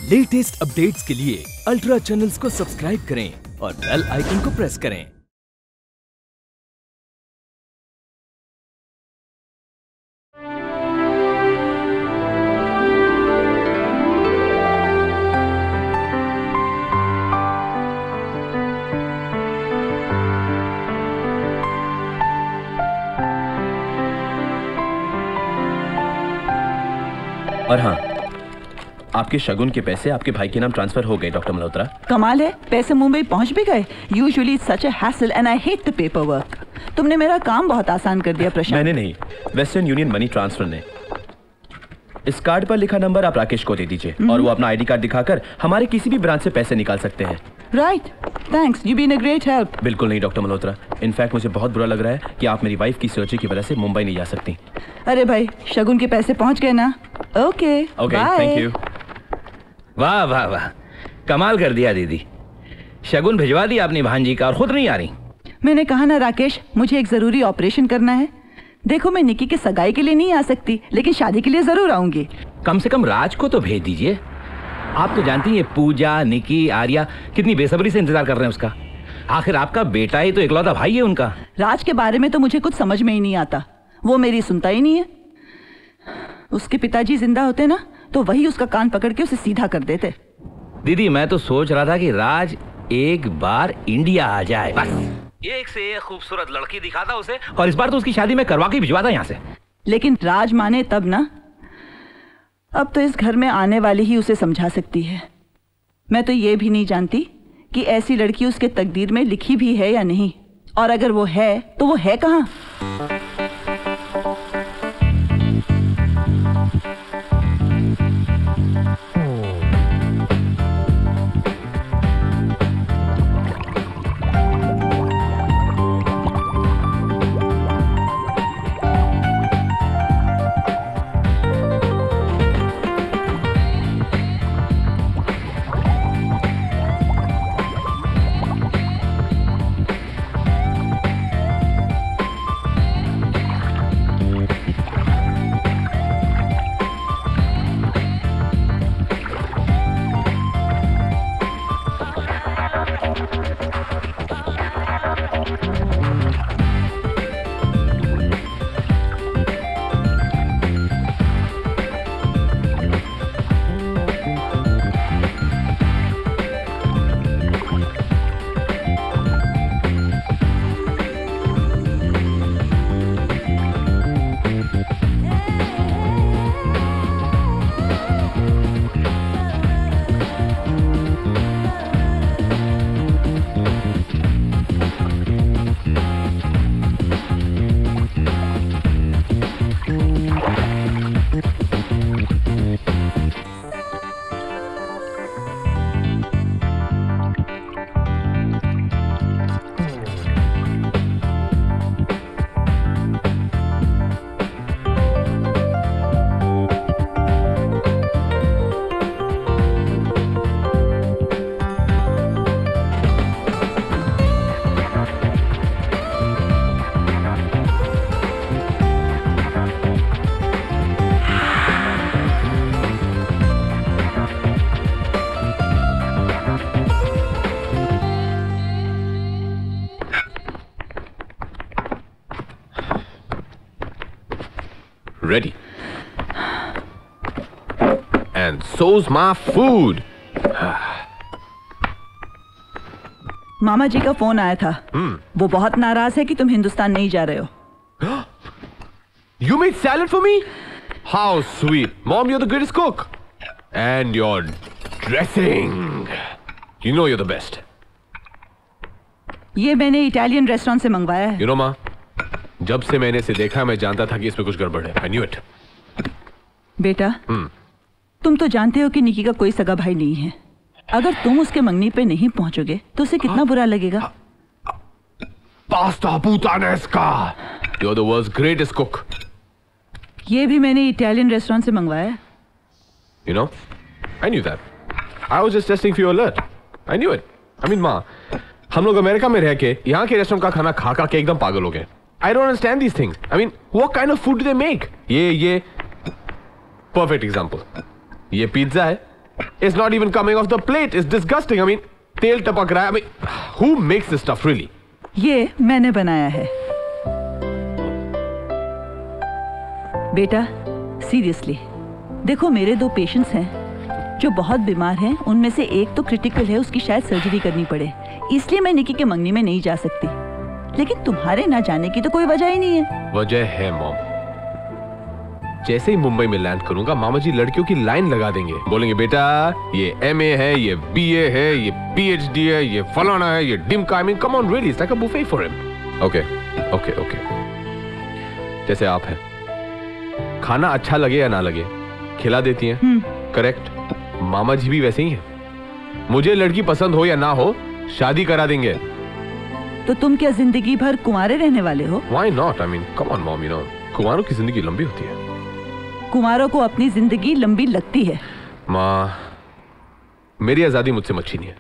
Latest updates के लिए ultra channels को सब्सक्राइब करें और बेल आइकन को प्रेस करें। और हाँ, आपके शगुन के पैसे आपके भाई के नाम ट्रांसफर हो गए डॉक्टर मल्होत्रा। कमाल है, पैसे मुंबई पहुंच भी गए। Usually such a hassle and I hate the paper work. तुमने मेरा काम बहुत आसान कर दिया प्रशांत। मैंने नहीं, वेस्टर्न यूनियन मनी ट्रांसफर ने। इस कार्ड पर लिखा नंबर आप राकेश को दे दीजिए और वो अपना आईडी कार्ड दिखाकर हमारे किसी भी ब्रांच से पैसे निकाल सकते हैं। Right, thanks, you been a great help. बिल्कुल नहीं डॉक्टर मल्होत्रा, इनफैक्ट मुझे बहुत बुरा लग रहा है कि आप मेरी वाइफ की सर्जरी की वजह से मुंबई नहीं जा सकती। अरे भाई, शगुन के पैसे पहुंच गए ना? Okay thank you. वाह वाह वाह, कमाल कर दिया दीदी। शगुन भिजवा दी आपने भांजी का और खुद नहीं आ रही। मैंने कहा ना राकेश, मुझे एक जरूरी ऑपरेशन करना है। देखो, मैं निकी की सगाई के लिए नहीं आ सकती, लेकिन शादी के लिए जरूर आऊंगी। कम से कम राज को तो भेज दीजिए। आप तो जानती हैं पूजा, निकी, आर्या कितनी बेसब्री से इंतजार कर रहे हैं उसका। आखिर आपका बेटा ही तो इकलौता भाई है उनका। राज के बारे में तो मुझे कुछ समझ में ही नहीं आता, वो मेरी सुनता ही नहीं है। उसके पिताजी जिंदा होते ना तो वही उसका कान पकड़ के उसे सीधा कर देते। दीदी मैं तो सोच रहा था कि राज एक बार इंडिया आ जाए, बस एक से एक खूबसूरत लड़की दिखाता उसे और इस बार तो उसकी शादी में करवा के भिजवाता यहाँ से। लेकिन राज माने तब ना। अब तो इस घर में आने वाली ही उसे समझा सकती है। मैं तो ये भी नहीं जानती कि ऐसी लड़की उसके तकदीर में लिखी भी है या नहीं, और अगर वो है तो वो है कहाँ। Ready. And so's my food. मामा जी का फोन आया था। वो बहुत नाराज है कि तुम हिंदुस्तान नहीं जा रहे हो। You made salad for me? How sweet. Mom, you're the greatest cook. And your dressing. You know you're the best. ये मैंने इटालियन रेस्टोरेंट से मंगवाया है। You know, माँ, जब से मैंने इसे देखा मैं जानता था कि इसमें कुछ गड़बड़ है। I knew it. बेटा, तुम तो जानते हो कि निकी का कोई सगा भाई नहीं है। अगर तुम उसके मंगनी पे नहीं पहुंचोगे तो उसे कितना बुरा लगेगा। Pasta puttanesca. You're the world's greatest cook. ये भी मैंने इटालियन रेस्टोरेंट से मंगवाया है। You know, I knew that. I was just testing for your alert. I knew it. I mean, माँ, हम लोग अमेरिका में रह के यहाँ के रेस्टोरेंट का खाना खा खा के एकदम पागल हो गए। I don't understand these things. I mean, what kind of food do they make? ये perfect example. ये पिज्जा है, It's not even coming off the plate. It's disgusting. I mean, तेल टपक रहा है. I mean, who makes this stuff really? ये मैंने बनाया है. बेटा, सीरियसली, देखो मेरे 2 पेशेंट्स हैं जो बहुत बीमार हैं. उनमें से एक तो क्रिटिकल है, उसकी शायद सर्जरी करनी पड़े. इसलिए मैं निकी के मंगनी में नहीं जा सकती. लेकिन तुम्हारे ना जाने की तो कोई वजह ही नहीं है. वजह है मॉम. जैसे ही मुंबई में लैंड करूंगा, मामा जी लड़कियों की लाइन लगा देंगे. बोलेंगे बेटा ये MA है, ये BA है, ये PhD है, ये फलाना है, ये डिमका. I mean come on, really, it's like a buffet for him. Okay okay okay. जैसे आप हैं, खाना अच्छा लगे या ना लगे खिला देती हैं. करेक्ट. मामा जी भी वैसे ही हैं. मुझे लड़की पसंद हो या ना हो, शादी करा देंगे. तो तुम क्या जिंदगी भर कुंवारे रहने वाले हो? Why not? I mean, come on, mom. You know, कुंवारों की जिंदगी लंबी होती है. कुंवारों को अपनी जिंदगी लंबी लगती है. माँ, मेरी आजादी मुझसे मत छीनिए.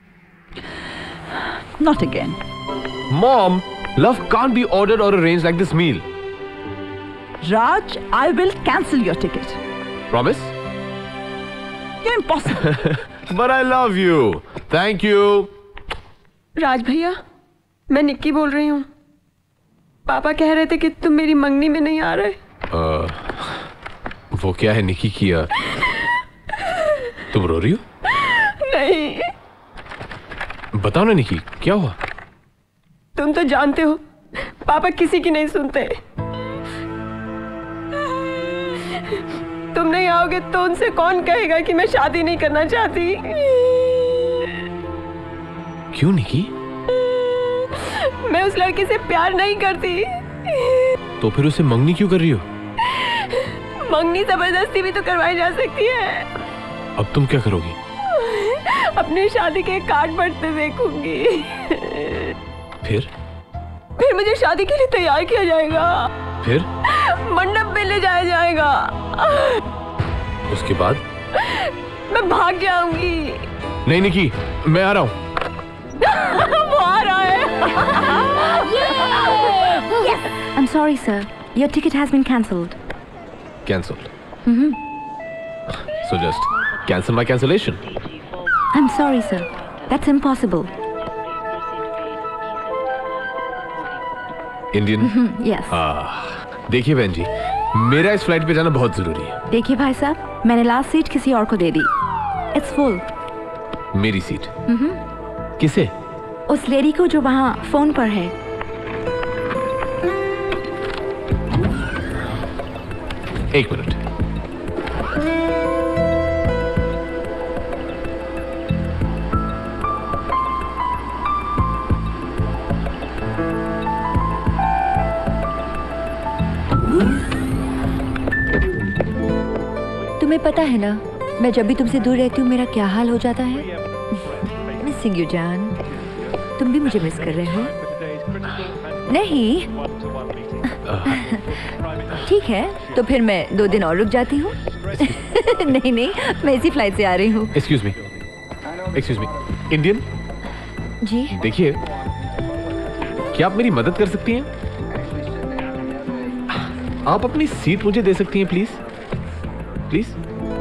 Not again. Mom, love can't be ordered or arranged like this meal. Raj, I will cancel your ticket. Promise? You're impossible. But I love you. Thank you. राज भैया, मैं निक्की बोल रही हूँ. पापा कह रहे थे कि तुम मेरी मंगनी में नहीं आ रहे. वो क्या है निक्की किया? तुम रो रही हो? नहीं. बताओ ना निक्की, क्या हुआ? तुम तो जानते हो पापा किसी की नहीं सुनते. तुम नहीं आओगे तो उनसे कौन कहेगा कि मैं शादी नहीं करना चाहती. क्यों निक्की? मैं उस लड़के से प्यार नहीं करती. तो फिर उसे मंगनी क्यों कर रही हो? मंगनी जबरदस्ती भी तो करवाई जा सकती है. अब तुम क्या करोगी? अपनी शादी के कार्ड बढ़ते देखूंगी. फिर मुझे शादी के लिए तैयार किया जाएगा. फिर मंडप में ले जाया जाएगा. उसके बाद मैं भाग जाऊंगी. नहीं निक्की, मैं आ रहा हूँ. वो आ रहा है. Yes. I'm sorry, sir. Your ticket has been cancelled. Cancelled. So just cancel my cancellation. I'm sorry, sir. That's impossible. Indian? Yes. देखिए बहन जी, मेरा इस फ्लाइट पे जाना बहुत जरूरी है. देखिए भाई साहब, मैंने लास्ट सीट किसी और को दे दी. It's full. मेरी सीट? किसे? उस लेडी को जो वहाँ फोन पर है. एक मिनट. तुम्हें पता है ना, मैं जब भी तुमसे दूर रहती हूँ मेरा क्या हाल हो जाता है. मिसिंग यू जान. तुम भी मुझे मिस कर रहे हो? नहीं. ठीक है, तो फिर मैं 2 दिन और रुक जाती हूँ. नहीं नहीं, मैं इसी फ्लाइट से आ रही हूँ. Excuse me. इंडियन जी. देखिए, क्या आप मेरी मदद कर सकती हैं? आप अपनी सीट मुझे दे सकती हैं please? Please.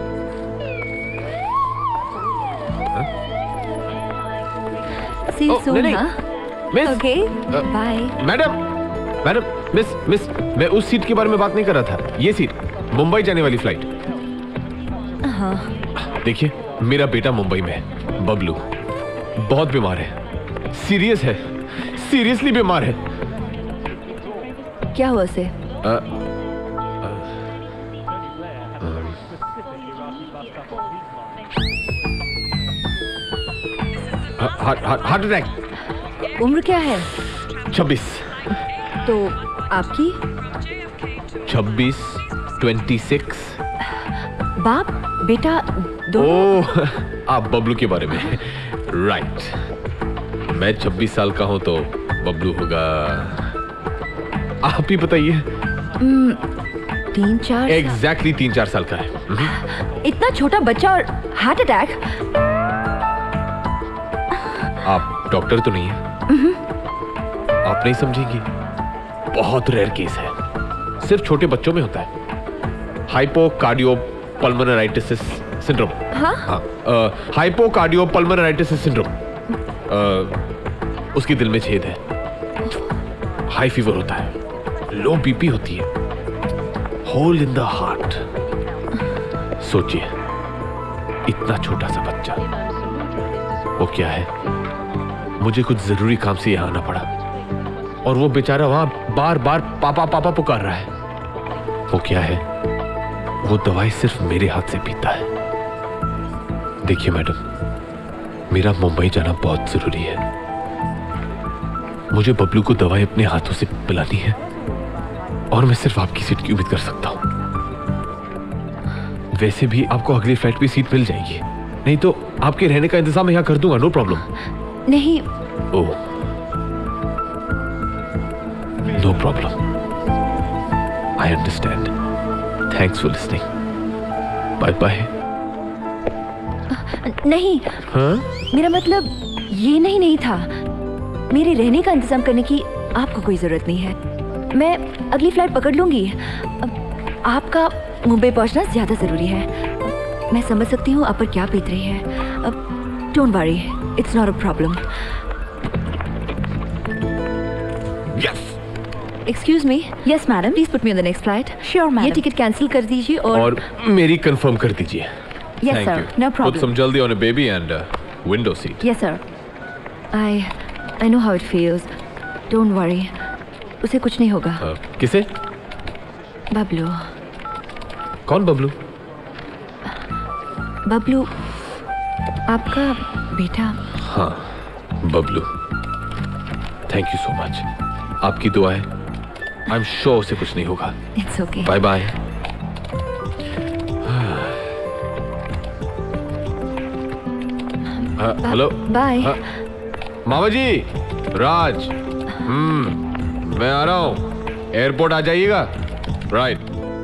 See you soon, नहीं, हाँ? Miss. Okay, bye. Madam, miss, मैं उस सीट के बारे में बात नहीं कर रहा था. ये सीट, मुंबई जाने वाली फ्लाइट. हाँ. देखिए, मेरा बेटा मुंबई में है, बबलू. बहुत बीमार है, सीरियस है, सीरियसली बीमार है. क्या हुआ उसे? Heart attack. उम्र क्या है? 26. तो आपकी? 26. बाप बेटा दोनों? ओह, आप बबलू के बारे में. राइट. मैं 26 साल का हूं तो बबलू होगा, आप ही बताइए. 3-4. एग्जैक्टली 3-4 साल का है. इतना छोटा बच्चा और हार्ट अटैक. आप डॉक्टर तो नहीं है? आप नहीं समझेंगी, बहुत रेयर केस है, सिर्फ छोटे बच्चों में होता है. Pulmonaritis syndrome. हाँ? Hypocardiopulmonaritis syndrome. उसकी दिल में छेद है, हाई फीवर होता है, लो बीपी होती है, होल इन द हार्ट। सोचिए, इतना छोटा सा बच्चा, वो क्या है, मुझे कुछ जरूरी काम से यहां आना पड़ा और वो बेचारा वहां बार बार पापा पापा पुकार रहा है। वो क्या है, वो दवाई सिर्फ मेरे हाथ से पीता है। देखिए मैडम, मेरा मुंबई जाना बहुत जरूरी है। मुझे बबलू को दवाई अपने हाथों से पिलानी है और मैं सिर्फ आपकी सीट की उम्मीद कर सकता हूं। वैसे भी आपको अगली फ्लाइट पे सीट मिल जाएगी, नहीं तो आपके रहने का इंतजाम मैं यहां कर दूंगा, नो प्रॉब्लम। नहीं। Oh, no problem, I understand. Thanks for listening, bye bye. नहीं। हाँ? मेरा मतलब ये नहीं था। मेरे रहने का इंतजाम करने की आपको कोई जरूरत नहीं है। मैं अगली फ्लाइट पकड़ लूंगी। आपका मुंबई पहुंचना ज्यादा जरूरी है। मैं समझ सकती हूँ आप पर क्या बीत रही है। Don't worry, it's not a problem. Excuse me. Yes madam, please put me on the next flight. Sure madam. ये टिकट कैंसिल कर दीजिए और मेरी कंफर्म कर दीजिए। Yes sir, no Put problem. some jaldi on a baby and window seat. Yes sir. I know how it feels. Don't worry, उसे कुछ नहीं होगा। किसे? बबलू। कौन बबलू? बबलू आपका बेटा। हाँ, Bablu. Thank you so much. आपकी दुआ है, आई एम श्योर उसे कुछ नहीं होगा। It's okay. Bye bye. Hello. Bye. मामा जी, राज। मैं आ रहा हूँ, एयरपोर्ट आ जाइएगा। Right.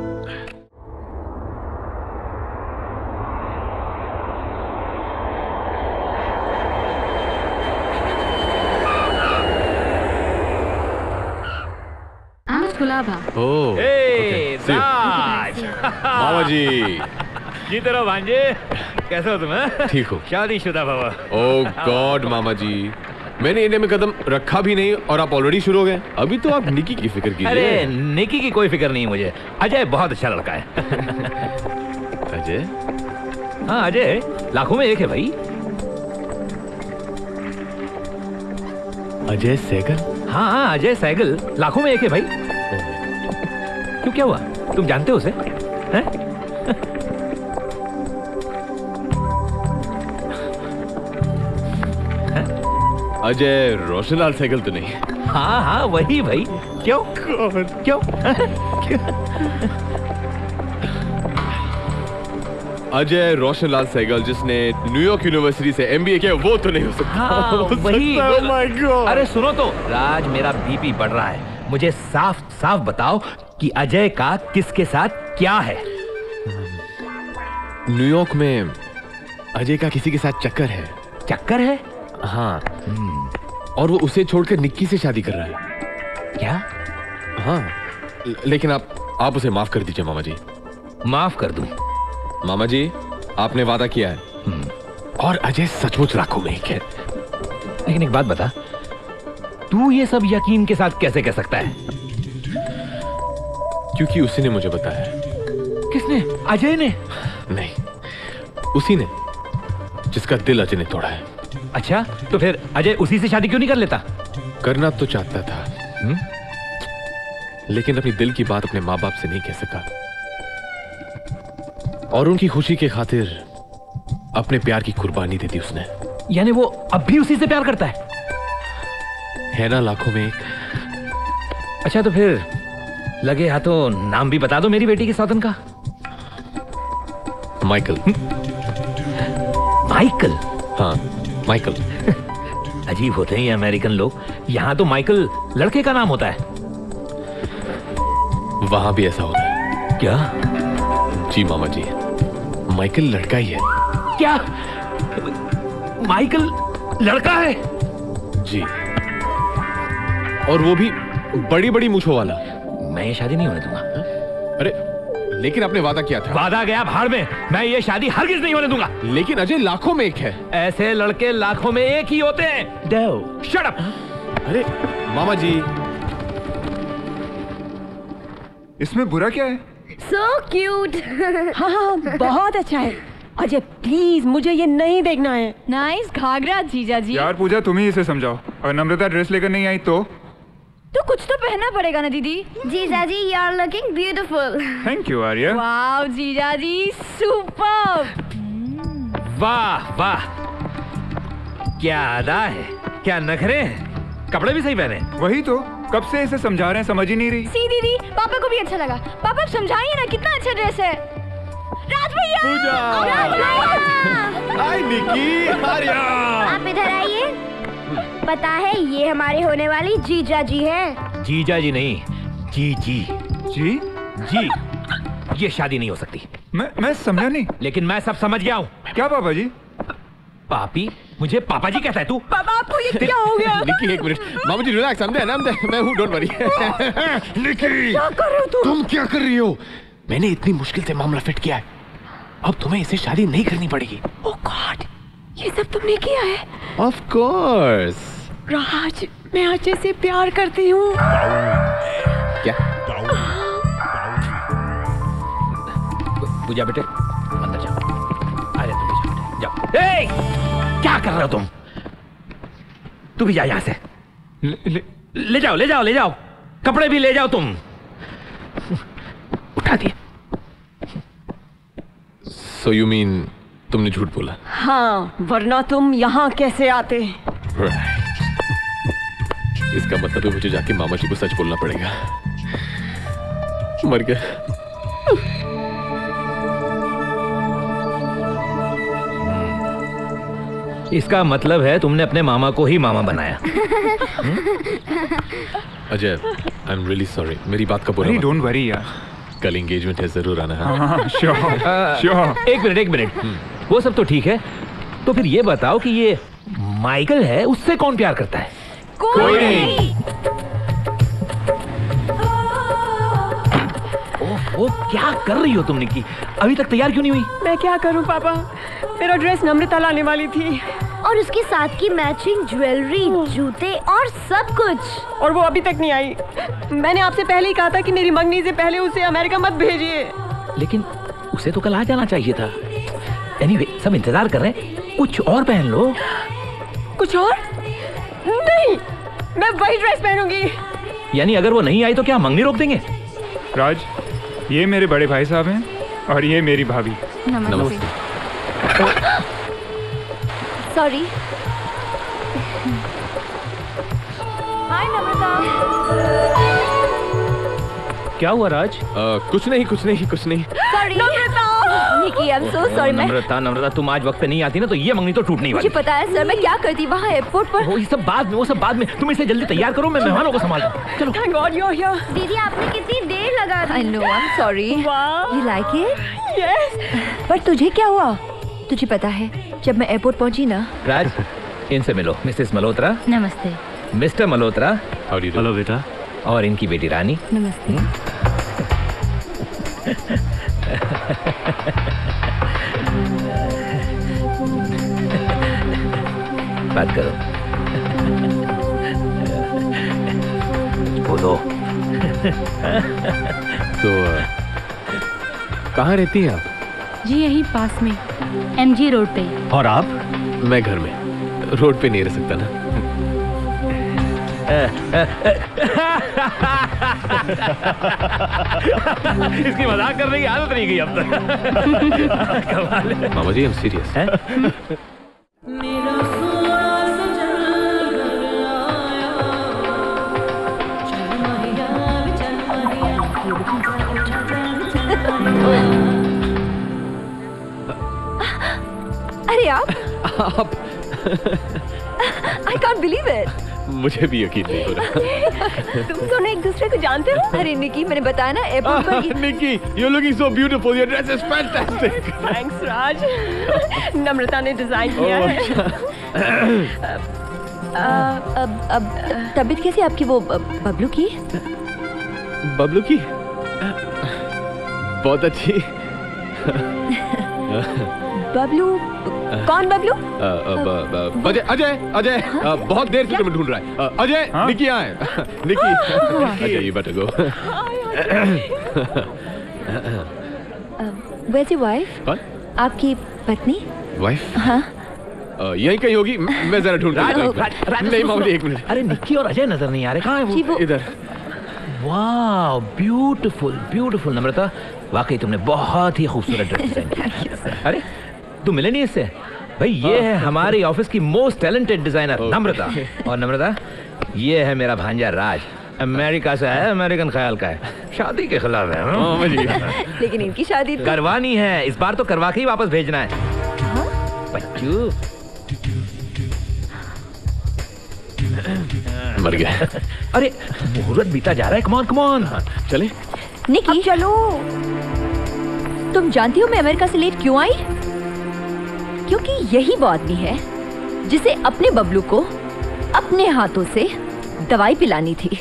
Oh, Hey, see you. Raj. मामा जी। जीते रहो भांजे। कैसे हो तुम? ठीक हो? शादीशुदा बाबा। ओह गॉड मामा जी, मैंने इंडिया में कदम रखा भी नहीं और आप ऑलरेडी शुरू हो गए। अभी तो आप निकी की फिक्र कीजिए। अरे निकी की कोई फिक्र नहीं है मुझे। अजय बहुत अच्छा लड़का है। अजय? हाँ अजय लाखों में एक है भाई। अजय सहगल? हाँ हाँ अजय सहगल लाखों में एक है भाई। क्यों, क्या हुआ? तुम जानते हो उसे? हैं? अजय रोशनलाल सहगल तो नहीं? हाँ हाँ वही भाई। क्यों क्यों? अजय रोशनलाल सहगल जिसने न्यूयॉर्क यूनिवर्सिटी से एमबीए किया, वो तो नहीं हो सकता। हाँ हो वही। सकता है, oh my God। अरे सुनो तो राज, मेरा बीपी बढ़ रहा है। मुझे साफ साफ बताओ कि अजय का किसके साथ क्या है? न्यूयॉर्क में अजय का किसी के साथ चक्कर है। चक्कर है? हाँ, और वो उसे छोड़कर निक्की से शादी कर रहा है। क्या? हाँ, लेकिन आप उसे माफ कर दीजिए मामा जी। माफ कर दूं? मामा जी, आपने वादा किया है और अजय सचमुच लाखों में एक है। लेकिन एक बात बता, तू ये सब यकीन के साथ कैसे कह सकता है? क्योंकि उसी ने मुझे बताया। किसने? अजय ने? नहीं, उसी ने जिसका दिल अजय ने तोड़ा है। अच्छा, तो फिर अजय उसी से शादी क्यों नहीं कर लेता? करना तो चाहता था, लेकिन अपनी दिल की बात अपने माँ बाप से नहीं कह सका और उनकी खुशी के खातिर अपने प्यार की कुर्बानी दे दी उसने। यानी वो अब भी उसी से प्यार करता है ना लाखों में एक। अच्छा, तो फिर लगे हाथों नाम भी बता दो मेरी बेटी के सौतन का। माइकल। माइकल? हाँ, माइकल। अजीब होते हैं ये अमेरिकन लोग। यहाँ तो माइकल लड़के का नाम होता है। वहां भी ऐसा होता है क्या? जी मामा जी, माइकल लड़का ही है। क्या? माइकल लड़का है? जी, और वो भी बड़ी बड़ी मूंछों वाला। मैं ये शादी नहीं होने दूंगा। अरे लेकिन आपने वादा किया था। वादा गया भाड़ में, मैं ये शादी हरगिज नहीं होने दूंगा। लेकिन अजय लाखों में एक है। ऐसे लड़के लाखों में एक ही होते हैं। Dev, shut up. अरे मामा जी, इसमें बुरा क्या है? So cute। हाँ, बहुत अच्छा है। अजय प्लीज, मुझे ये नहीं देखना है। नाइस घाघरा जीजा जी। यार पूजा, तुम ही इसे समझाओ। और नम्रता ड्रेस लेकर नहीं आई तो कुछ तो पहनना पड़ेगा ना दीदी। जीजा जी, you are looking beautiful। Thank you Arya. Wow जीजा जी, सुपर। वाह वाह, क्या अदा है, क्या नखरे हैं। कपड़े भी सही पहने। वही तो, कब से इसे समझा रहे हैं, समझ ही नहीं रही। सी दीदी, पापा को भी अच्छा लगा। पापा समझाइए ना, कितना अच्छा ड्रेस है। राज भैया, हाय निकी, आर्या। आप इधर आइए। पता है ये हमारे होने वाली जीजा जी है। जीजा जी नहीं, जी जी जी जी। ये शादी नहीं हो सकती। मैं समझा नहीं। लेकिन मैं सब समझ गया हूँ। क्या पापा जी? पापी? मुझे पापा जी कहता है तू? पापा आपको ये क्या हो गया? निकी एक मिनट, मामा जी रिलैक्स, मैं हूँ, डोंट वरी। निकी, क्या कर रहे हो तुम क्या कर रही हो? मैंने इतनी मुश्किल से मामला फिट किया है, अब तुम्हें इससे शादी नहीं करनी पड़ेगी। ओह गॉड, ये सब तुमने किया है? Of course. राज, मैं अजय से प्यार करती हूँ। क्या? पूजा बेटे, अंदर जाओ। अरे तुम भी जाओ, जाओ। ए, क्या कर रहे हो तुम? तू भी जा यहाँ से। ले जाओ, ले जाओ, ले जाओ। कपड़े भी ले जाओ तुम। उठा दिए। So you mean तुमने झूठ बोला? हाँ, वरना तुम यहाँ कैसे आते? इसका मतलब है मुझे जाके मामा जी को सच बोलना पड़ेगा। मर गया। इसका मतलब है तुमने अपने मामा को ही मामा बनाया। Ajay, I am really sorry, मेरी बात का बुरा। डोंट वरी यार, कल एंगेजमेंट है, जरूर आना है। हाँ, श्योर। एक मिनट। वो सब तो ठीक है, तो फिर ये बताओ कि ये माइकल है, उससे कौन प्यार करता है? कोई नहीं। ओ, क्या कर रही हो तुम निक्की? अभी तक तैयार क्यों नहीं हुई? मैं क्या करूं पापा, मेरा ड्रेस नम्रता लाने वाली थी और उसके साथ की मैचिंग ज्वेलरी, जूते और सब कुछ, और वो अभी तक नहीं आई। मैंने आपसे पहले ही कहा था कि मेरी मंगनी से पहले उसे अमेरिका मत भेजिए। लेकिन उसे तो कल आ जाना चाहिए था। एनीवे, सब इंतजार कर रहे हैं, कुछ और पहन लो। कुछ और? नहीं, मैं वही ड्रेस पहनूंगी। यानी अगर वो नहीं आई तो क्या मंगनी रोक देंगे? राज, ये मेरे बड़े भाई साहब हैं और ये मेरी भाभी। नमस्ते। सॉरी। हाय नम्रता। क्या हुआ राज? कुछ नहीं। Sorry Nikki, I am so sorry. Namrata, तुम आज वक्त पे नहीं आती ना तो ये मंगनी तो टूटने वाली। मुझे पता है सर, मैं क्या करती वहाँ एयरपोर्ट पर। वो सब बाद में। तुम इसे जल्दी तैयार करो, मैं मेहमानों को संभालता हूँ। चलो। Thank God you're here। दीदी आपने कितनी देर लगा दी। I know, I'm sorry। Wow। You like it? Yes। पर तुझे क्या हुआ? तुझे पता है जब मैं एयरपोर्ट पहुंची ना। राज, इनसे मिलो। मिसेस मल्होत्रा। नमस्ते। मिस्टर मल्होत्रा। हेलो बेटा। और इनकी बेटी रानी। नमस्ते। बात करो। बोलो। तो कहाँ रहती हैं आप? जी यहीं पास में, MG रोड पे। और आप? मैं घर में। रोड पे नहीं रह सकता ना। इसकी मजाक करने की आदत नहीं गई अब तक। कमाल है। मामा जी, आई एम सीरियस। अरे आप I can't believe it। मुझे भी यकीन नहीं हो रहा। तुम दोनों एक दूसरे को जानते हो? अरे निकी, मैंने बताया ना एयरपोर्ट पर। निकी, you're looking so beautiful. Your dress is fantastic. Thanks राज। नम्रता ने डिजाइन किया है। अब तबीयत कैसी आपकी? वो बबलू की? बबलू की? बहुत अच्छी। बबलू? कौन बबलू? अजय अजय अजय, बहुत देर से तुम्हें ढूंढ रहा है। अजय, निकी यहाँ है। निकी, Ajay you better go। Where's your wife? कौन? आपकी पत्नी? वाइफ? हाँ। यहीं कहीं होगी, मैं जरा ढूंढ रहा हूँ। नहीं मामूली, एक मिनट। अरे निक्की और अजय नजर नहीं आ रहे, कहाँ है वो? इधर। वाह, ब्यूटीफुल ब्यूटीफुल नम्रता, वाकई तुमने बहुत ही खूबसूरत ड्रेस डिजाइन किया। अरे तुम मिले नहीं इससे? भाई ये है हमारी ऑफिस की मोस्ट टैलेंटेड डिजाइनर नम्रता। और नम्रता, ये है मेरा भांजा राज, अमेरिका से है, अमेरिकन ख्याल का है, शादी के खिलाफ है। लेकिन इनकी शादी तो करवानी है, इस बार तो करवा के ही वापस भेजना है। बच्चू मर गया। अरे मुहूर्त बीता जा रहा है, कमॉन कमॉन चले। निकी चलो। तुम जानती हो मैं अमेरिका से लेट क्यों आई? क्योंकि यही वो आदमी है जिसे अपने बबलू को अपने हाथों से दवाई पिलानी थी।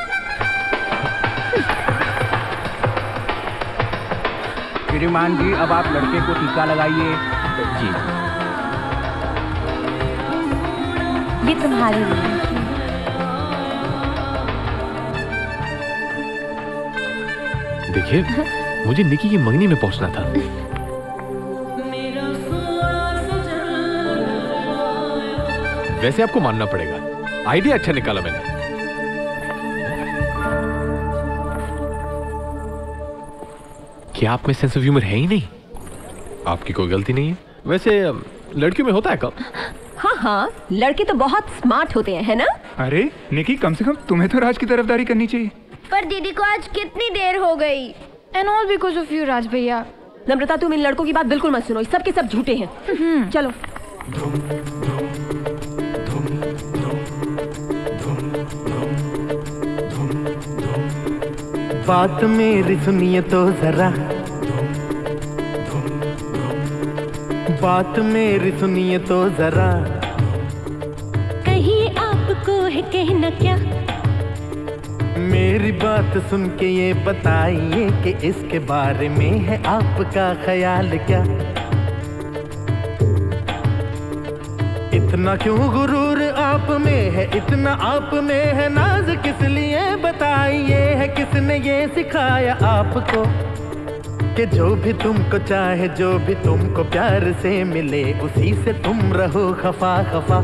श्रीमान जी, अब आप लड़के को टीका लगाइए। जी। ये तुम्हारे लिए। देखिए, मुझे निकी की मंगनी में पहुंचना था। वैसे आपको मानना पड़ेगा, आइडिया अच्छा निकाला मैंने। क्या आप में सेंस ऑफ ह्यूमर है ही नहीं? आपकी कोई गलती नहीं है। वैसे लड़कियों में होता है कब? हाँ हाँ, लड़के तो बहुत स्मार्ट होते हैं, है ना? अरे निकी, कम से कम तुम्हें तो राज की तरफदारी करनी चाहिए। पर दीदी को आज कितनी देर हो गई? And all because of you Raj भैया। नम्रता, तुम इन लड़कों की बात बिल्कुल मत सुनो, सब के सब झूठे हैं। चलो। बात मेरी सुनिए तो जरा, बात मेरी सुनिए तो जरा, कहिए आपको है कहना क्या? मेरी बात सुन के ये बताइए कि इसके बारे में है आपका ख्याल क्या? इतना क्यों गुरूर आप में है, इतना आप में है नाज किस लिए? बताइए है किसने ये सिखाया आपको कि जो भी तुमको चाहे, जो भी तुमको प्यार से मिले, उसी से तुम रहो खफा खफा।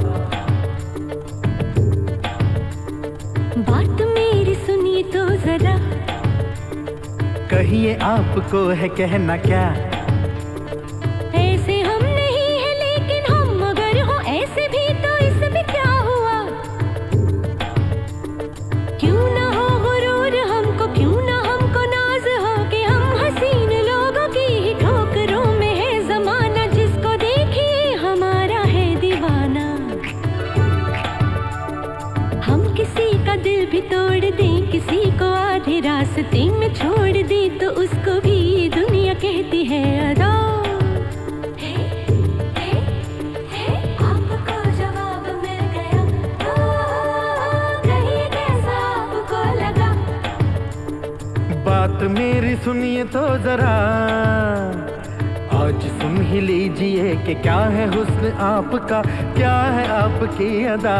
बात मेरी सुनिए तो जरा, कहिए आपको है कहना क्या? ऐसे हम नहीं है लेकिन हम अगर हो ऐसे भी तो इसमें क्या हुआ? क्यों ना हो गुरूर हमको, क्यों ना हमको नाज हो कि हम हसीन लोगों की ही ठोकरों में है जमाना, जिसको देखिए हमारा है दीवाना। हम किसी का दिल भी तोड़ दें, किसी को आधे रास्ते में छोड़ दे, तो उसको भी दुनिया कहती है अदा। आपको जवाब मिल गया, कहिए कैसा आपको लगा? बात मेरी सुनिए तो जरा, आज सुन ही लीजिए कि क्या है हुस्न आपका, क्या है आपकी अदा।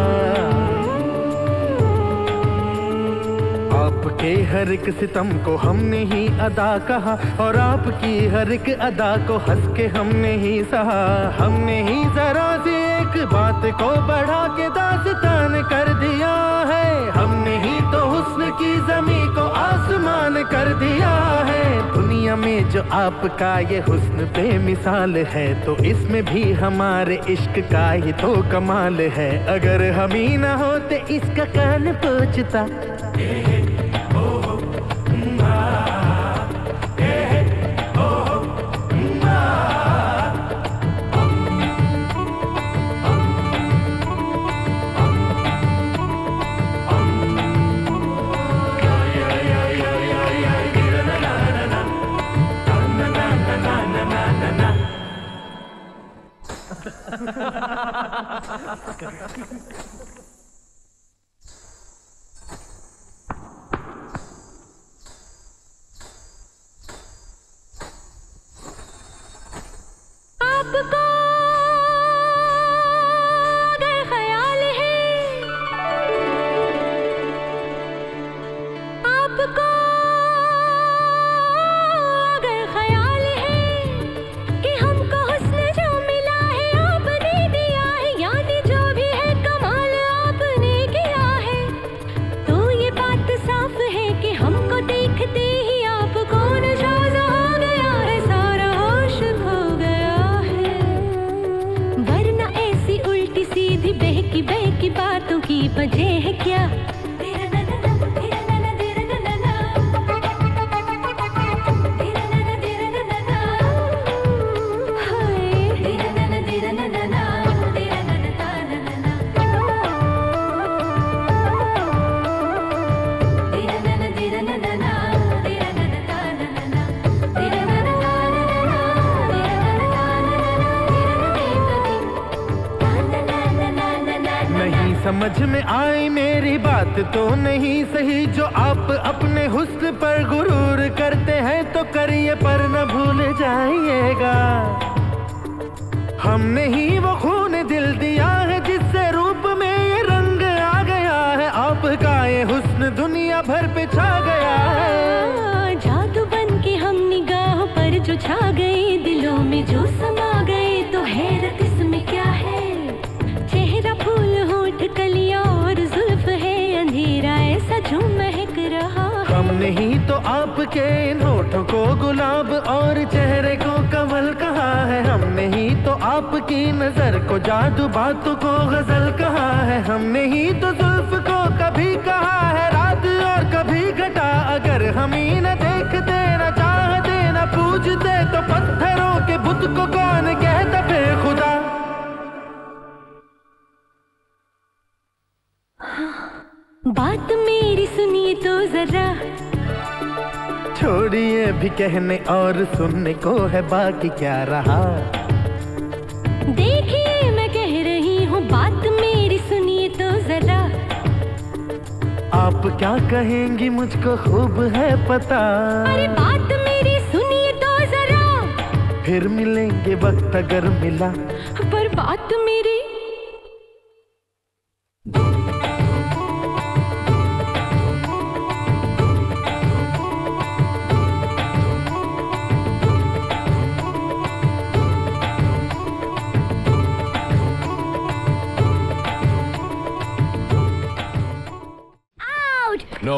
आपके हर एक सितम को हमने ही अदा कहा, और आपकी हर एक अदा को हंस के हमने ही सहा। हमने ही जरा सी एक बात को बढ़ा के दास्तान कर दिया है, हमने ही तो हुस्न की ज़मीं को आसमान कर दिया है। दुनिया में जो आपका ये हुस्न बेमिसाल है, तो इसमें भी हमारे इश्क का ही तो कमाल है। अगर हम ही ना होते इसका कान पूछता, आपको अगर ख्याल है, आपको अगर ख्याल है कि हमको हुस्न जो मिला है आपने दिया है, यानी जो भी है कमाल आपने किया है, तो ये बात साफ है कि हमको देखते ही आपको नशाज हो गया है, सारा होश खो गया है। वरना ऐसी उल्टी सीधी बहकी बातों की वजह है क्या? समझ में आई मेरी बात तो नहीं सही, जो आप अपने हुस्न पर गुरूर करते हैं तो करिए पर न भूल जाइएगा, हमने ही वो खून दिल दिया है जिससे रूप में ये रंग आ गया है, आपका ये हुस्न दुनिया भर पे छा गया है। जादू बन के हम निगाहों पर जो छा गए, दिलों में जो समा गए, तो हैरत इसमें क्या है? चेहरा फूल होठ कलियां और जुल्फ है अंधेरा ऐसा जो महक रहा है। हमने ही तो आपके इन होठों को गुलाब और चेहरे को कमल कहा है, हमने ही तो आपकी नजर को जादू बातों को गजल कहा है, हमने ही तो जुल्फ को कभी कहा है रात और कभी घटा, अगर हम ही न देखते न चाहते न पूजते तो पत्थरों के बुत को कौन कहता बेखुदा। बात मेरी सुनिए तो जरा, छोड़िए भी कहने और सुनने को है बाकी क्या रहा। देखिए मैं कह रही हूँ बात मेरी सुनिए तो जरा, आप क्या कहेंगी मुझको खूब है पता। अरे बात मेरी सुनिए तो जरा, फिर मिलेंगे वक्त अगर मिला, पर बात मेरी No,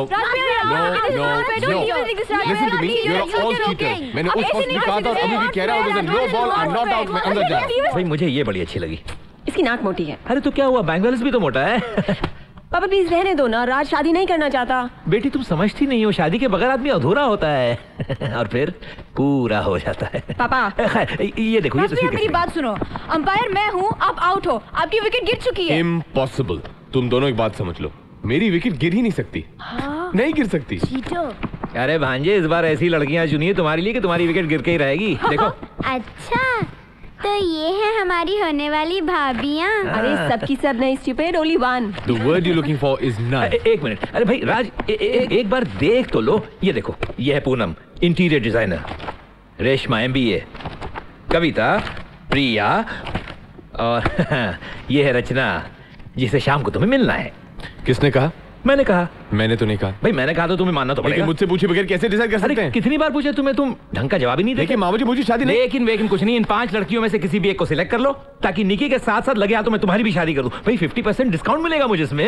listen to me, you're all cheaters. मैंने उस वक्त भी कहा था और अभी भी कह रहा हूँ, there's a no ball, I'm not out, मैं अंदर जा। भाई मुझे ये बड़ी अच्छी लगी। इसकी नाक मोटी है। अरे तो क्या हुआ, बैंगल्स भी तो मोटा है। पापा प्लीज रहने दो ना, राज शादी नहीं करना चाहता। बेटी तुम समझती नहीं हो, शादी के बगैर आदमी अधूरा होता है और फिर पूरा हो जाता है। पापा ये देखो, ये तस्वीर मेरी बात सुनो, अंपायर मैं हूँ, आप आउट हो, आपकी विकेट गिर चुकी है। Impossible, तुम दोनों एक बात समझ लो, मेरी विकेट गिर ही नहीं सकती। नहीं गिर सकती। अरे भांजे, इस बार ऐसी लड़कियां चुनिए तुम्हारे लिए कि तुम्हारी विकेट गिर के ही रहेगी। देखो। अच्छा तो ये है हमारी होने वाली भाभियाँ। अरे सबकी सब नहीं, stupid, only one. The word you're looking for is none। एक मिनट, अरे भाई राज एक बार देख तो लो। ये देखो, ये है Poonam, interior designer, Reshma MBA, Kavita, Priya और ये है रचना, जिसे शाम को तुम्हें मिलना है। किसने कहा? मैंने कहा। मैंने तो नहीं कहा। भाई मैंने कहा तो तुम्हें मानना तो पड़ेगा। मुझसे पूछे बगैर कैसे डिसाइड कर सकते हैं? कितनी बार पूछे तुम्हें, तुम ढंग का जवाब ही नहीं देते। माँ मुझे शादी नहीं। लेकिन कुछ नहीं, इन 5 लड़कियों में से किसी भी एक को सिलेक्ट कर लो, ताकि निकी के साथ साथ लगे हाथ तो मैं तुम्हारी भी शादी कर दूं। भाई 50% डिस्काउंट मिलेगा मुझे इसमें।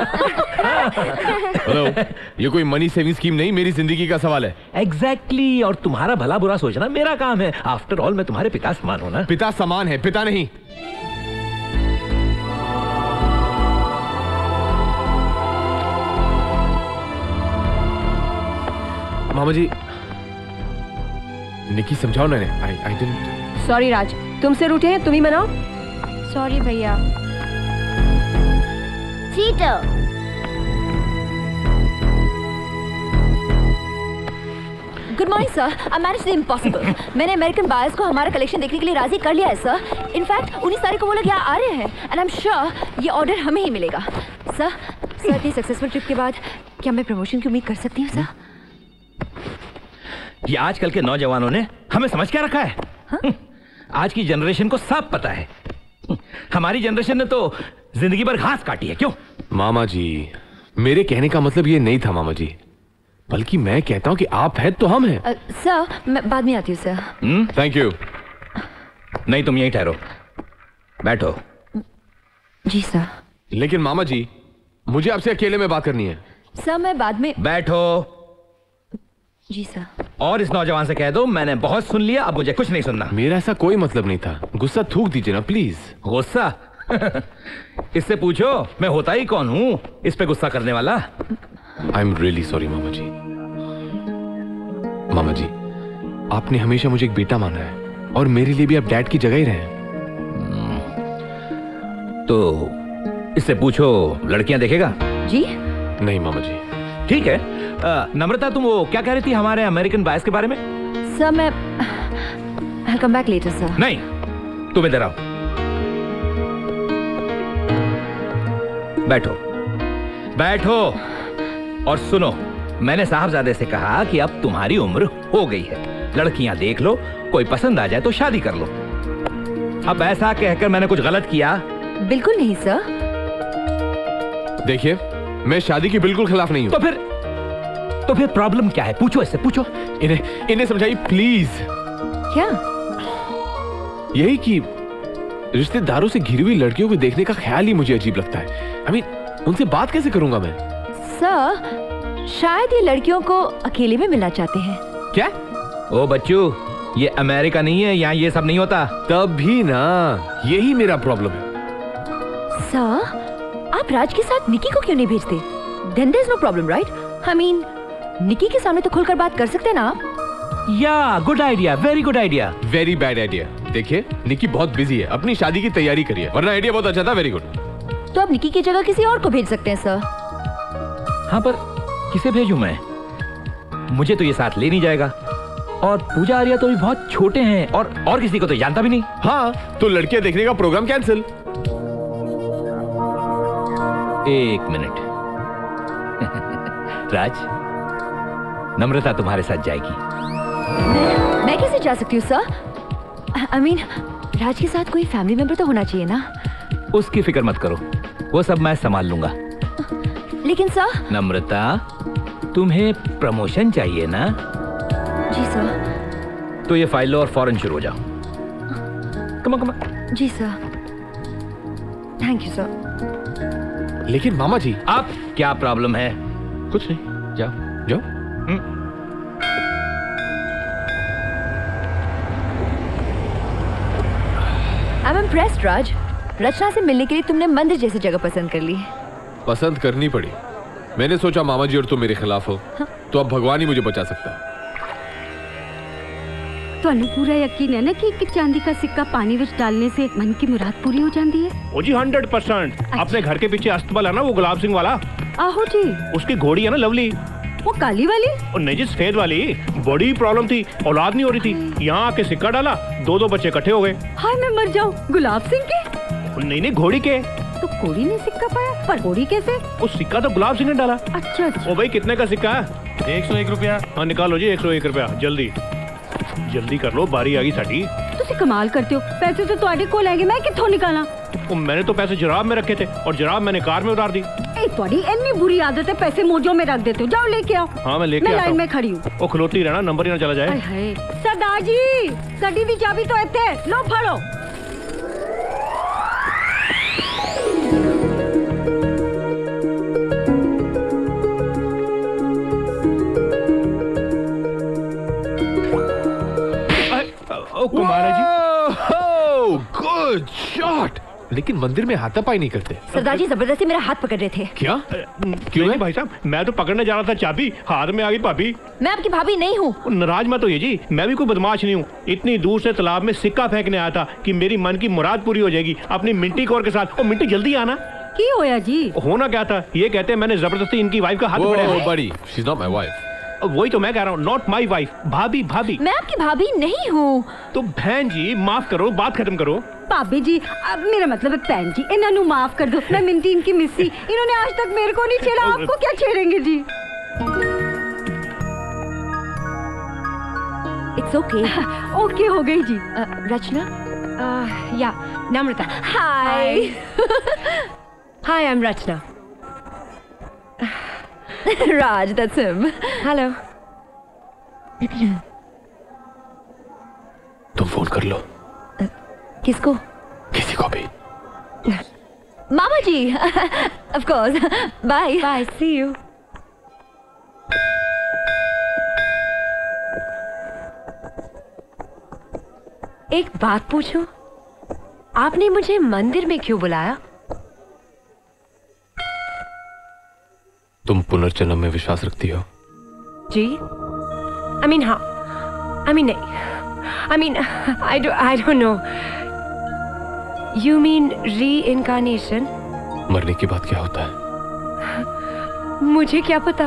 हेलो, ये कोई मनी सेविंग स्कीम नहीं, मेरी जिंदगी का सवाल है। एग्जैक्टली, और तुम्हारा भला बुरा सोचना मेरा काम है। आफ्टर ऑल मैं तुम्हारे पिता समान हूं ना। पिता समान है, पिता नहीं। मामा जी, निकी समझाओ ना। I didn't. सॉरी राज, तुमसे रूठे हैं, तुम ही मनाओ। सॉरी भैया। Cheater. Good morning sir, I manage the impossible. मैंने अमेरिकन बायर्स को हमारा कलेक्शन देखने के लिए राजी कर लिया है सर। इनफैक्ट 19 तारीख को वो लोग यहाँ आ रहे हैं एंड आई एम श्योर ये ऑर्डर हमें ही मिलेगा। सर इतनी सक्सेसफुल ट्रिप के बाद क्या मैं प्रमोशन की उम्मीद कर सकती हूँ सर? ये आजकल के नौजवानों ने हमें समझ क्या रखा है? आज की जनरेशन को सब पता है। हमारी जनरेशन ने तो जिंदगी भर घास काटी है। क्यों? मामा जी, मेरे कहने का मतलब ये नहीं था मामा जी, बल्कि मैं कहता हूँ कि आप हैं तो हम हैं। सर, मैं बाद में आती हूँ सर। Thank you. नहीं, तुम यहीं ठहरो, बैठो। जी सर। लेकिन मामा जी, मुझे आपसे अकेले में बात करनी है। सर मैं बाद में। बैठो। जी सर। और इस नौजवान से कह दो मैंने बहुत सुन लिया, अब मुझे कुछ नहीं सुनना। मेरा ऐसा कोई मतलब नहीं था, गुस्सा थूक दीजिए ना प्लीज। गुस्सा? इससे पूछो मैं होता ही कौन हूं इस पे गुस्सा करने वाला। आई एम रियली सॉरी मामा जी। मामा जी, आपने हमेशा मुझे एक बेटा माना है और मेरे लिए भी आप डैड की जगह ही रहे। तो इससे पूछो लड़कियां देखेगा? जी नहीं मामा जी। ठीक है। नम्रता, तुम वो क्या कह रही थी हमारे अमेरिकन बॉयज के बारे में? सर मैं I'll come back later sir. नहीं, तुम इधर आओ, बैठो बैठो और सुनो। मैंने साहबजादे से कहा कि अब तुम्हारी उम्र हो गई है, लड़कियां देख लो, कोई पसंद आ जाए तो शादी कर लो। अब ऐसा कहकर मैंने कुछ गलत किया? बिल्कुल नहीं सर। देखिए, मैं शादी के बिल्कुल खिलाफ नहीं हूं। तो फिर प्रॉब्लम क्या है? पूछो, इससे पूछो। इन्हें समझाइए प्लीज। क्या? यही कि रिश्तेदारों से घिरी हुई लड़कियों को देखने का ख्याल ही मुझे अजीब लगता है। I mean, उनसे बात कैसे करूंगा मैं? सर शायद ये लड़कियों को अकेले में मिलना चाहते हैं। क्या? ओ बच्चू, ये अमेरिका नहीं है, यहाँ ये सब नहीं होता। तब भी ना, यही मेरा प्रॉब्लम है। सर आप राज के साथ निकी को क्यों नहीं भेजते? Then there's no problem, right? I mean, निकी के सामने तो खुलकर बात कर सकते हैं ना आप? Yeah good idea, very good idea. Very bad idea. देखिए, निकी बहुत बिजी है, अपनी शादी की तैयारी करिए, वरना आइडिया बहुत अच्छा था। Very good. तो आप निकी की जगह किसी और को भेज सकते हैं सर। हाँ, पर किसे भेजूं मैं? मुझे तो ये साथ ले नहीं जाएगा, और पूजा आर्या तो भी बहुत छोटे हैं, और किसी को तो जानता भी नहीं। हाँ, तो लड़कियां देखने का प्रोग्राम कैंसिल। एक मिनट। राज, नम्रता तुम्हारे साथ जाएगी। मैं कैसे जा सकती हूँ सर? I mean, राज के साथ कोई फैमिली मेंबर तो होना चाहिए ना? उसकी फिक्र मत करो, वो सब मैं संभाल लूंगा। लेकिन सर। नम्रता, तुम्हें प्रमोशन चाहिए ना? जी सर। तो ये फाइल लो और फौरन शुरू हो जाओ। Come on, come on. जी सर। Thank you sir. लेकिन मामा जी, अब क्या प्रॉब्लम है? कुछ नहीं, जाओ जाओ। I'm impressed, राज। रचना से मिलने के लिए तुमने मंदिर जैसी जगह पसंद कर ली। पसंद करनी पड़ी। मैंने सोचा मामा जी और तुम मेरे खिलाफ हो, तो अब भगवान ही मुझे बचा सकता है। ਤੁਹਾਨੂੰ पूरा यकीन है ना कि एक चांदी का सिक्का पानी विच डालने से मन की मुराद पूरी हो जाती है? ओ जी 100%। अपने घर के पीछे अस्तबल है ना, वो गुलाब सिंह वाला। आहो जी। उसकी घोड़ी है ना लवली, वो काली वाली? और नहीं जी, सफेद वाली। बड़ी प्रॉब्लम थी, औलाद नहीं हो रही थी। यहाँ आके सिक्का डाला, दो बच्चे इकट्ठे हो गए। हाय मैं मर जाऊं। गुलाब सिंह के? नहीं, घोड़ी के। तो घोड़ी ने सिक्का पाया, पर घोड़ी कैसे? वो सिक्का तो गुलाब सिंह ने डाला। अच्छा। ओ भाई, कितने का सिक्का है? 101 रुपया। हाँ निकालो जी, 101 रुपया। जल्दी कर लो, बारी आ गई साडी। तुसी कमाल करते हो, पैसे तो तुम्हारे को लेंगे, मैं कित्थों निकाला? मैंने तो पैसे जराब में रखे थे, और जराब मैंने कार में उतार दी। तुम्हारी इतनी बुरी आदत है, पैसे मोजों में रख देते हो। जाओ लेके आओ। हाँ मैं लेके आता हूँ। लाइन में खड़ी हूँ। वो खलोती रहना, नंबर ही ना चला जाए। सरदार जी, गड्डी दी चाबी तो इत्थे, लो फड़ो। कुमारा जी, गुड शॉट। लेकिन मंदिर में हाथापाई नहीं करते। सरदार जी जबरदस्ती मेरा हाथ पकड़ रहे थे। क्या? क्यों है भाई साहब? मैं तो पकड़ने जा रहा था, चाबी हाथ में आ गई। भाभी, मैं आपकी भाभी नहीं हूँ। नाराज मत होइए जी, मैं भी कोई बदमाश नहीं हूँ। इतनी दूर से तालाब में सिक्का फेंकने आया था कि मेरी मन की मुराद पूरी हो जाएगी अपनी मिंटी कौर के साथ। और मिंटी जल्दी आना। की होया जी? होना क्या था, ये कहते हैं मैंने जबरदस्ती इनकी वाइफ का हाथ पकड़ा। बड़ी, she is not my wife. वही तो मैं कह रहा हूँ, नॉट माई वाइफ। भाभी। मैं आपकी भाभी नहीं हूँ। तो बहन जी माफ करो, बात खत्म करो। भाभी जी, अब मेरा मतलब है बहन जी, इन्होंने माफ कर दो। मैं मिंटी इनकी मिस्सी, इन्होंने आज तक मेरे को नहीं छेड़ा, आपको क्या छेड़ेंगे जी? It's okay. ओके हो गई जी। रचना? या Namrata. Hi. Hi, I am Rachna. Raj, that's him. Hello. तुम फोन कर लो। किसको? किसी को भी। मामा जी। Of course. Bye. Bye. See you. एक बात पूछूं? आपने मुझे मंदिर में क्यों बुलाया? तुम पुनर्जन्म में विश्वास रखती हो? जी? I mean हाँ। I mean नहीं। I mean I don't know. You mean reincarnation? मरने के बाद क्या होता है? मुझे क्या पता?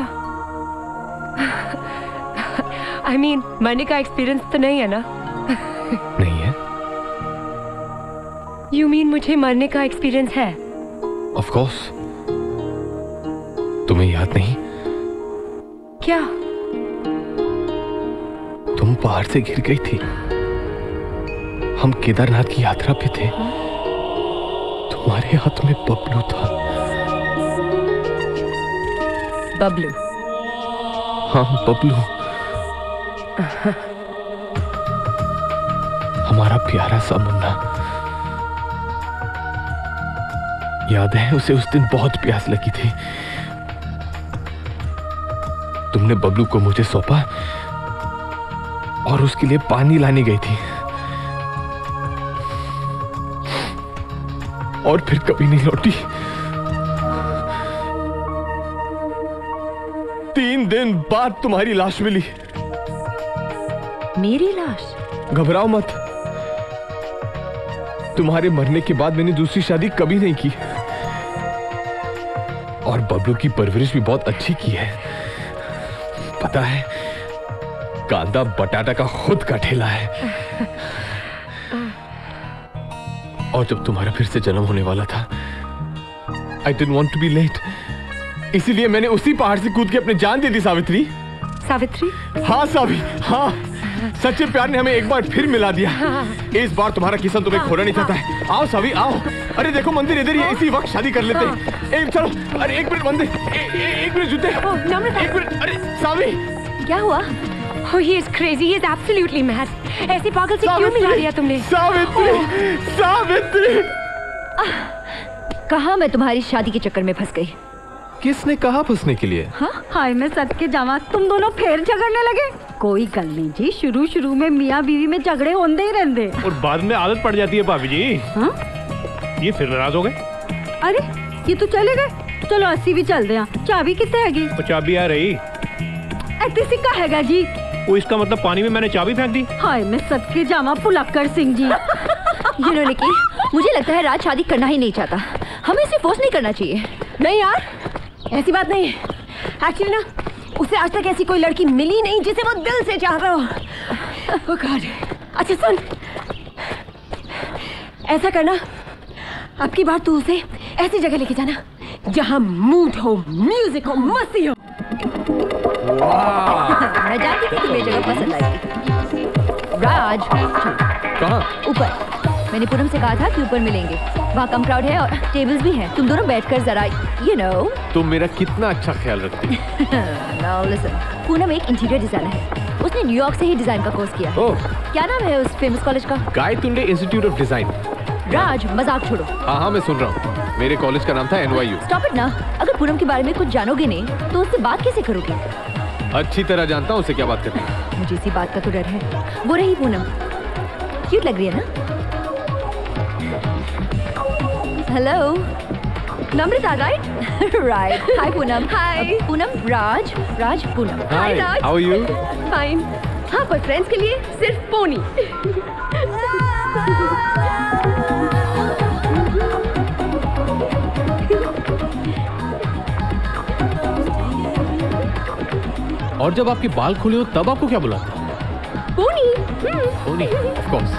I mean मरने का एक्सपीरियंस तो नहीं है ना? नहीं है? You mean मुझे मरने का एक्सपीरियंस है? Of course. तुम्हें याद नहीं? क्या? तुम पहाड़ से गिर गई थी। हम केदारनाथ की यात्रा पे थे। तुम्हारे हाथ में बबलू था। बबलू? हाँ, बबलू। हमारा प्यारा सा मुन्ना। याद है उसे उस दिन बहुत प्यास लगी थी। तुमने बबलू को मुझे सौंपा और उसके लिए पानी लाने गई थी और फिर कभी नहीं लौटी। 3 दिन बाद तुम्हारी लाश मिली। मेरी लाश? घबराओ मत। तुम्हारे मरने के बाद मैंने दूसरी शादी कभी नहीं की और बबलू की परवरिश भी बहुत अच्छी की है। पता है, कांदा बटाटा का खुद का ठेला है। और जब तुम्हारा फिर से जन्म होने वाला था, I didn't want to be late, इसीलिए मैंने उसी पहाड़ से कूद के अपनी जान दे दी। सावित्री। सावित्री? हाँ सावी, हाँ। सच्चे प्यार ने हमें एक बार फिर मिला दिया। इस बार तुम्हारा किस्मत तुम्हें खोना नहीं चाहता है। आओ सावी, आओ। अरे देखो मंदिर इधर ही है, इसी वक्त शादी कर लेते हैं। चलो। अरे 1 मिनट मंदिर, 1 मिनट जूते। 1 मिनट। अरे सावी, क्या हुआ? Oh, he is crazy. He is absolutely mad. ऐसी पागल से क्यों मिला दिया तुमने? सावित्री, सावित्री। कहाँ मैं तुम्हारी शादी के चक्कर में फंस गई? किसने कहा फंसने के लिए? हाँ? हाय मैं सद के जावा, तुम दोनों फिर झगड़ने लगे? कोई गल नहीं जी, शुरू में मियाँ बीवी में झगड़े होंदे ही रहंदे और बाद में आदत पड़ जाती है भाभी जी। हाँ? ये फिर नाराज हो गए? अरे ये तो चले गए। चलो अस्सी भी चलते हैं। चाबी कितने हैगी? तो चाबी आ रही। ऐसी का हैगा जी? वो इसका मतलब पानी में मैंने चाबी फेंक दी। हाय मैं सद के जावा पुलक्कर सिंह जी। निकी, मुझे लगता है राज शादी करना ही नहीं चाहता। हमें इसे फोर्स नहीं करना चाहिए। नहीं यार, ऐसी बात नहीं है। एक्चुअली ना, उसे आज तक ऐसी कोई लड़की मिली नहीं जिसे वो दिल से चाहता हो। Oh God। अच्छा सुन, ऐसा करना, अब की बार तू उसे ऐसी जगह लेके जाना जहाँ मूड हो, म्यूजिक हो, मस्ती हो। मैं जानती थी तुम्हें जगह पसंद आएगी। राज, कहाँ? ऊपर। मैंने पूनम से कहा था कि ऊपर मिलेंगे, वहाँ कम क्राउड है और टेबल्स भी हैं। तुम दोनों बैठकर जरा तुम मेरा कितना अच्छा ख्याल रखती हो। Now listen, पूनम एक इंटीरियर डिजाइनर है। उसने न्यूयॉर्क से ही डिजाइन का कोर्स किया। क्या नाम है उस फेमस कॉलेज का? Gaitonde institute of design. Raj मजाक छोड़ो। हाँ मैं सुन रहा हूँ। मेरे कॉलेज का नाम था NYU। स्टॉप इट ना। अगर पूनम के बारे में कुछ जानोगे नहीं तो उससे बात कैसे करोगे? अच्छी तरह जानता हूँ उससे क्या बात करनी है। मुझे इसी बात का तो डर है। वो रही पूनम, क्यूट लग रही है ना? Hello Namrata, right? Right. Hi Poonam. Hi Poonam. Raj Poonam. Hi Raj. How are you? Fine. हाँ पर फ्रेंड्स के लिए सिर्फ पोनी। और जब आपके बाल खुले हो तब आपको क्या बुलाते हैं? Pony. Pony, of course.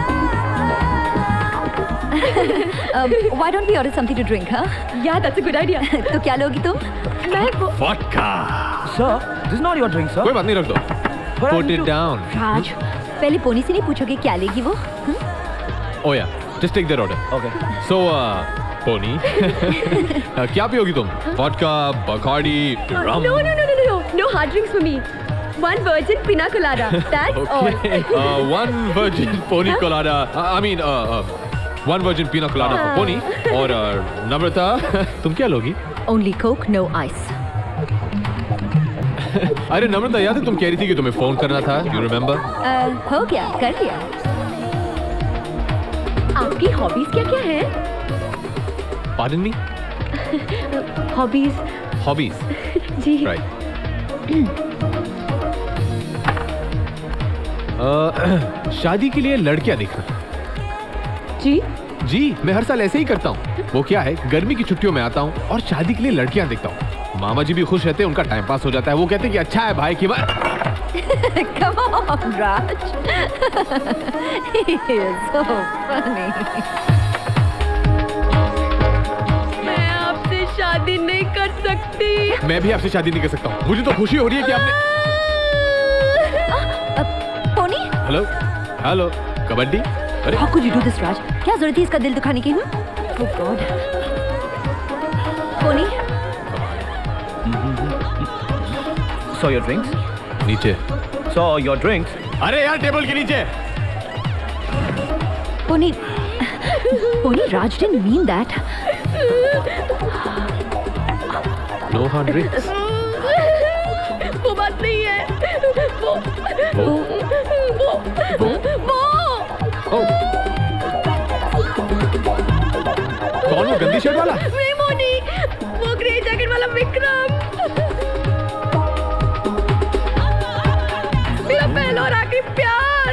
Why don't we order something to drink, huh? Yeah, that's a good idea. तो क्या लोगी तुम? मैं Vodka. Sir, this is not your drink, sir. कोई बात नहीं, रख दो। Put it down. राज, पहले पोनी से नहीं पूछोगे क्या लेगी वो? Oh yeah, just take that order. Okay. So, Pony, क्या पियोगी तुम? Vodka, Bacardi, rum? No hard drinks for me. One virgin pina colada. That's all. One virgin pony colada. I mean, one virgin pina colada for pony. और नम्रता, तुम क्या लोगी? Only Coke, no ice. अरे नम्रता, याद है तुम कह रही थी कि तुम्हें फोन करना था? You remember? हो गया, कर लिया। आपकी हॉबीज क्या है? Pardon me? हॉबीज। Hobbies. जी। Right. शादी के लिए लड़कियां देखना। जी, मैं हर साल ऐसे ही करता हूँ। वो क्या है, गर्मी की छुट्टियों में आता हूँ और शादी के लिए लड़कियां देखता हूँ। मामा जी भी खुश रहते हैं, उनका टाइम पास हो जाता है। वो कहते हैं कि अच्छा है भाई की Come on, Raj. He is so funny. मैं आपसे शादी नहीं कर सकती। मैं भी आपसे शादी नहीं कर सकता हूँ। मुझे तो खुशी हो रही है कि आपने हेलो कबड्डी। अरे How could you do this, Raj? क्या जरूरत थी इसका दिल दुखाने की? Oh God. Pony? So your drinks? नीचे। So your drinks? अरे यार टेबल के नीचे। Pony, Raj didn't mean that. No hard drinks. वो बात नहीं है। वो कौन वो गंदी शर्ट वाला? नहीं मोनी, वो ग्रे जैकेट वाला विक्रम। मेरा पहला और आखिरी प्यार।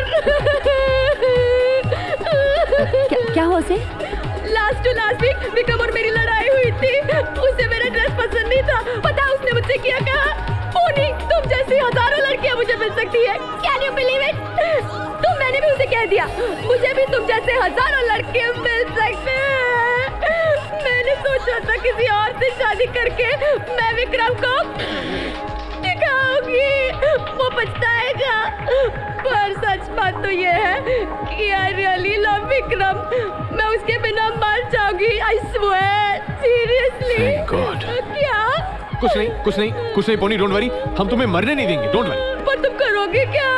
क्या हुआ उसे? लास्ट वीक विक्रम और मेरी लड़ाई हुई थी। उसे मेरा ड्रेस पसंद नहीं था। पता उसने मुझसे क्या कहा? पोनी, तुम जैसी हजारों लड़कियां मुझे मिल सकती है। Can you believe it? तो मैंने भी उसे कह दिया, मुझे भी तुम जैसे हजारों लड़कियां मिल सकते हैं। मैंने सोचा था किसी और से शादी करके मैं विक्रम को दिखाऊंगी, वो पछताएगा। पर सच बात तो ये है कि I really love विक्रम। मैं उसके बिना मर जाऊंगी। I swear, seriously। Thank God. क्या? कुछ नहीं पोनी, डोंट वरी। हम तुम्हें मरने नहीं देंगे, डोंट वरी। पर तुम करोगे क्या?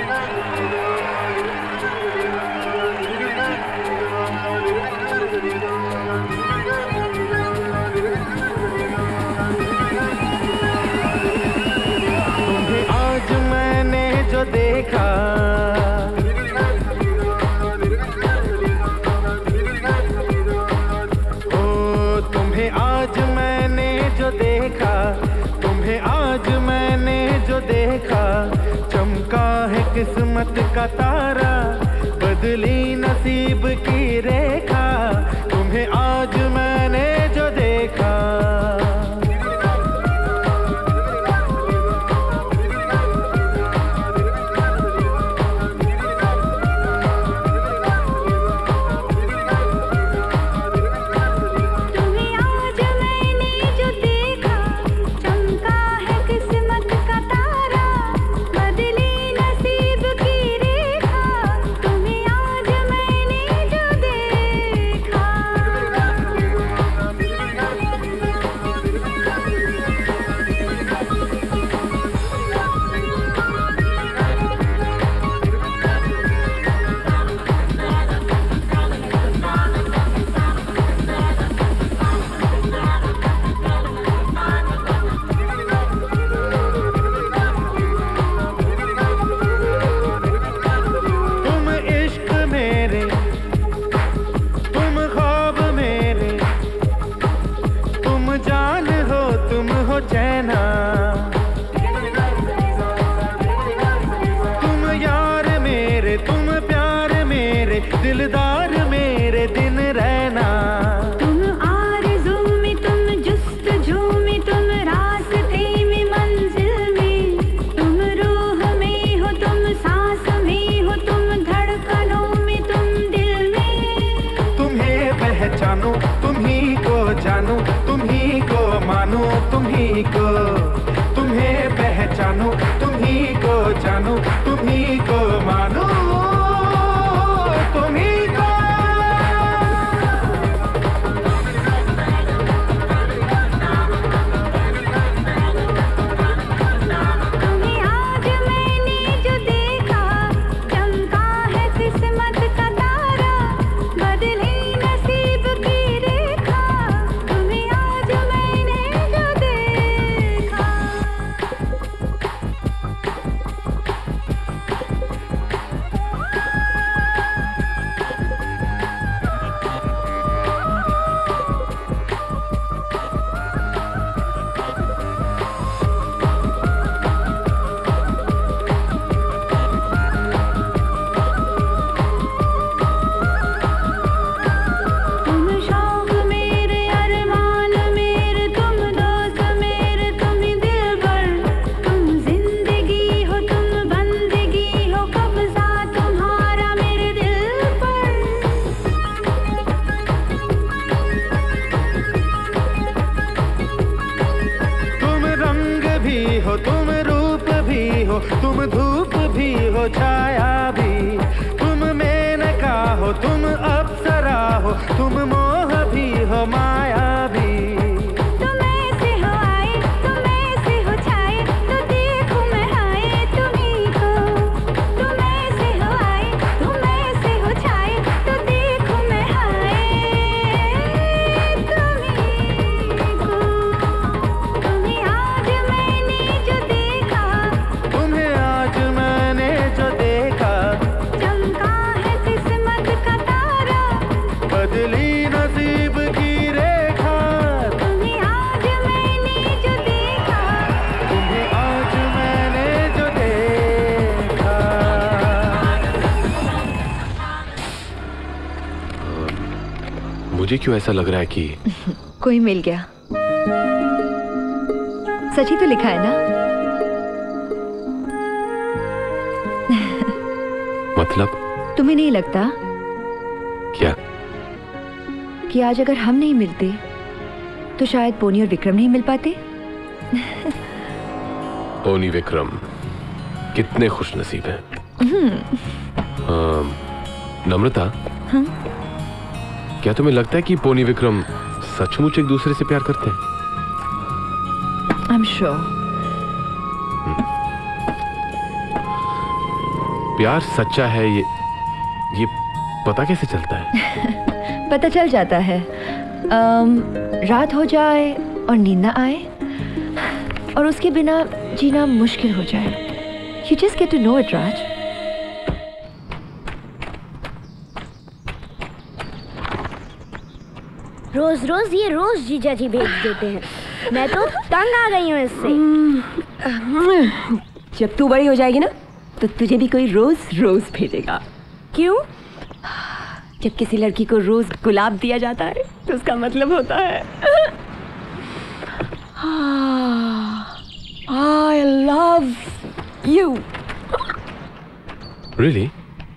तुम्हें आज मैंने जो देखा, तुम्हें आज मैंने जो देखा, तुम्हें आज मैंने जो देखा, चमका है किस्मत का तारा, बदली नसीब की रेखा। तुम्हें आज मैंने जो देखा, दिलदार मेरे दिन रहना। तुम आरज़ू में, तुम जुस्तजू में, तुम रास्ते में, मंजिल में, तुम रूह में हो, तुम सांस में हो, तुम धड़कनों में, तुम दिल में। तुम्हें पहचानो, तुम्ही को जानो, तुम्ही को मानो, तुम्ही को, तुम्हें पहचानो, तुम्ही तुम्ही को जानू, तुम्ही को मानू, तुम्ही को। तुम्हें आज मैंने जो देखा, चमका है किस्मत का तारा, बदली नसीब की रेखा। तुम्हें आज मैंने जो देखा। तुम शौक मेरे, अरमान मेरे, तुम दोस्त मेरे, तुम दिलबर। तुम जिंदगी हो, तुम बंदगी हो, कब्जा तुम्हारा मेरे दिल पर। तुम रंग भी हो, तुम रूप भी हो, तुम धूप भी हो, छाया भी। तुम मेनका हो, तुम अप्सरा हो, तुम मोह भी हो, माया भी। तुम ऐसे हो आए, तुम ऐसे हो छाए, तो देखूं मैं हाय तुम्ही को। तुम ऐसे हो आए, तुम ऐसे हो छाए, तो देखूं मैं हाय तुम्ही को। तुम्हें आज मैंने जो देखा, तुम्हें आज मैंने जो देखा, चमका है किस्मत का तारा, बदली नसीब की रेखा। तुम्हें आज मैंने जो देखा। तुम्हें आज मैंने जो देखा। मुझे क्यों ऐसा लग रहा है कि कोई मिल गया। सच ही तो लिखा है ना? मतलब तुम्हें नहीं लगता क्या? कि आज अगर हम नहीं मिलते तो शायद पोनी और विक्रम नहीं मिल पाते? पोनी विक्रम कितने खुशनसीब हैं। नम्रता, हाँ? क्या तुम्हें लगता है कि पोनी विक्रम सचमुच एक दूसरे से प्यार करते हैं? I'm sure. प्यार सच्चा है ये पता कैसे चलता है? पता चल जाता है। रात हो जाए और नींद ना आए और उसके बिना जीना मुश्किल हो जाए। You just get to know it, राज। रोज रोज ये रोज जीजा जी भेज देते हैं, मैं तो तंग आ गई हूँ इससे। जब तू बड़ी हो जाएगी ना तो तुझे भी कोई रोज रोज भेजेगा। क्यों? जब किसी लड़की को रोज गुलाब दिया जाता है तो उसका मतलब होता है I love you. Really?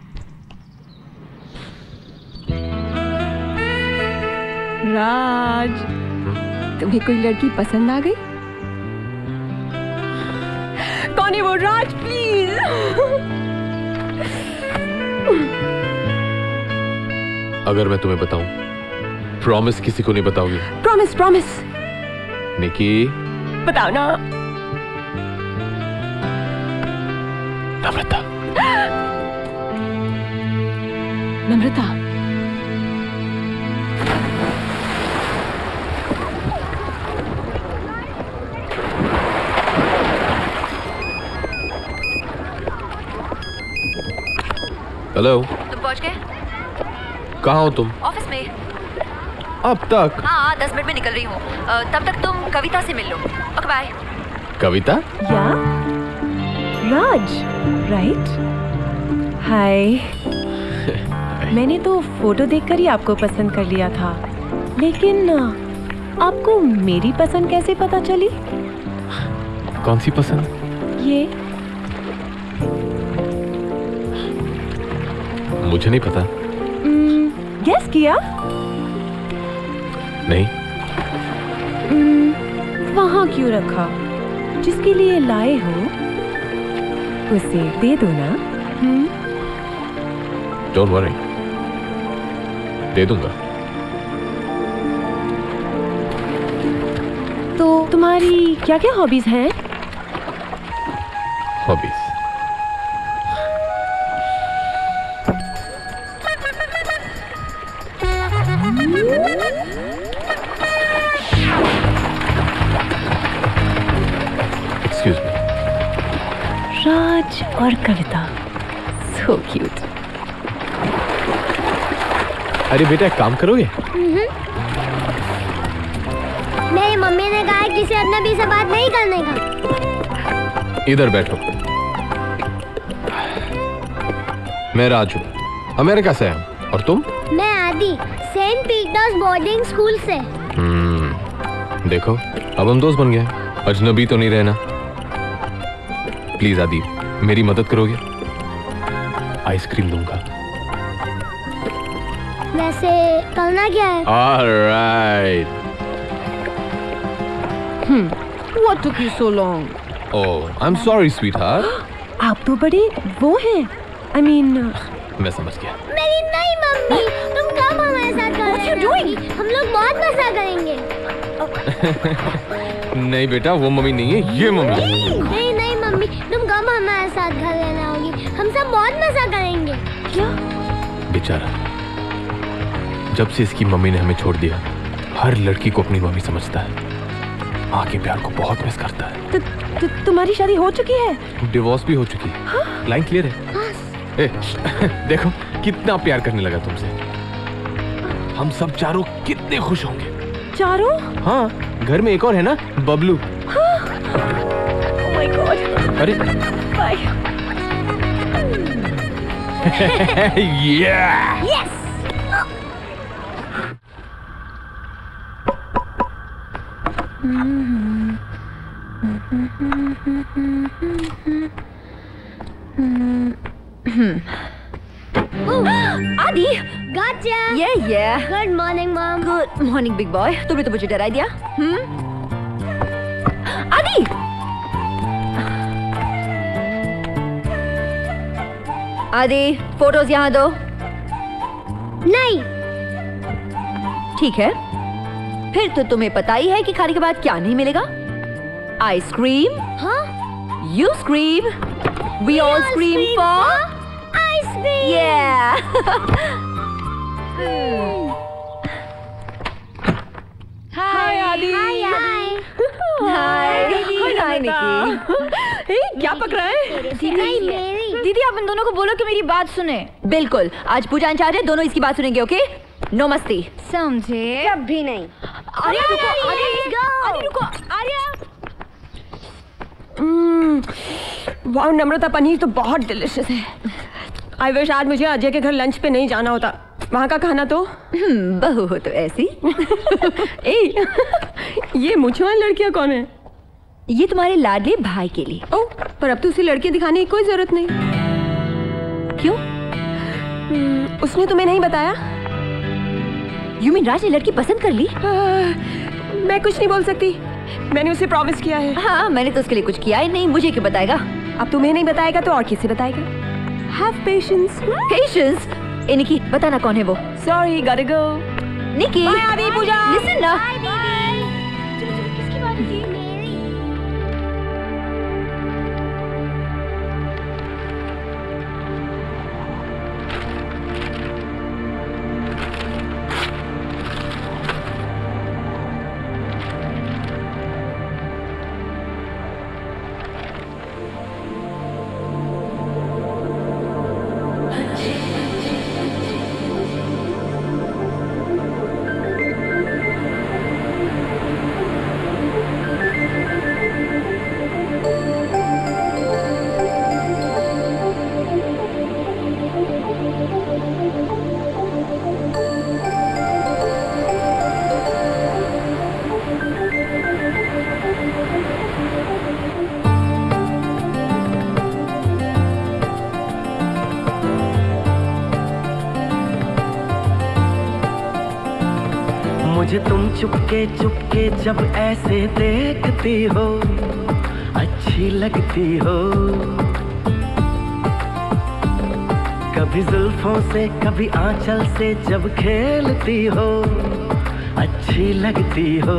राज, तुम्हें कोई लड़की पसंद आ गई? कौन है वो? राज प्लीज। अगर मैं तुम्हें बताऊं, प्रॉमिस किसी को नहीं बताओगी? Promise promise. निकी, बताओ ना। नम्रता। नम्रता, हेलो। तुम पहुंच गए? कहाँ हो तुम? ऑफिस में। अब तक? हाँ, 10 मिनट में निकल रही हूँ। तब तक तुम कविता से मिल लो। Okay bye. कविता? या राज, राइट? हाय। मैंने तो फोटो देखकर ही आपको पसंद कर लिया था, लेकिन आपको मेरी पसंद कैसे पता चली? कौन सी पसंद? ये मुझे नहीं पता। गेस किया? नहीं। वहाँ क्यों रखा? जिसके लिए लाए हो उसे दे दो ना। डोंट वरी, दे दूंगा। तो तुम्हारी क्या क्या हॉबीज हैं? Hobbies excuse me. राज और कविता, सो क्यूट। अरे बेटा एक काम करोगे? मेरी मम्मी ने कहा है किसी अजनबी से बात नहीं करने का। इधर बैठो। मैं राजू, अमेरिका से हूँ। और तुम? मैं आदि, सेंट पीटर्स बोर्डिंग स्कूल से। देखो अब हम दोस्त बन गए, अजनबी तो नहीं रहना। प्लीज आदि, मेरी मदद करोगे? आइसक्रीम दूंगा। वैसे करना क्या है? Alright. What took you so long? Oh, I'm sorry, sweetheart. आप तो बड़े वो हैं। I mean, मैं समझ गया। मेरी नई मम्मी, तुम कब हमारे साथ कर रहे हो? हम लोग बहुत मजा करेंगे। नहीं बेटा, वो मम्मी नहीं है, ये मम्मी। नहीं नहीं मम्मी, तुम कब हमारे साथ घर रहने आओगी? हम सब बहुत मजा करेंगे। क्या? बेचारा, जब से इसकी मम्मी ने हमें छोड़ दिया, हर लड़की को अपनी मम्मी समझता है। माँ के प्यार को बहुत मिस करता है। तुम्हारी शादी हो चुकी है? डिवोर्स भी हो चुकी है। लाइन क्लियर है? देखो कितना प्यार करने लगा तुमसे। हम सब चारों कितने खुश होंगे। चारों? हाँ, घर में एक और है ना, बबलू। Oh my God. अरे bye. Yes. Adi, Gotcha. yeah. Good morning, mom. Good morning, big boy. तुमने तो मुझे डरा दिया। आदि, आदि, फोटोज यहाँ दो। नहीं। ठीक है, फिर तो तुम्हें पता ही है कि खाने के बाद क्या नहीं मिलेगा। आइसक्रीम। हाँ? You scream. We all scream for ice cream. Yeah. Hi आदि। Hi निकी। क्या पक रहा है? दीदी आप इन दोनों को बोलो कि मेरी बात सुने। बिल्कुल, आज पूजा इंचार्ज है, दोनों इसकी बात सुनेंगे। ओके, नो मस्ती, समझे? कभी नहीं। आर्या रुको, आर्या रुको, आर्या। वाह नम्रता, पनीर तो बहुत डिलिशियस है। आई विश आज मुझे अजय के घर लंच पे नहीं जाना होता। वहाँ का खाना तो बहू हो तो ऐसी। ये मुझे वाली लड़कियाँ कौन है? ये तुम्हारे लाडले भाई के लिए। ओह, पर अब तो उसे लड़की दिखाने की कोई जरूरत नहीं। क्यों? उसने तुम्हें नहीं बताया? यू मीन राज ने लड़की पसंद कर ली? मैं कुछ नहीं बोल सकती, मैंने उसे प्रॉमिस किया है। हाँ, मैंने तो उसके लिए कुछ किया ही नहीं, मुझे क्यों बताएगा? अब तुम्हें नहीं बताएगा तो और किसे बताएगा? Have patience. Patience? ए निकी, बताना कौन है वो? Sorry, gotta go. निकी, Bye आदि, पूजा। Listen ना। किसकी बात की? मुझे तुम चुपके चुपके जब ऐसे देखती हो, अच्छी लगती हो। कभी जुल्फों से कभी आंचल से जब खेलती हो अच्छी लगती हो।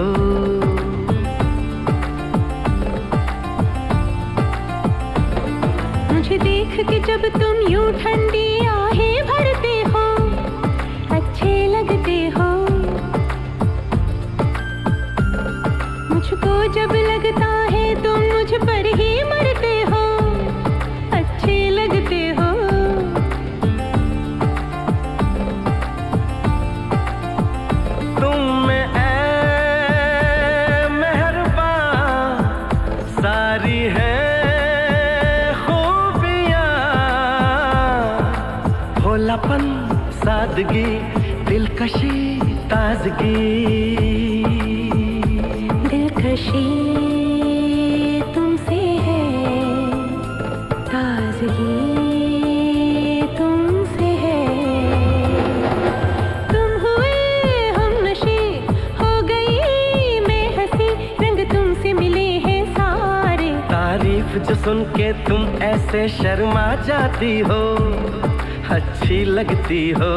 मुझे देख के जब तुम यूं ठंडी आहें भरते हो अच्छे लगते हो। मुझको जब लगता है तुम मुझ पर ही मरते हो अच्छे लगते हो। तुम में ऐ मेहरबान सारी है खूबियाँ, भोलापन सादगी दिलकशी ताजगी। दिलकशी तुमसे है, ताजगी तुमसे है। तुम हुए हमनशी हो गई मैं हंसी, रंग तुमसे मिले हैं सारे। तारीफ जो सुन के तुम ऐसे शर्मा जाती हो अच्छी लगती हो।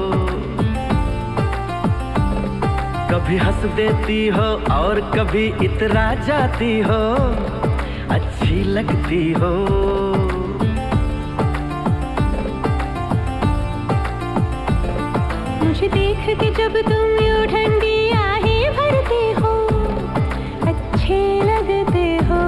कभी हंस देती हो और कभी इतरा जाती हो अच्छी लगती हो। मुझे देख के जब तुम यूं ठंडी आहें भरते हो अच्छे लगते हो।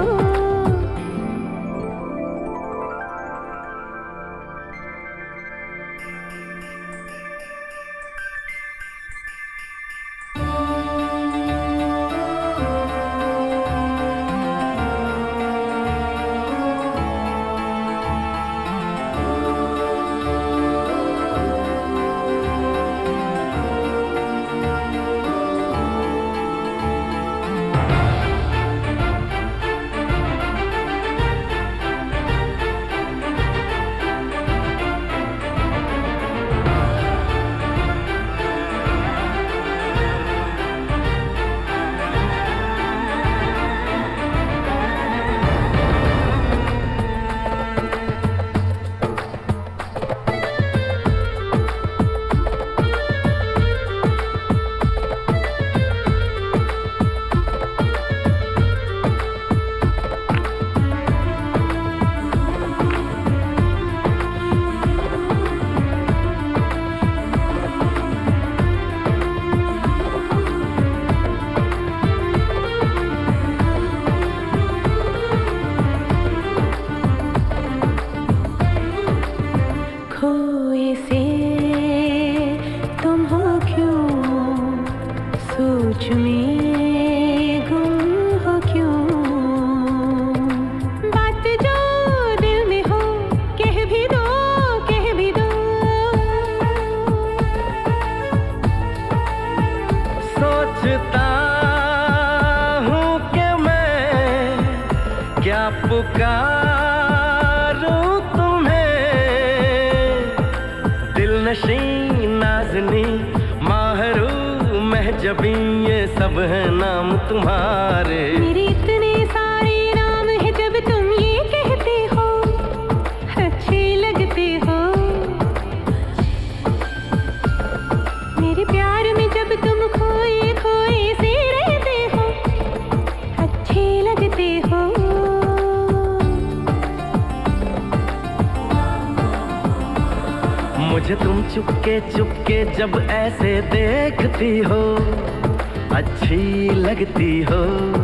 खोए से तुम हो क्यों, सोच में गुम हो क्यों। बात जो दिल में हो कह भी दो, कह भी दो। सोचता हूँ कि मैं क्या पुकारूं तुम्हें, दिलनशी नाज़नी माहरू महजबी ये सब है नाम तुम्हारे। मेरे इतने सारे नाम है जब तुम ये कहते हो अच्छे लगते हो। मेरे प्यार में जब तुम खोए खोए से रहते हो अच्छे लगते हो। मुझे तुम चुपके चुपके जब ऐसे देखती हो अच्छी लगती हो।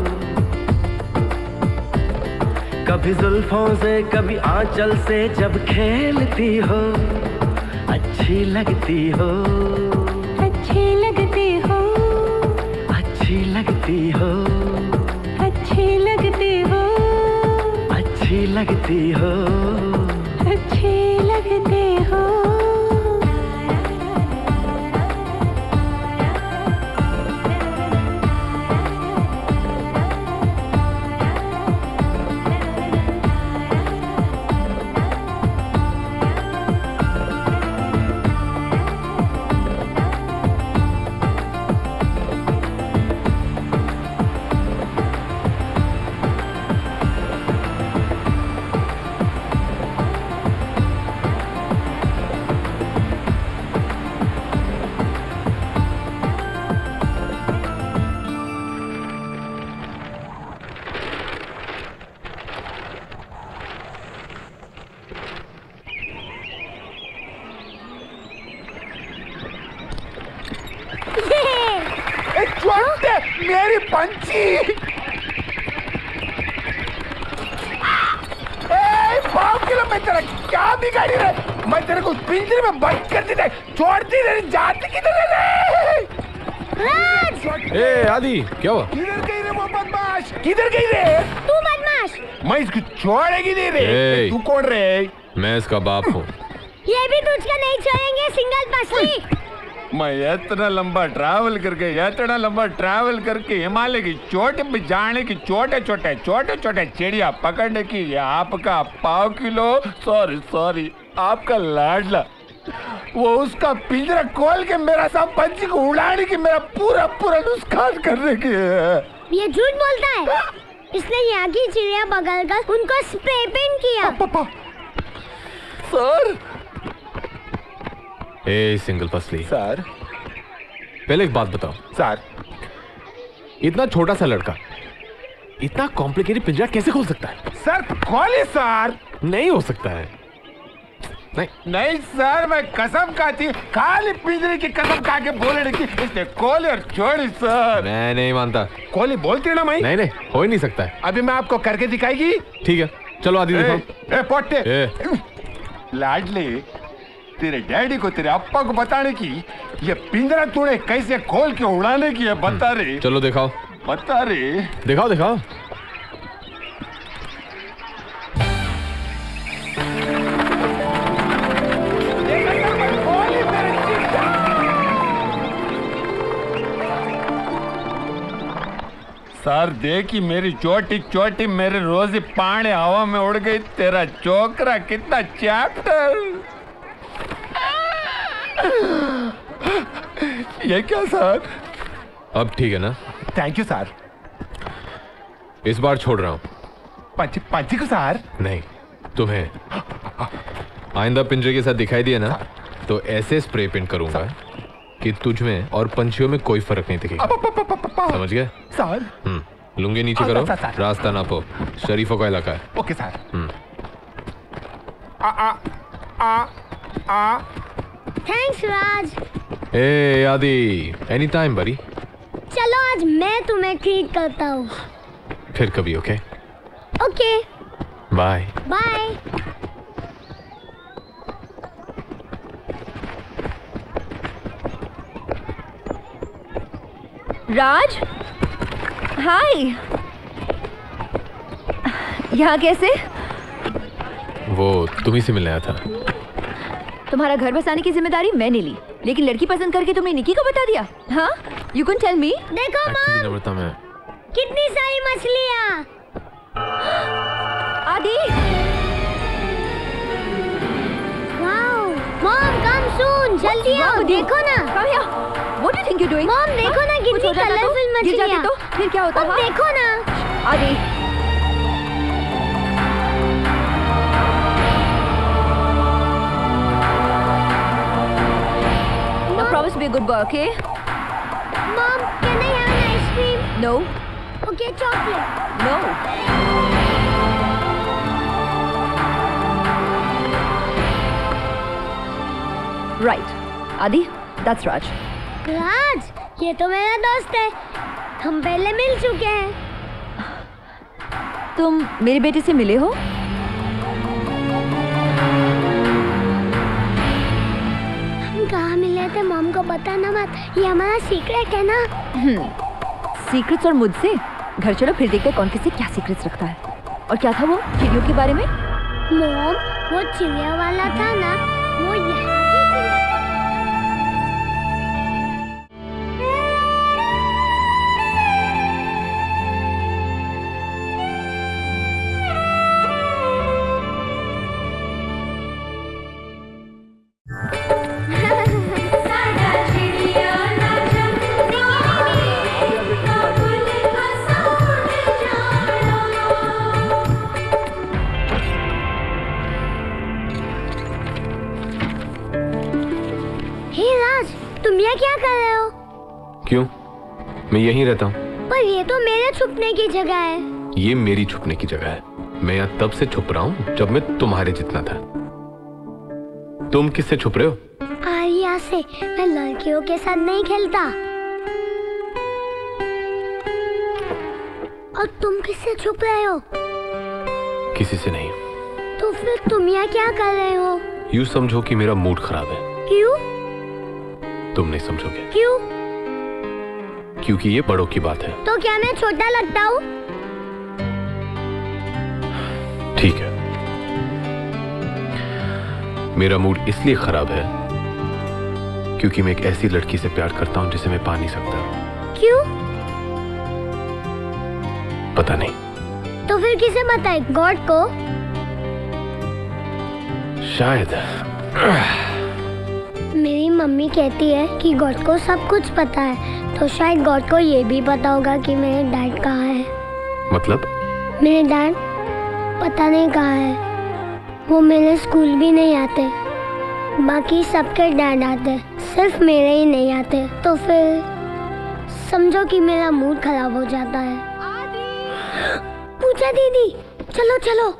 कभी जुल्फों से कभी आंचल से जब खेलती हो अच्छी लगती हो। अच्छे लगते हो, अच्छी लगती हो, अच्छे लगते हो, अच्छी लगती हो, अच्छे लगते हो। मेरी पंछी। 5 किलोमीटर क्या बिगाड़ी रहे? मैं तेरे को पिंजरे में बंद कर दी थी, छोड़ती नहीं, जाती किधर है? ए आदि, क्या हुआ? किधर गई रे वो बदमाश? किधर गई रे? तू बदमाश। मैं इसको छोड़ेगी नहीं रे। तू कौन रे? मैं इसका बाप हूँ। ये भी तुझका नहीं छोड़ेंगे सिंगल पसली। मैं इतना लंबा ट्रैवल करके हिमालय की चोटी पे जाने की छोटे छोटे चिड़िया पकड़ने की ये आपका पाव किलो सॉरी आपका लाडला वो उसका पिंजरा खोल के मेरा सब पंछी को उड़ाने की मेरा पूरा नुकसान करने की है। ये झूठ बोलता है। इसने यहाँ की चिड़िया पकड़ कर उनको स्प्रे पेंट किया। सर ए सिंगल पसली सर, पहले एक बात बताओ सर, इतना छोटा सा लड़का इतना कॉम्प्लिकेटेड पिंजरा कैसे खोल सकता है? सर खोले सर। नहीं हो सकता है। नहीं सर, मैं कसम खाती, खाली पिंजरे की कसम खा के बोलने की इसने खोली और छोड़ी सर। मैं नहीं मानता। खोली बोलती ना मैं। नहीं हो ही नहीं सकता है। अभी मैं आपको करके दिखाएगी। ठीक है चलो आदि दिखाओ। पोटे लाडली, तेरे डैडी को तेरे अप्पा को बताने की ये पिंजरा तूने कैसे खोल के उड़ाने की है बता रे। चलो दिखाओ। बता रे। दिखाओ। सर देखी मेरी चोटी मेरे रोजी पानी हवा में उड़ गई। तेरा चोकरा कितना चैप्टर। ये क्या सर? अब ठीक है ना? Thank you sir. इस बार छोड़ रहा हूँ। पंछी को सर? नहीं, तुम्हें। आइंदा पिंजरे के साथ दिखाई दिया ना तो ऐसे स्प्रे पेंट करूंगा कि तुझ में और पंछियों में कोई फर्क नहीं दिखेगा। समझ गए सर? लुंगी नीचे करो, रास्ता नापो, शरीफों का इलाका है। Okay sir. थैंक्स राज। ए आदि, एनी टाइम बड़ी। चलो आज मैं तुम्हें ट्रीट करता हूँ। फिर कभी। Okay bye. राज, हाय। यहाँ कैसे? वो तुम्ही से मिलने आया था। तुम्हारा घर बसाने की जिम्मेदारी मैंने ली, लेकिन लड़की पसंद करके तुमने निकी को बता दिया। हाँ, यू कैन टेल मी। देखो मॉम, कितनी सारी मछलियाँ। आदि। वाओ, मॉम कम सून, जल्दी आओ, देखो ना। What do you think you're doing? Mom देखो ना कितनी कलरफुल मछलियाँ। तो फिर क्या होता है? देखो ना। आदि। Now promise to be a good boy, okay? Mom, can I have an ice cream? No. Okay, chocolate. No. Right. Adi, that's Raj. राज, ये तो मेरा दोस्त है। हम पहले मिल चुके हैं। तुम मेरे बेटे से मिले हो? हम कहाँ मिले थे मॉम को बताना मत, ये हमारा सीक्रेट है ना। सीक्रेट्स और मुझसे? घर चलो फिर देखते कौन किससे क्या सीक्रेट्स रखता है। और क्या था वो चिड़ियों के बारे में? मॉम, वो चिड़िया वाला था ना, वो यहाँ क्या कर रहे हो? क्यों? मैं यहीं रहता हूँ। पर ये तो मेरे छुपने की जगह है। ये मेरी छुपने की जगह है। मैं यहाँ तब से छुप रहा हूँ जब मैं तुम्हारे जितना था। तुम किससे छुप रहे हो? आर्या से। मैं लड़कियों के साथ नहीं खेलता। और तुम किससे छुप रहे हो? किसी से नहीं। तो फिर तुम यहाँ क्या कर रहे हो? यूं समझो कि मेरा मूड खराब है। क्यों? तुम नहीं समझोगे। क्यों? क्योंकि ये बड़ों की बात है। तो क्या मैं छोटा लगता हूँ? ठीक है, मेरा मूड इसलिए खराब है क्योंकि मैं एक ऐसी लड़की से प्यार करता हूं जिसे मैं पा नहीं सकता। क्यों? पता नहीं। तो फिर किसे बताए? गॉड को? शायद। मेरी मम्मी कहती है कि गॉड को सब कुछ पता है, तो शायद गॉड को ये भी पता होगा कि मेरे डैड कहाँ है। मतलब? मेरे डैड पता नहीं कहाँ है। वो मेरे स्कूल भी नहीं आते, बाकी सबके डैड आते, सिर्फ मेरे ही नहीं आते। तो फिर समझो कि मेरा मूड खराब हो जाता है। पूजा दीदी, चलो चलो।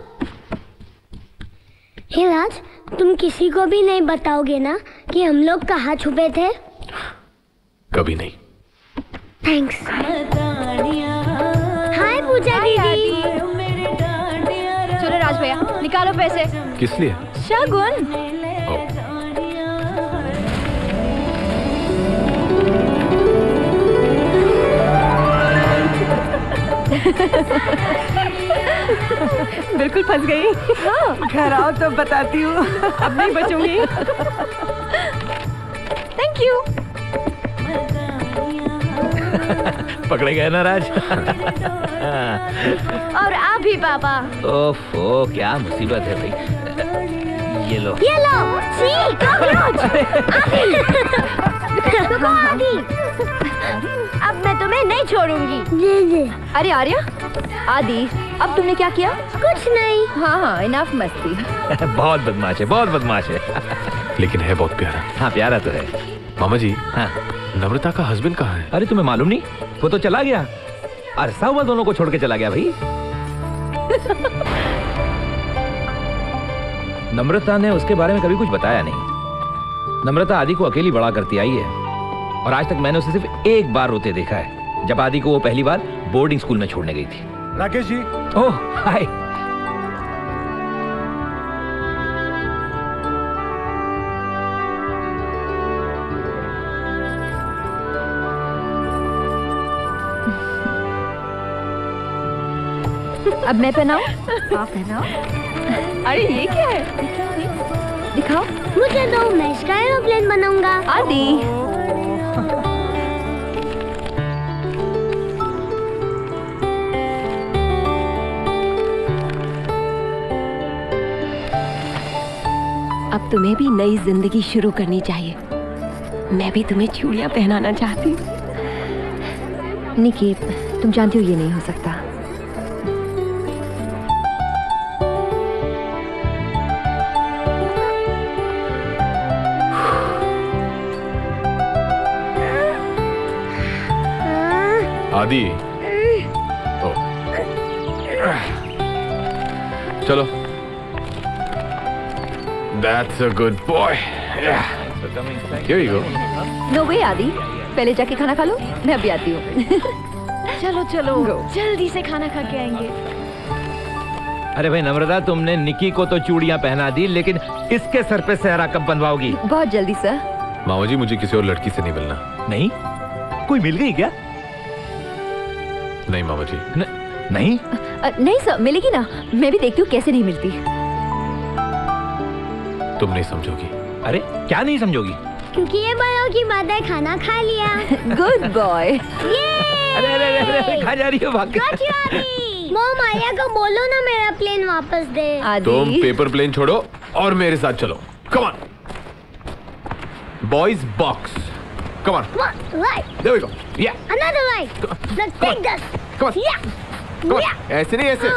हे राज, तुम किसी को भी नहीं बताओगे ना कि हम लोग कहाँ छुपे थे? कभी नहीं। थैंक्स। हाय पूजा दीदी। चलो राज भैया, निकालो पैसे। किस लिए? शगुन। बिल्कुल फंस गई। हाँ। घर आओ तो बताती हूँ, अब नहीं बचूंगी। Thank you. पकड़े गए ना राज? और आप भी पापा। ओफो, क्या मुसीबत है भाई। ये लो। ये लो। सी, कॉकरोच। आदि। अब मैं तुम्हें नहीं छोड़ूंगी। जी। अरे आर्या, आदि, अब तुमने क्या किया? कुछ नहीं। हाँ, इनफ मस्ती। बहुत बदमाश है, बहुत बदमाश है। लेकिन है बहुत प्यारा। हाँ, प्यारा तो है। मामा जी, हाँ, नम्रता का हस्बैंड कहाँ है? अरे तुम्हें मालूम नहीं? वो तो चला गया, अरसा हुआ दोनों को छोड़ के चला गया भाई। नम्रता ने उसके बारे में कभी कुछ बताया नहीं। नम्रता आदि को अकेली बड़ा करती आई है और आज तक मैंने उसे सिर्फ एक बार रोते देखा है, जब आदि को वो पहली बार बोर्डिंग स्कूल में छोड़ने गई थी। राकेश जी। ओह, हाय। अब मैं पहनाऊं? आप पहनाओ। अरे ये क्या है? दिखाओ। मुझे दो, मैं इसका एरोप्लेन बनाऊंगा। आदि। अब तुम्हें भी नई जिंदगी शुरू करनी चाहिए। मैं भी तुम्हें चूड़ियां पहनाना चाहती हूँ। निकी, तुम जानती हो ये नहीं हो सकता। आदि। चलो। That's a good boy. Yeah. Here you go. No way Adi, पहले जाके खाना खा लो, मैं अभी आती हूँ। चलो चलो, जल्दी से खाना खा के आएंगे। अरे भाई नम्रता, तुमने निकी को तो चूड़ियां पहना दी, लेकिन इसके सर पे सेहरा कब बनवाओगी? बहुत जल्दी सर। मामा जी, मुझे किसी और लड़की से नहीं मिलना। नहीं? कोई मिल गई क्या? नहीं मामा जी। नहीं? नहीं सर, मिलेगी ना। मैं भी देखती हूँ कैसे नहीं मिलती। तुम नहीं समझोगी। अरे क्या नहीं समझोगी? क्योंकि ये बड़ों की बात है, खाना खा लिया। Good boy. अरे अरे अरे, खा जा रही हो भाग के। मॉम, आर्या को बोलो ना मेरा प्लेन वापस दे। तुम पेपर प्लेन छोड़ो और मेरे साथ चलो। Come on boys, box. Come on. Right. There we go. Yeah. Another right. Let's take this. Come on. Yeah. Come on. Yeah. ऐसे नहीं, ऐसे।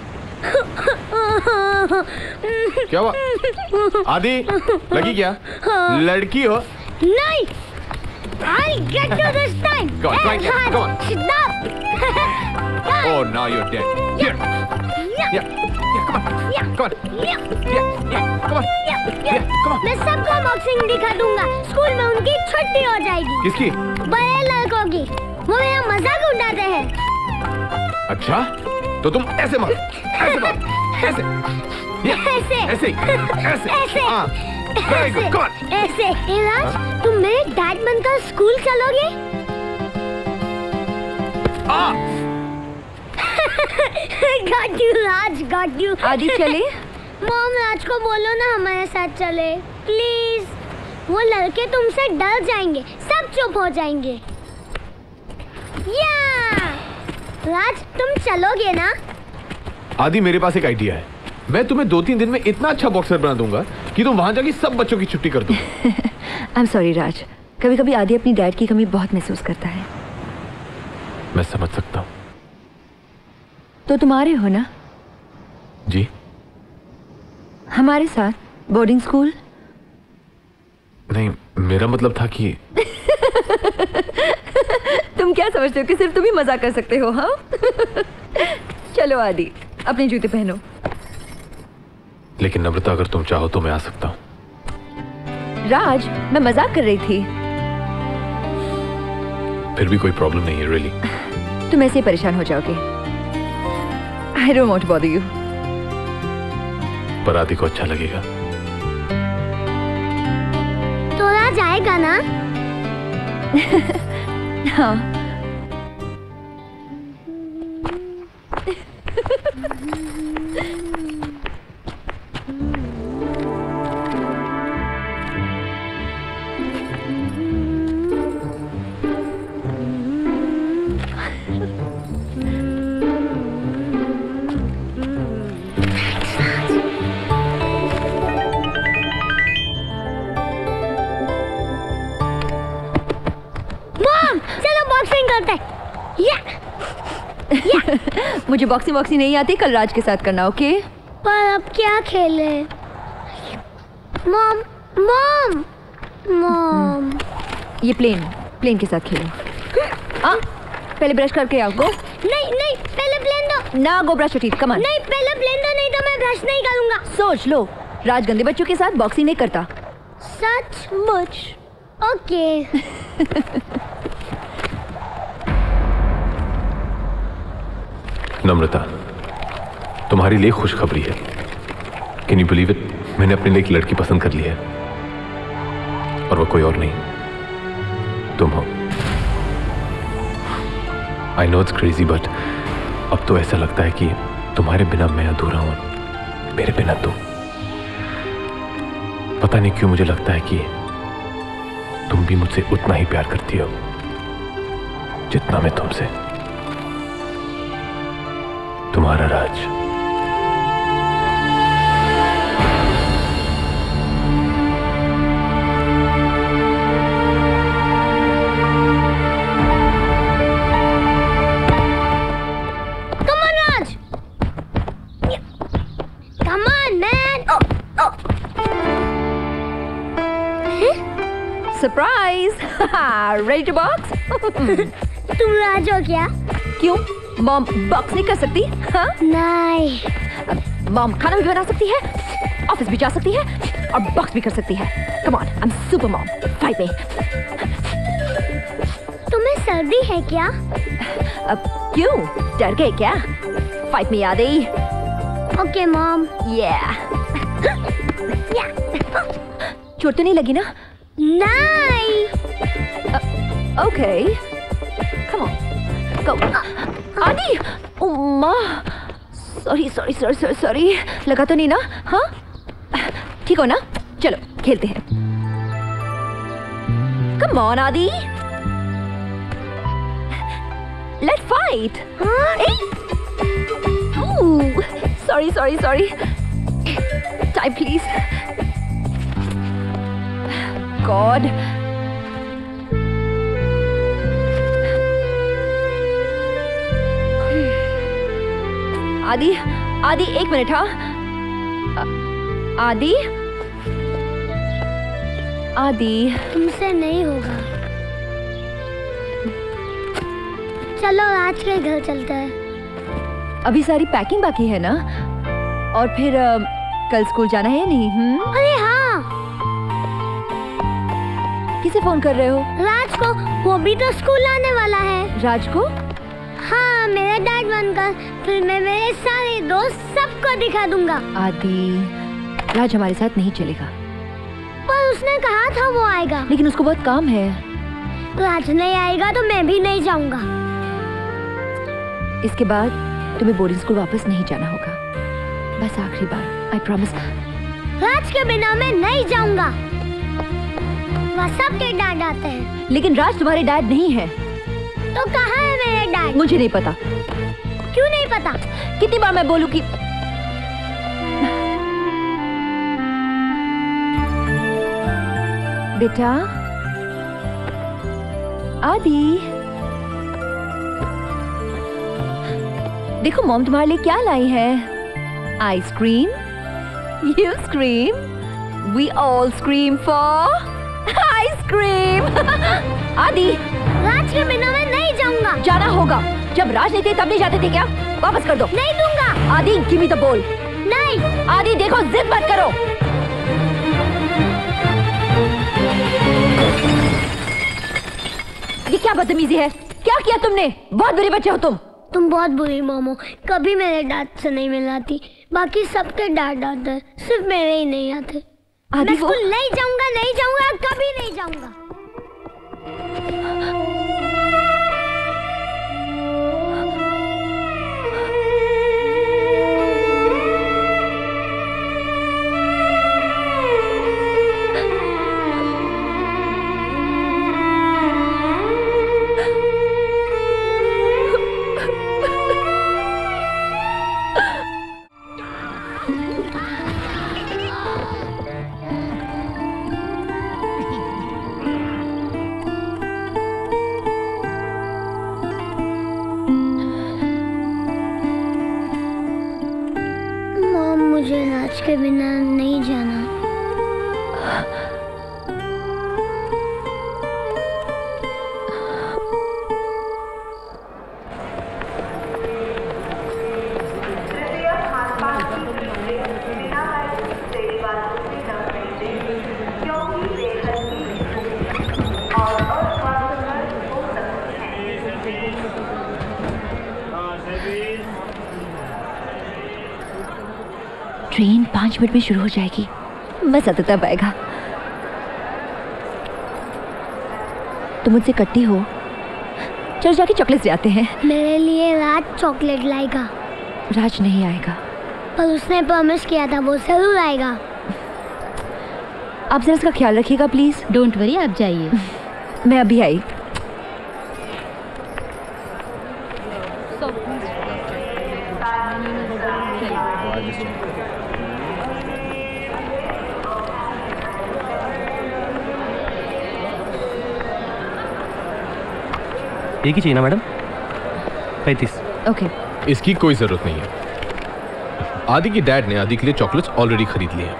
क्या हुआ? आदि, लगी क्या? लड़की हो? नहीं। I'll get you this time. Come on, try Hey, again. Come on. Sit up. Oh, now you're dead. Here. Yeah. Come on. Come on. Come on. Come on. मैं सबको बॉक्सिंग दिखा दूंगा। स्कूल में उनकी छुट्टी हो जाएगी। किसकी? बड़े लड़कों की। वो मेरा मजाक उड़ाते हैं। अच्छा, तो तुम ऐसे मारो, ऐसे मारो, ऐसे, ऐसे, ऐसे, हाँ, very good, come on. ऐसे। राज, तुम मेरे डैड बनकर स्कूल चलोगे? Got you, Raj, got you. आदि चले? मॉम, राज को बोलो ना हमारे साथ चले, प्लीज। वो लड़के तुमसे डर जाएंगे, सब चुप हो जाएंगे। या राज, तुम चलोगे ना? आदि, मेरे पास एक आइडिया है। मैं तुम्हें 2-3 दिन में इतना अच्छा बॉक्सर बना दूंगा कि तुम वहां जाके सब बच्चों की छुट्टी कर दो। आई एम सॉरी राज, कभी कभी आदि अपनी डैड की कमी बहुत महसूस करता है। मैं समझ सकता हूँ। तो तुम आ रहे हो ना? जी। हमारे साथ बोर्डिंग स्कूल? नहीं, मेरा मतलब था कि तुम क्या समझते हो कि सिर्फ तुम ही मजाक कर सकते हो? हाँ चलो आदि, अपने जूते पहनो। लेकिन नम्रता, अगर तुम चाहो तो मैं आ सकता हूँ। राज, मैं मजाक कर रही थी। फिर भी कोई प्रॉब्लम नहीं है, रियली। तुम ऐसे ही परेशान हो जाओगे। I don't want to bother you. पर आदि को अच्छा लगेगा। तो राज आएगा ना? हाँ। मुझे बॉक्सिंग नहीं आती, कल राज के साथ करना, ओके? पर अब क्या खेले? Mom, mom, mom. ये प्लेन के साथ खेलो। पहले ब्रश करके आओ। गो। नहीं, पहले प्लेन दो ना। Go brush teeth, come on. नहीं, पहले प्लेन दो, नहीं तो मैं ब्रश नहीं करूंगा। सोच लो, राज गंदे बच्चों के साथ बॉक्सिंग नहीं करता। सचमुच? ओके। नम्रता, तुम्हारे लिए खुशखबरी है। Can you believe it? मैंने अपने लिए एक लड़की पसंद कर ली है, और वो कोई और नहीं, तुम हो। I know it's crazy, but अब तो ऐसा लगता है कि तुम्हारे बिना मैं अधूरा हूं, मेरे बिना तुम। पता नहीं क्यों मुझे लगता है कि तुम भी मुझसे उतना ही प्यार करती हो जितना मैं तुमसे। तुम्हारा राज। Come on, Raj. Come on, man. Surprise! Ready to box? तुम राज हो क्या? क्यों? मॉम बॉक्स नहीं कर सकती? हाँ? नहीं। मॉम खाना भी बना सकती है, ऑफिस भी जा सकती है, और बॉक्स भी कर सकती है। Come on, I am super mom. Fight में। तुम्हें सर्दी है क्या? अब क्यों? डर गए क्या? फाइट में याद आई। Okay mom. चोट तो नहीं लगी ना? नहीं। Okay, come on, go. Adi, माँ, सॉरी, लगा तो नहीं ना? हाँ, ठीक हो ना? चलो खेलते हैं। Come on Adi, let's fight. Sorry, time please. God, Adi 1 minute. हाँ आदि तुमसे नहीं होगा। चलो आज के घर चलते हैं। अभी सारी पैकिंग बाकी है ना? और फिर कल स्कूल जाना है या नहीं? अरे हाँ। किसे फोन कर रहे हो? राज को, वो भी तो स्कूल आने वाला है। राज को? हाँ, मेरा डैड बनकर फिर मैं मेरे सारे दोस्त सबको दिखा दूंगा। आदि, राज हमारे साथ नहीं चलेगा। पर उसने कहा था वो आएगा। लेकिन उसको बहुत काम है। राज नहीं आएगा तो मैं भी नहीं जाऊंगा। इसके बाद तुम्हें बोर्डिंग स्कूल वापस नहीं जाना होगा। बस आखिरी बार, आई प्रॉमिस। राज के बिना मैं नहीं जाऊंगा। वहाँ सबके डैड आते हैं। लेकिन राज तुम्हारे डैड नहीं है। तो कहाँ है मेरे डैड? मुझे नहीं पता। क्यों नहीं पता? कितनी बार मैं बोलूं कि बेटा आदि, देखो मॉम तुम्हारे लिए क्या लाई है। Ice cream. You scream, we all scream for ice cream. Adi, Raj के बिना मैं नहीं जाऊंगा। जाना होगा। जब राज नहीं थे तब नहीं जाते थे क्या? वापस कर दो। नहीं दूंगा। आदि, गिव मी द बॉल। नहीं। आदि देखो, जिद मत करो। ये क्या बदतमीजी है? क्या किया तुमने? बहुत बुरे बच्चे हो तुम। तुम बहुत बुरी मॉम हो। कभी मेरे डैड से नहीं मिलाती। बाकी सबके डैड आते हैं, सिर्फ मेरे ही नहीं आते। मैं स्कूल नहीं जाऊंगा, नहीं जाऊंगा, कभी नहीं जाऊंगा। मुझे राज के बिना नहीं जाना। ट्रेन 5 मिनट में शुरू हो जाएगी। बस आता तब आएगा। तुम मुझसे कट्टी हो। चलो जाके चॉकलेट ले आते हैं। मेरे लिए राज चॉकलेट लाएगा। राज नहीं आएगा। पर उसने प्रॉमिस किया था वो जरूर आएगा। आप जरा इसका ख्याल रखिएगा प्लीज। डोंट वरी, आप जाइए। मैं अभी आई। एक ही चाहिए ना मैडम? 35। ओके। इसकी कोई जरूरत नहीं है। आदि की डैड ने आदि के लिए चॉकलेट्स ऑलरेडी खरीद लिए हैं।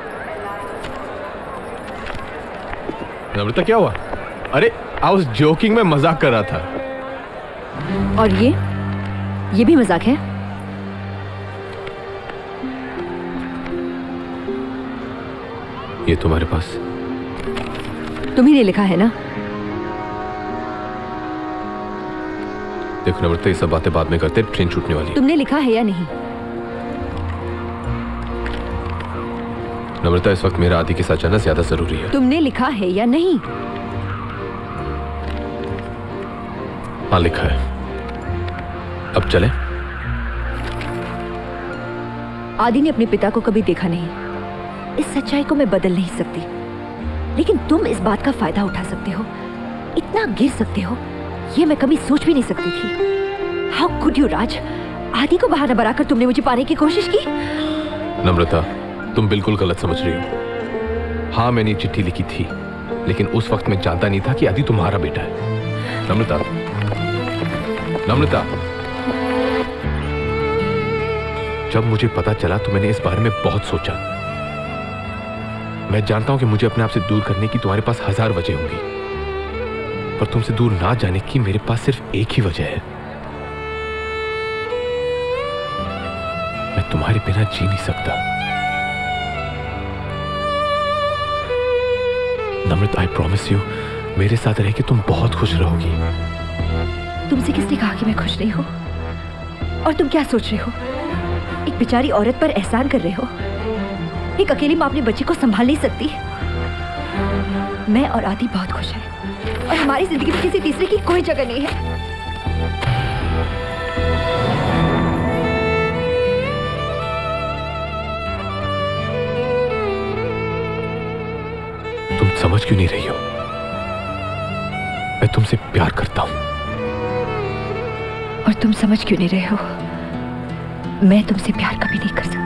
नम्रता क्या हुआ? अरे आई वाज जोकिंग, मैं मजाक कर रहा था। और ये भी मजाक है? ये तुम्हारे पास तुम्ही ने लिखा है ना? देखो नम्रता, ये सब बातें बाद में करते, ट्रेन छूटने वाली है। तुमने लिखा है या नहीं? नम्रता, इस वक्त मेरा आदि के साथ जाना ज्यादा जरूरी है। तुमने लिखा है या नहीं? हाँ लिखा है। अब चलें? आदि ने अपने पिता को कभी देखा नहीं। इस सच्चाई को मैं बदल नहीं सकती, लेकिन तुम इस बात का फायदा उठा सकते हो। इतना गिर सकते हो, ये मैं कभी सोच भी नहीं सकती थी। How could you Raj? Adi को बहाना बनाकर तुमने मुझे पाने की कोशिश की। नम्रता, तुम बिल्कुल गलत समझ रही हो। हाँ मैंने चिट्ठी लिखी थी, लेकिन उस वक्त मैं जानता नहीं था कि आदि तुम्हारा बेटा है। नम्रता, नम्रता, जब मुझे पता चला तो मैंने इस बारे में बहुत सोचा। मैं जानता हूं कि मुझे अपने आप से दूर करने की तुम्हारे पास 1000 वजह होंगी, पर तुमसे दूर ना जाने की मेरे पास सिर्फ एक ही वजह है। मैं तुम्हारे बिना जी नहीं सकता। नम्रता, आई प्रॉमिस यू, मेरे साथ रह के तुम बहुत खुश रहोगी। तुमसे किसने कहा कि मैं खुश नहीं हूँ? और तुम क्या सोच रहे हो? एक बेचारी औरत पर एहसान कर रहे हो? एक अकेली माँ अपने बच्चे को संभाल नहीं सकती। मैं और आदि बहुत खुश हैं और हमारी जिंदगी में किसी तीसरे की कोई जगह नहीं है। तुम समझ क्यों नहीं रही हो? मैं तुमसे प्यार करता हूं। और तुम समझ क्यों नहीं रहे हो? मैं तुमसे प्यार कभी नहीं कर सकती।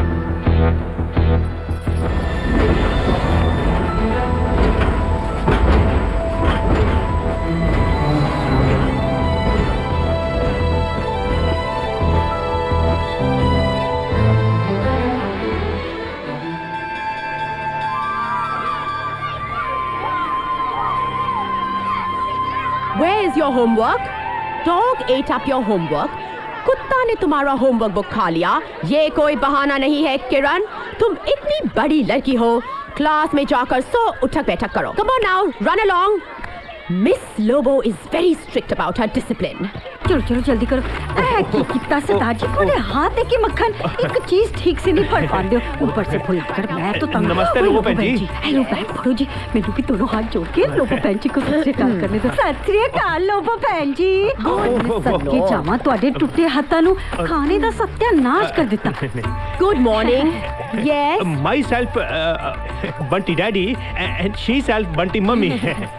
Where is your homework? Dog ate up your homework. कुत्ता ने तुम्हारा होमवर्क बुक खा लिया। ये कोई बहाना नहीं है किरण। तुम इतनी बड़ी लड़की हो, क्लास में जाकर 100 उठक बैठक करो। Come on now, run along. Miss Lobo is very strict about her discipline. चलो चलो जल्दी करो। कितना सताजी बोले हाथ है कि मक्खन, एक चीज ठीक से नहीं पढ़ पाते हो, ऊपर से फुल पकड़। मैं तो तंग। नमस्ते लोबो बहन जी। हेलो बहन पढ़ो जी। मैंने भी दोनों हाथ जोड़ के लोबो बहन जी को सत श्री अकाल करने दो। सत श्री अकाल लोबो बहन जी। सबके जामा ਤੁਹਾਡੇ ਟੁੱਟੇ ਹੱਥਾਂ ਨੂੰ ਖਾਣੇ ਦਾ ਸਤਿਆਨਾਸ਼ ਕਰ ਦਿੱਤਾ। Good morning. Yes. Myself, Bunty Daddy, and sheself Bunty Mummy.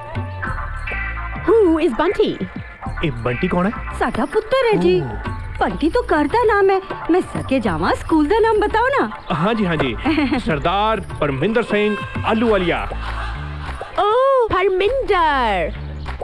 Who is Bunty? ये बंटी कौन है? साडा पुत्र है जी। बंटी तो घर का नाम है। मैं सके जावा स्कूल का नाम बताओ ना। हाँ जी हाँ जी। सरदार Parminder Singh Ahluwalia. Oh, Parminder.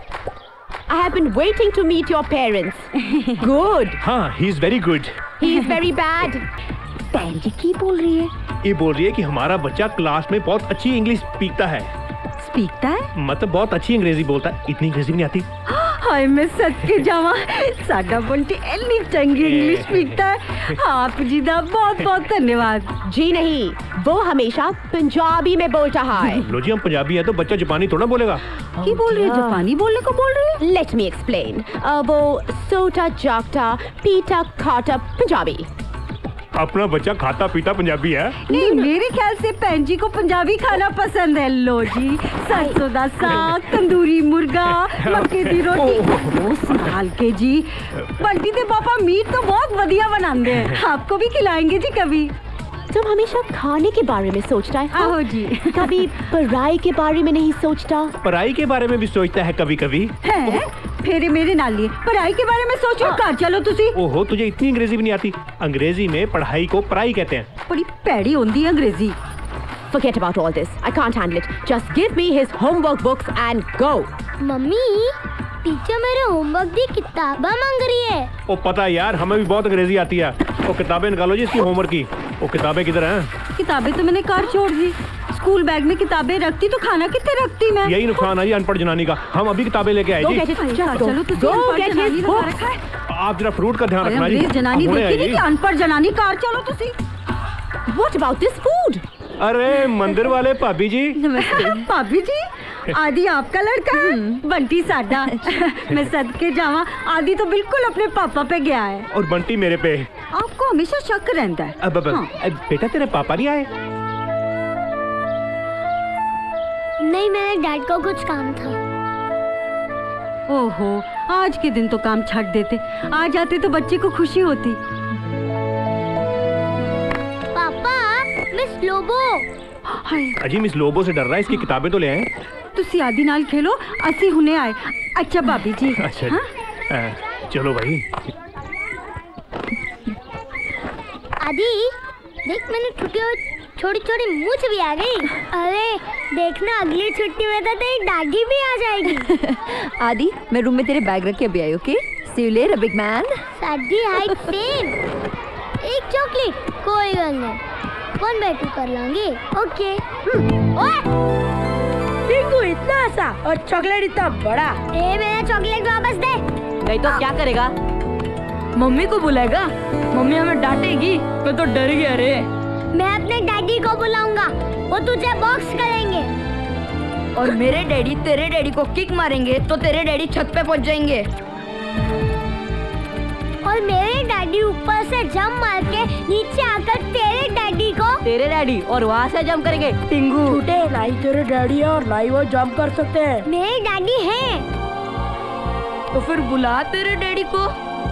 I have been waiting to meet your parents. Good. हाँ, he is very good. He is very bad. बहन जी की बोल रही है? ये बोल रही है कि हमारा बच्चा क्लास में बहुत अच्छी इंग्लिश सीखता है। सीखता है? मतलब बहुत अच्छी अंग्रेजी बोलता है। इतनी अंग्रेजी भी नहीं आती। हाय मैं सच के जावा साडा बंटी इतनी चंगी इंग्लिश सीखता है। आप जी दा बहुत बहुत धन्यवाद। जी नहीं, वो हमेशा पंजाबी में बोल रहा है। लो जी हम पंजाबी है तो बच्चा जापानी थोड़ा बोलेगा। की बोल रही है? जापानी बोलने को बोल रही है? Let me explain. वो सोटा जागता पीटा खाता पंजाबी। अपना बच्चा खाता पीता पंजाबी है? नहीं, मेरे ख्याल से बहन जी को पंजाबी खाना पसंद है। लो जी, सरसों दा साग, तंदूरी मुर्गा, मक्के दी रोटी। वो संभाल के जी। बंटी दे पापा मीट तो बहुत बढ़िया बनाते हैं। आपको भी खिलाएंगे जी कभी। तुम हमेशा खाने के बारे में सोचता है। आओ जी। कभी पढ़ाई के बारे में नहीं सोचता? पढ़ाई के बारे में भी सोचता है कभी कभी। है? फेरे मेरे नाल लिए पढ़ाई के बारे में सोचो। घर चलो तुसी। ओहो तुझे इतनी अंग्रेजी भी नहीं आती। अंग्रेजी में पढ़ाई को पढ़ाई कहते हैं। बड़ी पैड़ी होती है अंग्रेजी। Forget about all this. I can't handle it. Just give me his homework books and go. Mummy, teacher मेरे होमवर्क दी किताबा मांग रही है। ओ पता है यार, हमें भी बहुत अंग्रेजी आती है। वो किताबें निकालो जी इसकी होमवर्क की। वो किताबें किधर हैं? किताबें तो मैंने कार छोड़ दी। स्कूल बैग में किताबें रखती तो खाना कितने रखती मैं। यही नुकसान है जी अनपढ़ जनानी का। हम अभी किताबें लेके आए जी। चलो तो आप जरा फ्रूट का ध्यान रखना जी। जनानी देखी अनपढ़ जनानी। कार चलो तुसी। What about this food? अरे मंदिर वाले भाभी जी। नमस्ते भाभी जी। आदि आपका लड़का है? बंटी साडा। मैं सदके जावा, आदि तो बिल्कुल अपने पापा पे गया है। और बंटी मेरे पे। आपको हमेशा शक रहता है। अब बेटा तेरे पापा नहीं आए? नहीं, मेरे डैड को कुछ काम था। ओहो, आज के दिन तो काम छੱਡ देते। आ जाते तो बच्चे को खुशी होती। पापा, मिस लोबो। अजी मिस लोबो से डर रहा है। इसकी किताबें तो ले आए। तुसी आदि नाल खेलो, असी हुने आए। अच्छा भाभी जी। अच्छा चलो भाई। आदि देख, मैंने छोटी छोटी मूंछ भी आ गई। अरे देखना, अगली छुट्टी में तो तेरी दादी भी आ जाएगी। आदि मैं रूम में तेरे बैग रख के अभी आई। Okay see you later big man. साडी हाइट सेम। एक चॉकलेट कोई गल नहीं, 1 by 2 कर लांगे। ओके। टिंकू इतना सा और चॉकलेट इतना बड़ा। ए मेरा चॉकलेट वापस दे। नहीं तो क्या करेगा? मम्मी को बुलाएगा। मम्मी हमें डांटेगी। मैं तो डर गया रे। मैं अपने डैडी को बुलाऊंगा, वो तुझे बॉक्स करेंगे। और मेरे डैडी तेरे डैडी को किक मारेंगे तो तेरे डैडी छत पे पहुंच जाएंगे। और मेरे डैडी ऊपर से जंप मार के नीचे आकर तेरे डैडी को। तेरे डैडी और वहाँ से जंप करेंगे टिंगू। झूठे, ना ही तेरे डैडी है और ना ही वो जंप कर सकते हैं। मेरे डैडी हैं। तो फिर बुला तेरे डैडी को।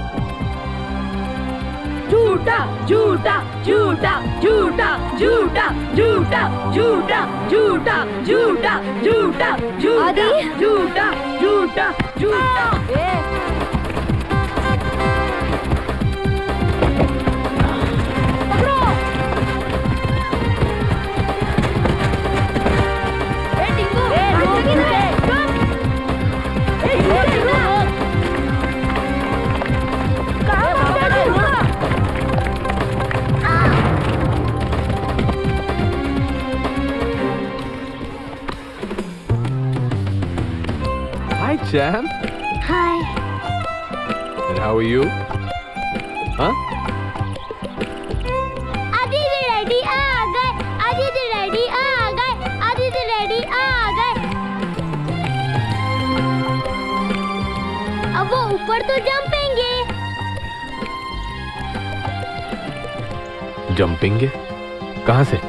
झूठा झूठा झूठा झूठा झूठा झूठा झूठा झूठा झूठा झूठा झूठा झूठा झूठा झूठा। Hi, Jam. Hi. And how are you? Huh? Aditya daddy आ गए। आदित्य डैडी आ गए। आदित्य डैडी आ गए। अब वो ऊपर तो जंपेंगे। जंपेंगे? कहाँ से?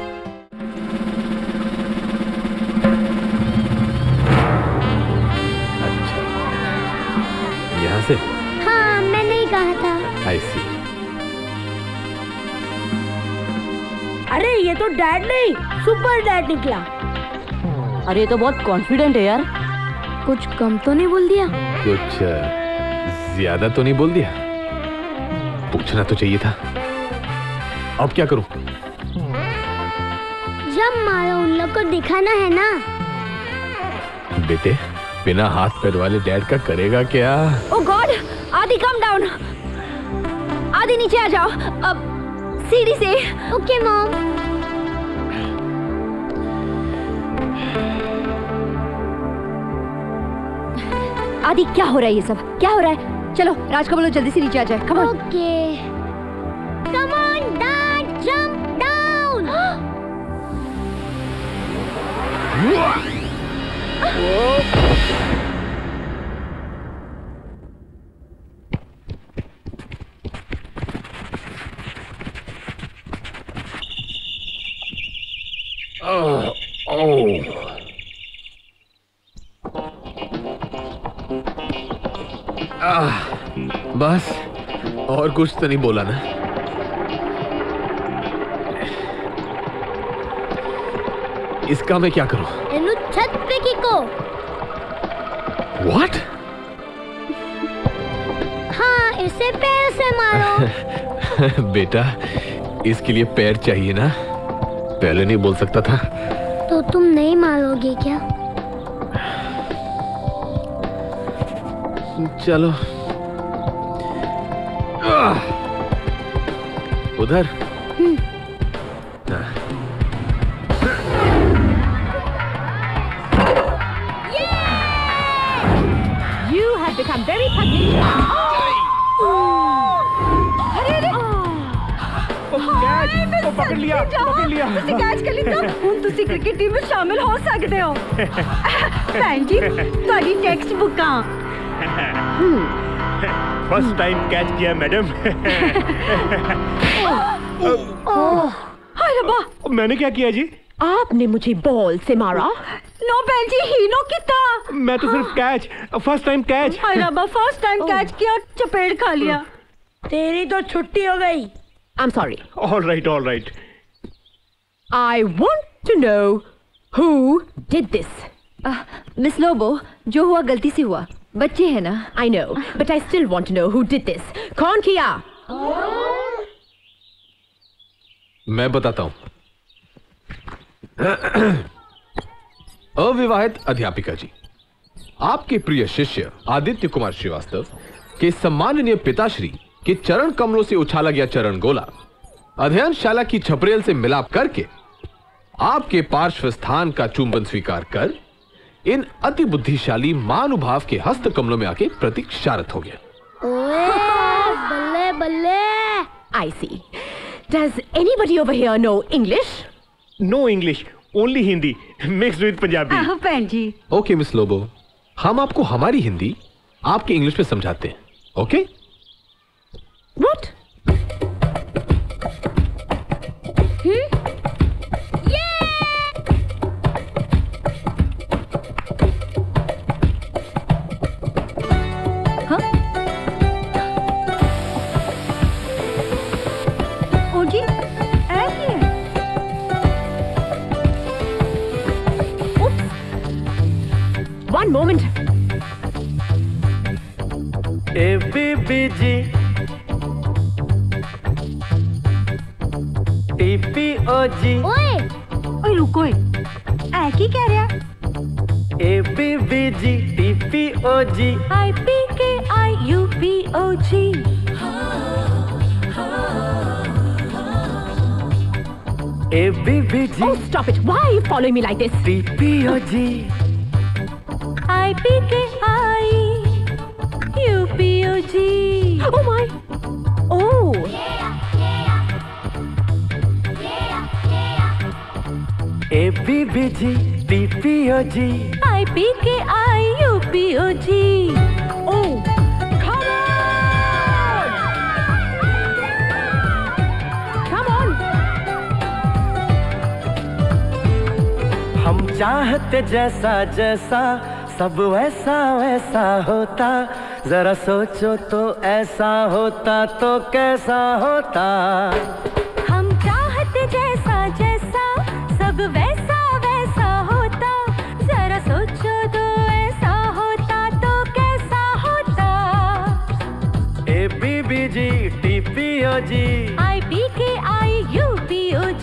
यहाँ से? हाँ, मैंने ही कहा था। I see. अरे ये तो डैड नहीं, सुपर डैड निकला। अरे ये तो बहुत कॉन्फिडेंट है यार। कुछ कम तो नहीं बोल दिया? कुछ ज्यादा तो नहीं बोल दिया? पूछना तो चाहिए था। अब क्या करूं? जब मारो उन लोग को दिखाना है ना। बेटे, बिना हाथ पैर वाले डैड का करेगा क्या? ओह गॉड, आदि कम डाउन। आदि नीचे आ जाओ, अब सीढ़ी से। Okay mom. आदि क्या हो रहा है ये सब? क्या हो रहा है? चलो राज को बोलो जल्दी से नीचे आ जाए। Come on. Okay. Come on dad, jump down. बस और कुछ तो नहीं बोला ना? इसका मैं क्या करूं? इन्हें छत पे किको। What? हाँ, इसे पैर से मारो। बेटा, इसके लिए पैर चाहिए ना? पहले नहीं बोल सकता था? तो तुम नहीं मारोगे क्या? चलो उधर। You have become very pugnacious. पकड़ लिया, पकड़ लिया। ਤੁਸੀਂ ਕੈਚ ਕਰ ਲਿੱਤਾ, ਹੁਣ ਤੁਸੀਂ ਕ੍ਰਿਕਟ ਟੀਮ ਵਿੱਚ ਸ਼ਾਮਿਲ ਹੋ ਸਕਦੇ ਹੋ। ਭੈਣ ਜੀ, ਤੁਹਾਡੀ ਟੈਕਸਟ ਬੁੱਕਾਂ। फर्स्ट टाइम कैच किया मैडम। हाय रब्बा, मैंने क्या किया जी? आपने मुझे बॉल से मारा। नो बहन जी, ही नो किता। मैं तो सिर्फ कैच, फर्स्ट टाइम कैच। हाय रब्बा, फर्स्ट टाइम कैच किया, चपेट खा लिया। तेरी तो छुट्टी हो गई। I'm sorry. All right, all right. I want to know who did this. Miss Lobo, जो हुआ गलती से हुआ। बच्चे हैं ना? I know, but I still want to know who did this. कौन किया? मैं बताता हूं। अविवाहित अध्यापिका जी, आपके प्रिय शिष्य आदित्य कुमार श्रीवास्तव के सम्माननीय पिताश्री के चरण कमलों से उछाला गया चरण गोला अध्ययनशाला की छपरेल से मिलाप करके आपके पार्श्व स्थान का चुंबन स्वीकार कर इन अति बुद्धिशाली महानुभाव के हस्त कमलों में आके प्रतीक्षारत हो गया। बल्ले बल्ले। I see. Does anybody over here know English? No English, only Hindi mixed with Punjabi. भैन जी। ओके मिस लोबो, हम आपको हमारी हिंदी आपके इंग्लिश में समझाते हैं। Okay? What? One moment. ABBG TPOG ओए रुको ऐ की कह रहा ABBG TPOG IPKIUPOG ABBG Oh, stop it. Why are you following me like this? TPOG IPKIUPOG Oh my. Oh. ABBG TPOG IPKIUPOG Oh. Come on. Come on. हम चाहते जैसा जैसा सब वैसा वैसा होता जरा सोचो तो ऐसा होता तो कैसा होता हम चाहते जैसा जैसा सब वैसा वैसा होता जरा सोचो तो ऐसा होता तो कैसा होता ABBG TPOG IPKIUPOG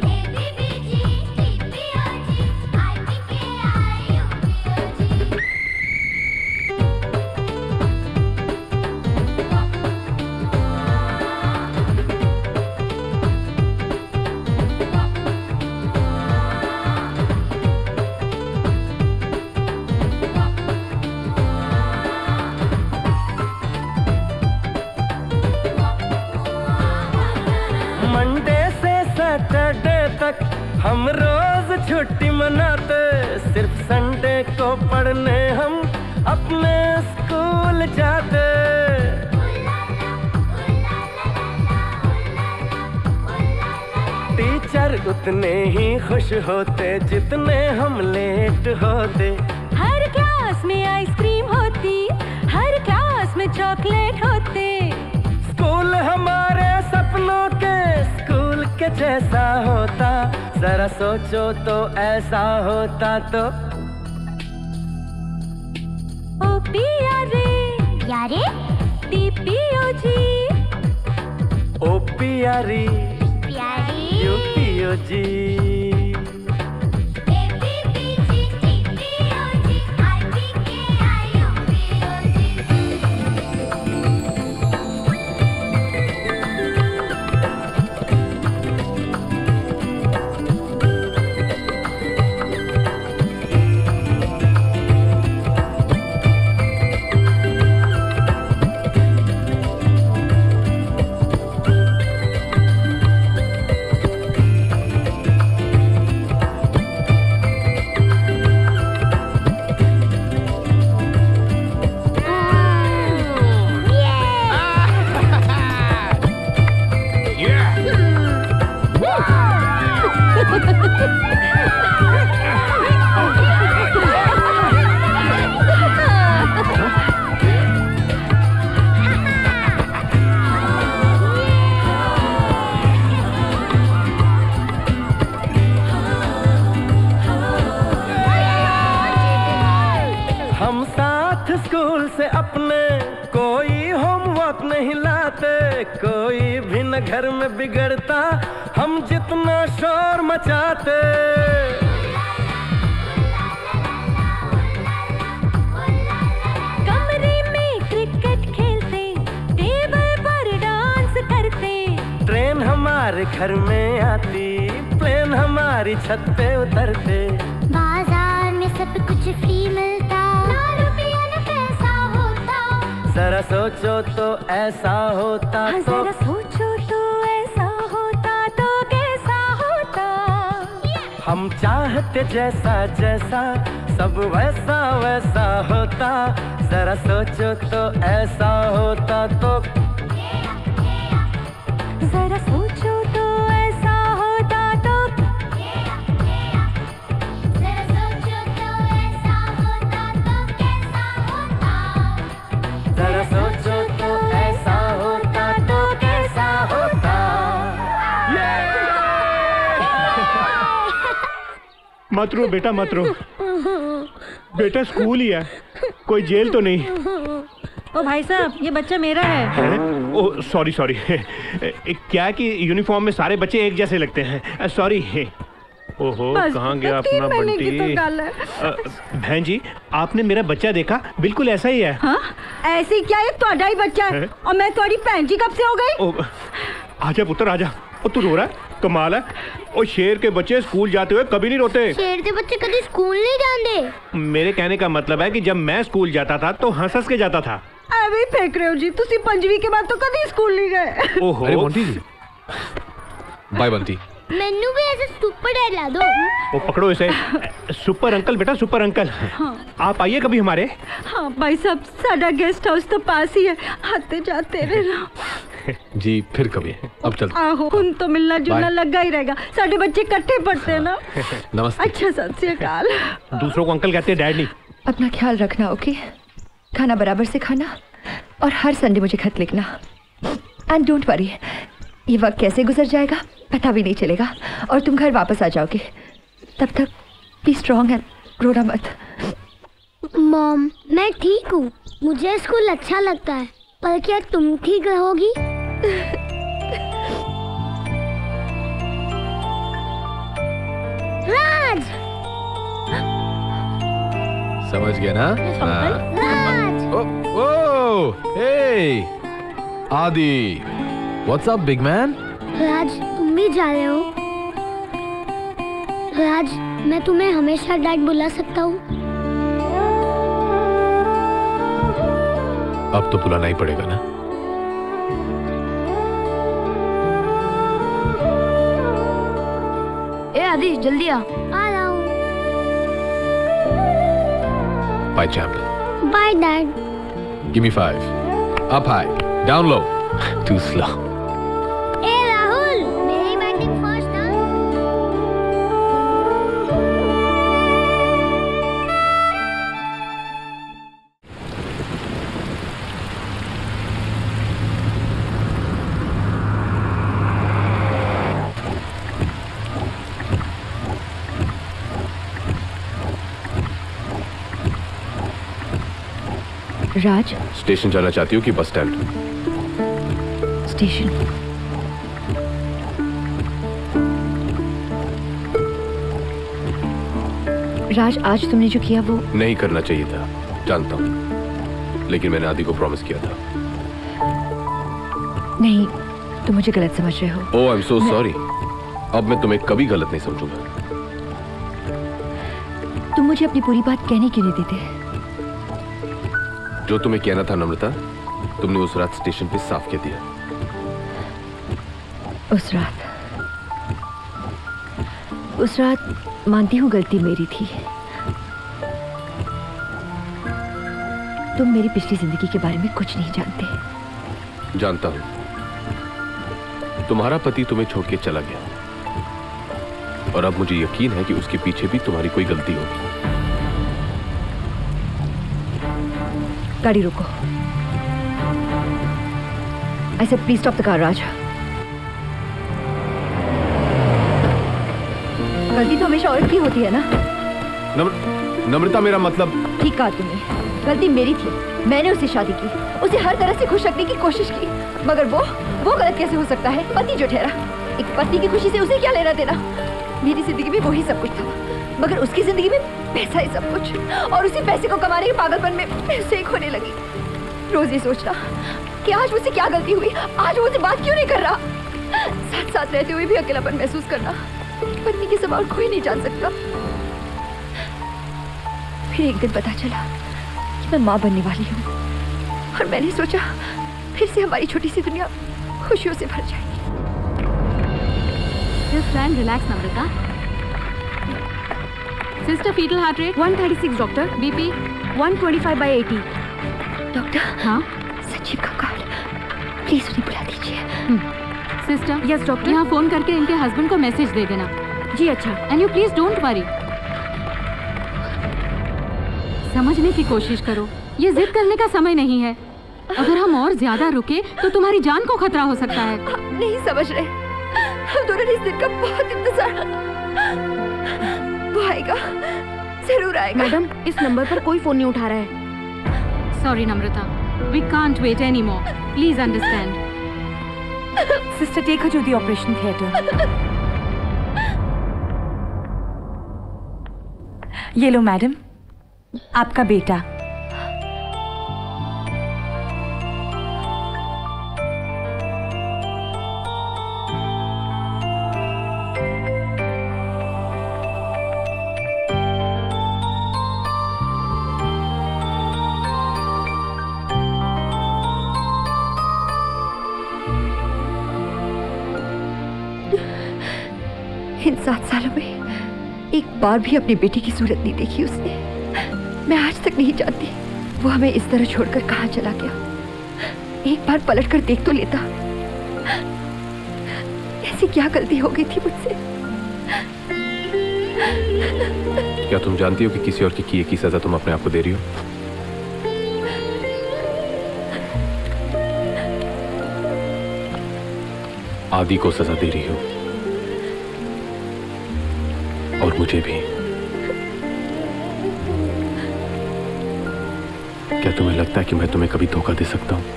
हम रोज छुट्टी मनाते सिर्फ संडे को पढ़ने हम अपने स्कूल जाते टीचर उतने ही खुश होते जितने हम लेट होते हर क्लास में आइसक्रीम होती हर क्लास में चॉकलेट होते स्कूल हमारे सपनों के स्कूल के जैसा होता जरा सोचो तो ऐसा होता तो ओ प्यारे प्यारे TPOG ओ प्यारी प्यारी UPOG स्कूल से अपने कोई होमवर्क नहीं लाते कोई भी न घर में बिगड़ता हम जितना शोर मचाते कमरे में क्रिकेट खेलते टेबल पर डांस करते ट्रेन हमारे घर में आती प्लेन हमारी छत पे उतरते बाजार में सब कुछ फ्री मिलता जरा सोचो तो ऐसा होता तो जरा सोचो तो ऐसा होता तो कैसा होता हम चाहते जैसा जैसा सब वैसा वैसा होता, जरा सोचो तो ऐसा होता तो, जरा सोचो तो ऐसा होता तो, जरा सोचो तो ऐसा होता तो कैसा होता, जरा सोचो तो ऐसा होता तो कैसा होता। मत रो बेटा, मत रो बेटा, स्कूल ही है, कोई जेल तो नहीं। ओ भाई साहब, ये बच्चा मेरा है। ओ सॉरी सॉरी, क्या है कि यूनिफॉर्म में सारे बच्चे एक जैसे लगते हैं, सॉरी। ओहो, कहाँ गया अपना बंटी? बहन जी, आपने मेरा बच्चा देखा, बिल्कुल ऐसा ही है। हाँ? ऐसे क्या, ये ਤੁਹਾਡਾ ही बच्चा है और मैं तुम्हारी भैन जी कब से हो गई? आजा पुत्र आजा। ओ तू रो रहा है, कमाल है। ओ शेर के बच्चे स्कूल जाते हुए कभी नहीं रोते। शेर के बच्चे कभी स्कूल नहीं जाते। मेरे कहने का मतलब है कि जब मैं स्कूल जाता था तो हंस के जाता था। अभी फेंक रहे हो जी, तुसी पंजवी के बाद तो कभी स्कूल नहीं गए। ओहो, अरे बंटी जी, बाय बंटी। मैनू भी ऐसे सुपर डैड ला दो। वो पकड़ो इसे। सुपर अंकल बेटा, सुपर अंकल। हाँ। आप आइए कभी हमारे। हाँ भाई साहब, साडा गेस्ट हाउस तो पास ही है, आते जाते रहना। जी फिर कभी, अब चलते। आहो, उन तो मिलना जुलना लगा ही रहेगा, साडे बच्चे इकट्ठे पढ़ते हैं ना। नमस्ते। अच्छा, सत श्री अकाल। दूसरों को अंकल कहते हैं, डैड नहीं। अपना ख्याल रखना, ओके? खाना बराबर से खाना और हर संडे मुझे खत लिखना। एंड डोंट वरी, ये वक्त कैसे गुजर जाएगा पता भी नहीं चलेगा और तुम घर वापस आ जाओगे। तब तक बी स्ट्रॉन्ग एंड रोना मत। मॉम, मैं ठीक हूँ, मुझे स्कूल अच्छा लगता है, पर क्या तुम ठीक रहोगी? राज, समझ गया ना? राज। Oh, hey, Adi, what's up big man? Raj, तुम भी जा रहे हो? राज, मैं तुम्हें हमेशा डैड बुला सकता हूँ? अब तो बुलाना ही पड़ेगा ना। ए आदि, जल्दी आ रहा हूँ। Bye champ. Bye dad. Give me 5। Up high, down low, too slow. ए राहुल, मेरी बैटिंग फर्स्ट ना। राज, स्टेशन जाना चाहती हो कि बस स्टैंड? स्टेशन। राज, आज तुमने जो किया वो नहीं करना चाहिए था, जानता हूँ, लेकिन मैंने आदि को प्रॉमिस किया था। नहीं, तुम मुझे गलत समझ रहे हो। Oh, I am so sorry. अब मैं तुम्हें कभी गलत नहीं समझूंगा। तुम मुझे अपनी पूरी बात कहने क्यों नहीं देते? जो तुम्हें कहना था नम्रता, तुमने उस रात स्टेशन पे साफ कह दिया। उस रात मानती हूँ गलती मेरी थी। तुम मेरी पिछली जिंदगी के बारे में कुछ नहीं जानते। जानता हूं। तुम्हारा पति तुम्हें छोड़ के चला गया और अब मुझे यकीन है कि उसके पीछे भी तुम्हारी कोई गलती होगी। गाड़ी रोको। I said please stop the car, राज। गलती तो हमेशा औरत की होती है ना? नम्रता, मेरा मतलब। ठीक कहा तुमने, गलती मेरी थी। मैंने उससे शादी की, उसे हर तरह से खुश रखने की कोशिश की, मगर वो गलत कैसे हो सकता है? पति जो ठहरा, एक पत्नी की खुशी से उसे क्या लेना देना? मेरी जिंदगी में वही सब कुछ था, मगर उसकी जिंदगी में पैसा ही सब कुछ, और उसी पैसे को कमाने के पागलपन में मैं उससे एक होने लगी। रोज ये सोचना कि आज मुझसे क्या गलती हुई, आज मुझसे बात क्यों नहीं कर रहा। साथ साथ रहते हुए भी अकेलापन महसूस करना, पत्नी के सवाल कोई नहीं जान सकता। फिर एक दिन पता चला कि मैं माँ बनने वाली हूँ, और मैंने सोचा फिर से हमारी छोटी सी दुनिया खुशियों से भर जाएगी। Just try and relax, Namrata. Sister foetal heart rate 136 doctor. BP 125/80। Doctor, हाँ संजीव का कॉल, प्लीज उन्हें बुला दीजिए। Sister yes doctor. यहाँ फोन करके इनके हस्बैंड को मैसेज दे देना। जी अच्छा। And you please don't worry, समझने की कोशिश करो, ये जिद करने का समय नहीं है। अगर हम और ज्यादा रुके तो तुम्हारी जान को खतरा हो सकता है। आप नहीं समझ रहे, हम दोनों ने इस दिन का बहुत इंतजार। वो आएगा, जरूर आएगा। मैडम, इस नंबर पर कोई फोन नहीं उठा रहा है। Sorry Namrata, we can't wait any more, please understand. Sister take her to the operation theatre. ये लो मैडम, आपका बेटा। इन 7 सालों में एक बार भी अपनी बेटी की सूरत नहीं देखी उसने। मैं आज तक नहीं जानती वो हमें इस तरह छोड़कर कहाँ चला गया। एक बार पलट कर देख तो लेता। ऐसी क्या गलती हो गई थी मुझसे? क्या तुम जानती हो कि किसी और की किए की सजा तुम अपने आप को दे रही हो? आदि को सजा दे रही हो और मुझे भी। क्या तुम्हें लगता है कि मैं तुम्हें कभी धोखा दे सकता हूं?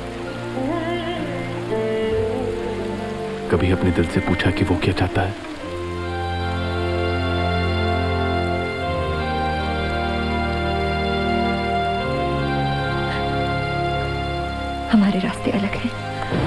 कभी अपने दिल से पूछा कि वो क्या चाहता है? हमारे रास्ते अलग हैं।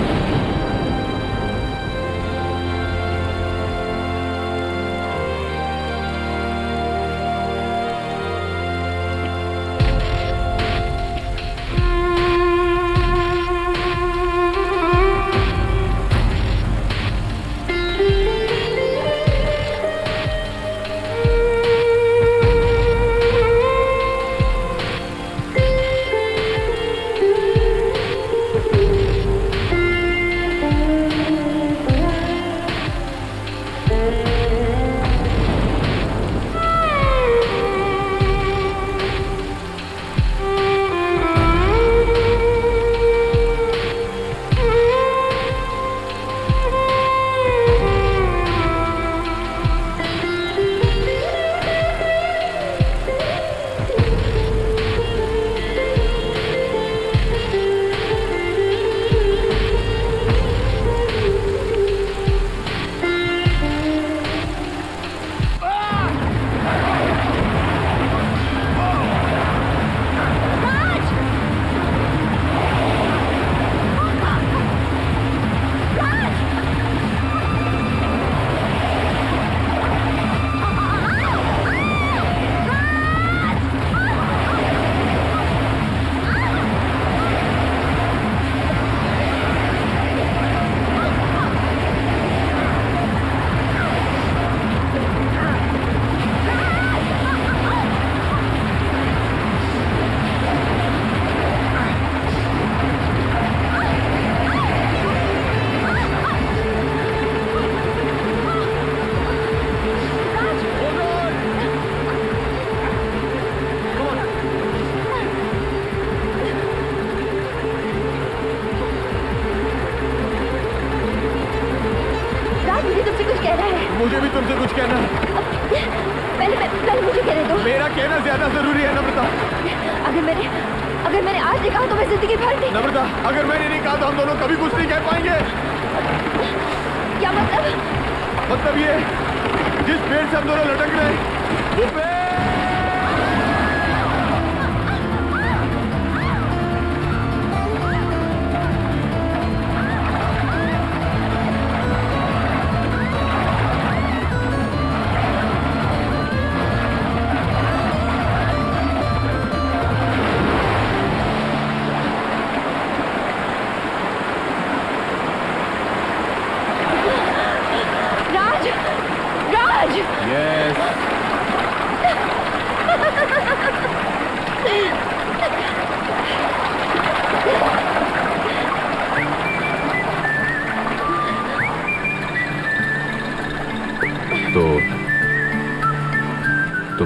मुझे भी तुमसे कुछ कहना है। पहले मुझे कहने दो। मेरा कहना ज्यादा जरूरी है नम्रता। अगर मैंने आज नहीं कहा तो मैं जिंदगी भर नहीं। नम्रता, अगर मैंने नहीं कहा तो हम दोनों कभी कुछ नहीं कह पाएंगे। क्या मतलब? मतलब ये, जिस पेड़ से हम दोनों लटक रहे हैं वो पेड़।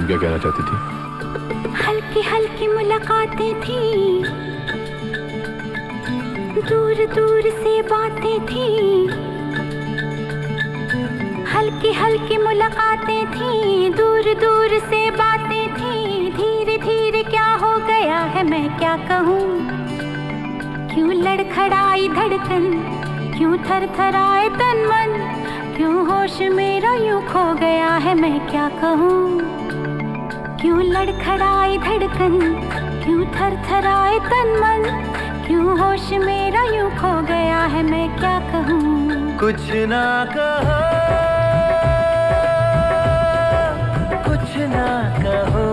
तुम क्या कहना चाहती थी? हल्की हल्की मुलाकातें थी, दूर दूर से बातें थी। हल्की हल्की मुलाकातें थी, दूर दूर से बातें थी। धीरे धीरे क्या हो गया है मैं क्या कहूँ, क्यों लड़खड़ाई धड़कन, क्यों थरथराए तन मन, क्यों होश मेरा यूं खो गया है मैं क्या कहूँ। क्यों लड़खड़ाई धड़कन, क्यों थरथराए तन मन, क्यों होश मेरा यूं खो गया है मैं क्या कहूँ। कुछ ना कहो, कुछ ना कहो,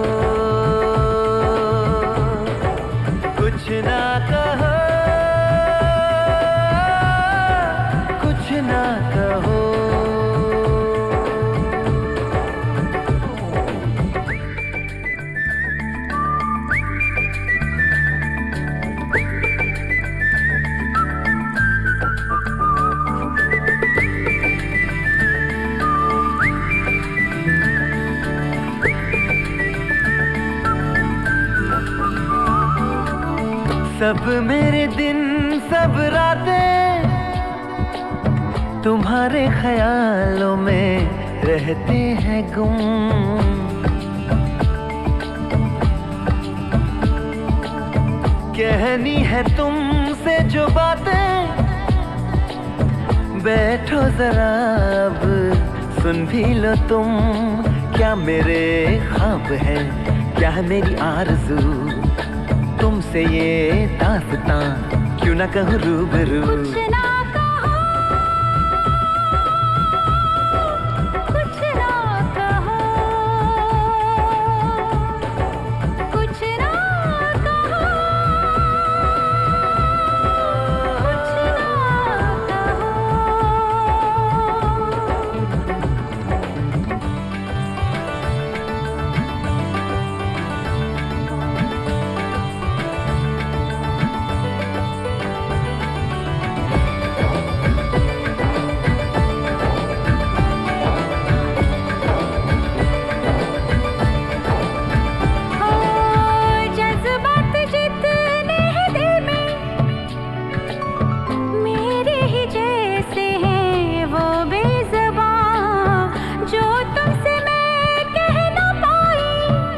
कुछ ना कहो, कुछ ना कहो। सब मेरे दिन सब रातें तुम्हारे ख्यालों में रहते हैं गुम। कहनी है तुमसे जो बातें, बैठो जरा अब सुन भी लो तुम। क्या मेरे ख्वाब है, क्या है मेरी आरज़ू, तुमसे ये दास्तां क्यों ना कहूँ रूबरू। कुछ ना कहो, कुछ ना कहो, कुछ ना कहो, कुछ ना कहो। जज्बात जितने हैं दिल में, मेरे ही जैसे हैं वो बेज़बां, जो तुमसे मैं कह ना पाई,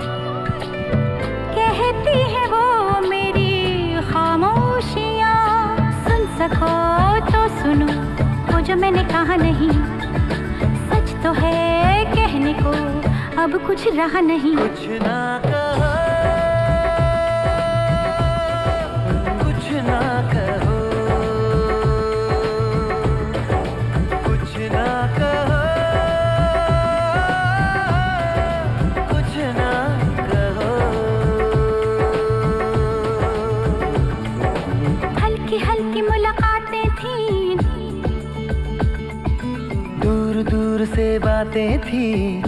कहती है वो मेरी खामोशियाँ। सुन सको तो सुनो वो जो मैंने कहा नहीं, सच तो है कहने को अब कुछ रहा नहीं। कुछ ना कहो, कुछ ना कहो, कुछ ना कहो, कुछ ना कहो। हल्की हल्की मुलाकातें थी, दूर दूर से बातें थी।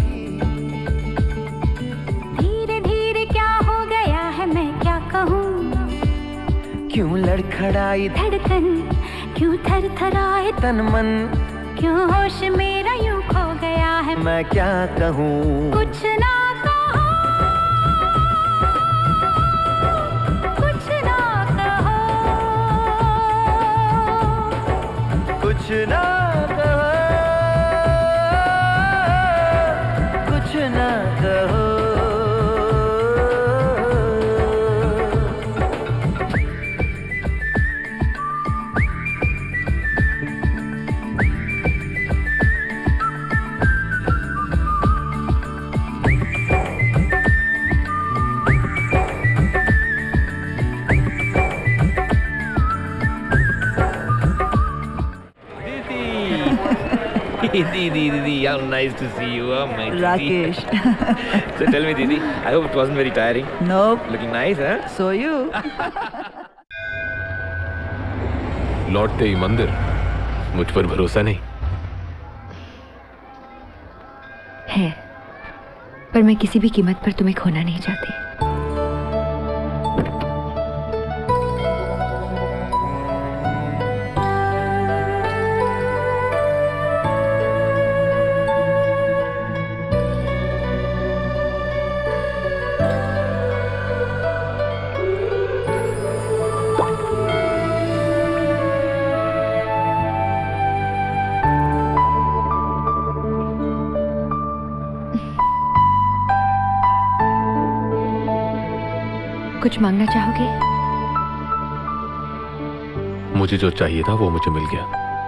धीरे धीरे क्या हो गया है मैं क्या कहूँ, क्यों लड़खड़ाई धड़कन, क्यों थरथराए तन मन, क्यों होश मेरा यूं खो गया है मैं क्या कहूँ। कुछ ना कहो, कुछ ना कहो, कुछ ना कहो, कुछ ना कहो। Didi, how nice to see you, my Didi. Rakesh. So tell me, Didi, I hope it wasn't very tiring. Nope. Looking nice, huh? So you. लौटते ही मंदिर, मुझ पर भरोसा नहीं है, पर मैं किसी भी कीमत पर तुम्हें खोना नहीं चाहती। कुछ मांगना चाहोगे? मुझे जो चाहिए था वो मुझे मिल गया।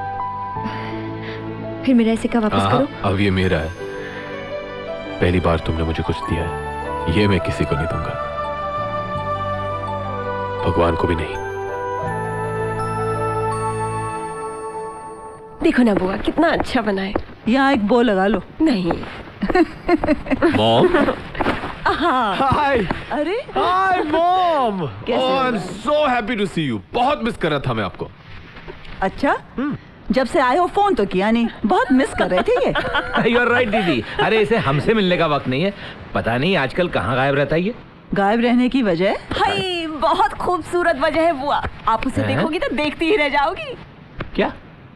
फिर मेरा सिक्का वापस करो। अब ये मेरा है। पहली बार तुमने मुझे कुछ दिया है, ये मैं किसी को नहीं दूंगा, भगवान को भी नहीं। देखो ना बुआ कितना अच्छा बना है। यहाँ एक बो लगा लो। नहीं। मॉम। हाय। अरे हाय मॉम। कैसे हो? I am so happy to see you. बहुत मिस कर रहा था मैं आपको। अच्छा, जब से आए हो फोन तो किया नहीं, बहुत मिस कर रहे थे ये। यू आर राइट दीदी। अरे इसे हमसे मिलने का वक्त नहीं है, पता नहीं आजकल कहाँ गायब रहता है ये। गायब रहने की वजह? हाय, बहुत खूबसूरत वजह है बुआ। आप उसे देखोगी तो देखती ही रह जाओगी। क्या?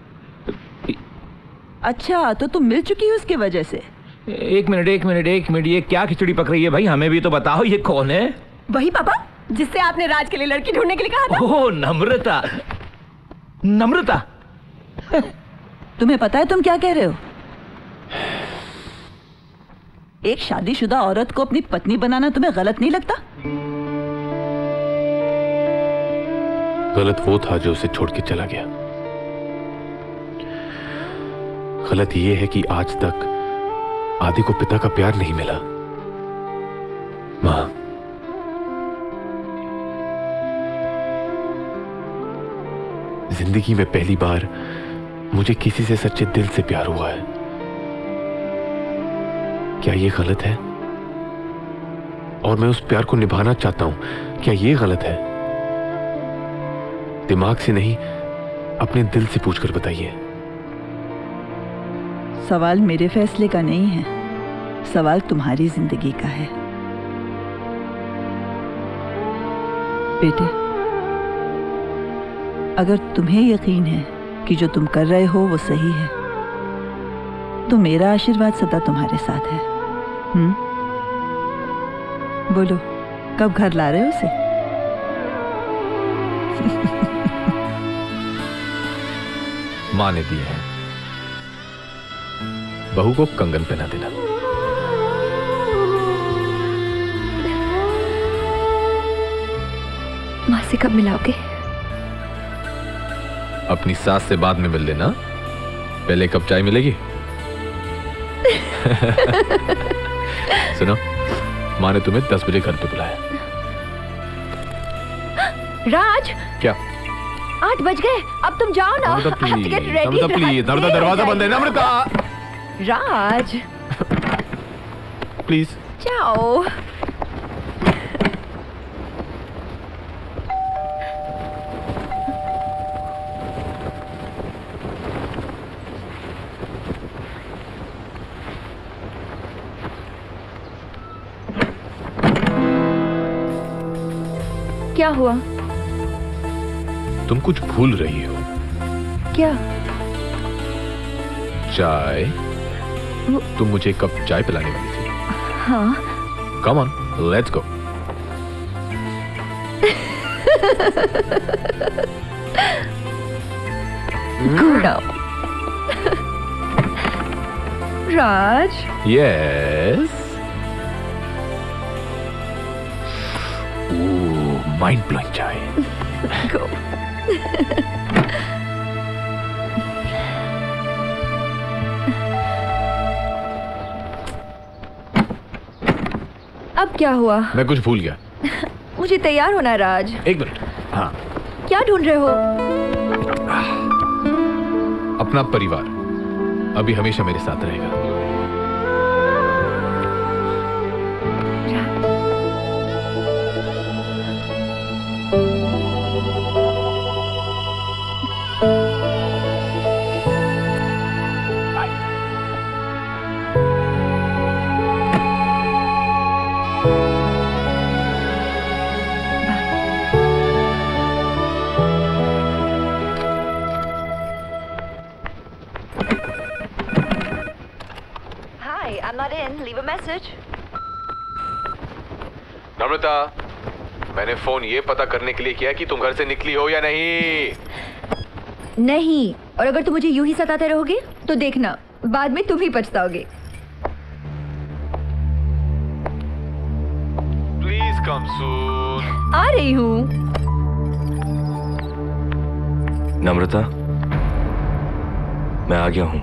अच्छा, तो तुम मिल चुकी हो उसकी वजह से? एक मिनट, ये क्या खिचड़ी पक रही है भाई? हमें भी तो बताओ, ये कौन है? वही पापा जिससे आपने राज के लिए लड़की ढूंढने के लिए कहा था। ओह, नम्रता। नम्रता, तुम्हें पता है तुम क्या कह रहे हो? एक शादीशुदा औरत को अपनी पत्नी बनाना तुम्हें गलत नहीं लगता? गलत वो था जो उसे छोड़ के चला गया। गलत ये है कि आज तक आदि को पिता का प्यार नहीं मिला। मां, जिंदगी में पहली बार मुझे किसी से सच्चे दिल से प्यार हुआ है। क्या ये गलत है? और मैं उस प्यार को निभाना चाहता हूं, क्या ये गलत है? दिमाग से नहीं, अपने दिल से पूछकर बताइए। सवाल मेरे फैसले का नहीं है, सवाल तुम्हारी जिंदगी का है। बेटे, अगर तुम्हें यकीन है कि जो तुम कर रहे हो वो सही है, तो मेरा आशीर्वाद सदा तुम्हारे साथ है। बोलो, कब घर ला रहे हो उसे? मां ने दिए हैं, बहू को कंगन पहना देना। मां से कब मिलाओगे? अपनी सास से बाद में मिल लेना, पहले कब चाय मिलेगी? सुनो, मां ने तुम्हें 10 बजे घर पे बुलाया। राज, क्या? 8 बज गए, अब तुम जाओ ना। प्लीज, दरवाजा बंद है ना अमृता। राज, प्लीज जाओ। क्या हुआ? तुम कुछ भूल रही हो। क्या? चाय। तुम मुझे कप चाय पिलाने वाली थी। हाँ। Come on, let's go. Raj. Yes. Mind blowing चाय। Go. अब क्या हुआ? मैं कुछ भूल गया। मुझे तैयार होना है राज। एक मिनट। हाँ। क्या ढूंढ रहे हो? अपना परिवार अभी हमेशा मेरे साथ रहेगा। नम्रता, मैंने फोन ये पता करने के लिए किया कि तुम घर से निकली हो या नहीं। नहीं, और अगर तुम मुझे यूं ही सताते रहोगे तो देखना बाद में तुम ही पछताओगे। प्लीज कम सून। आ रही हूँ। नम्रता, मैं आ गया हूँ।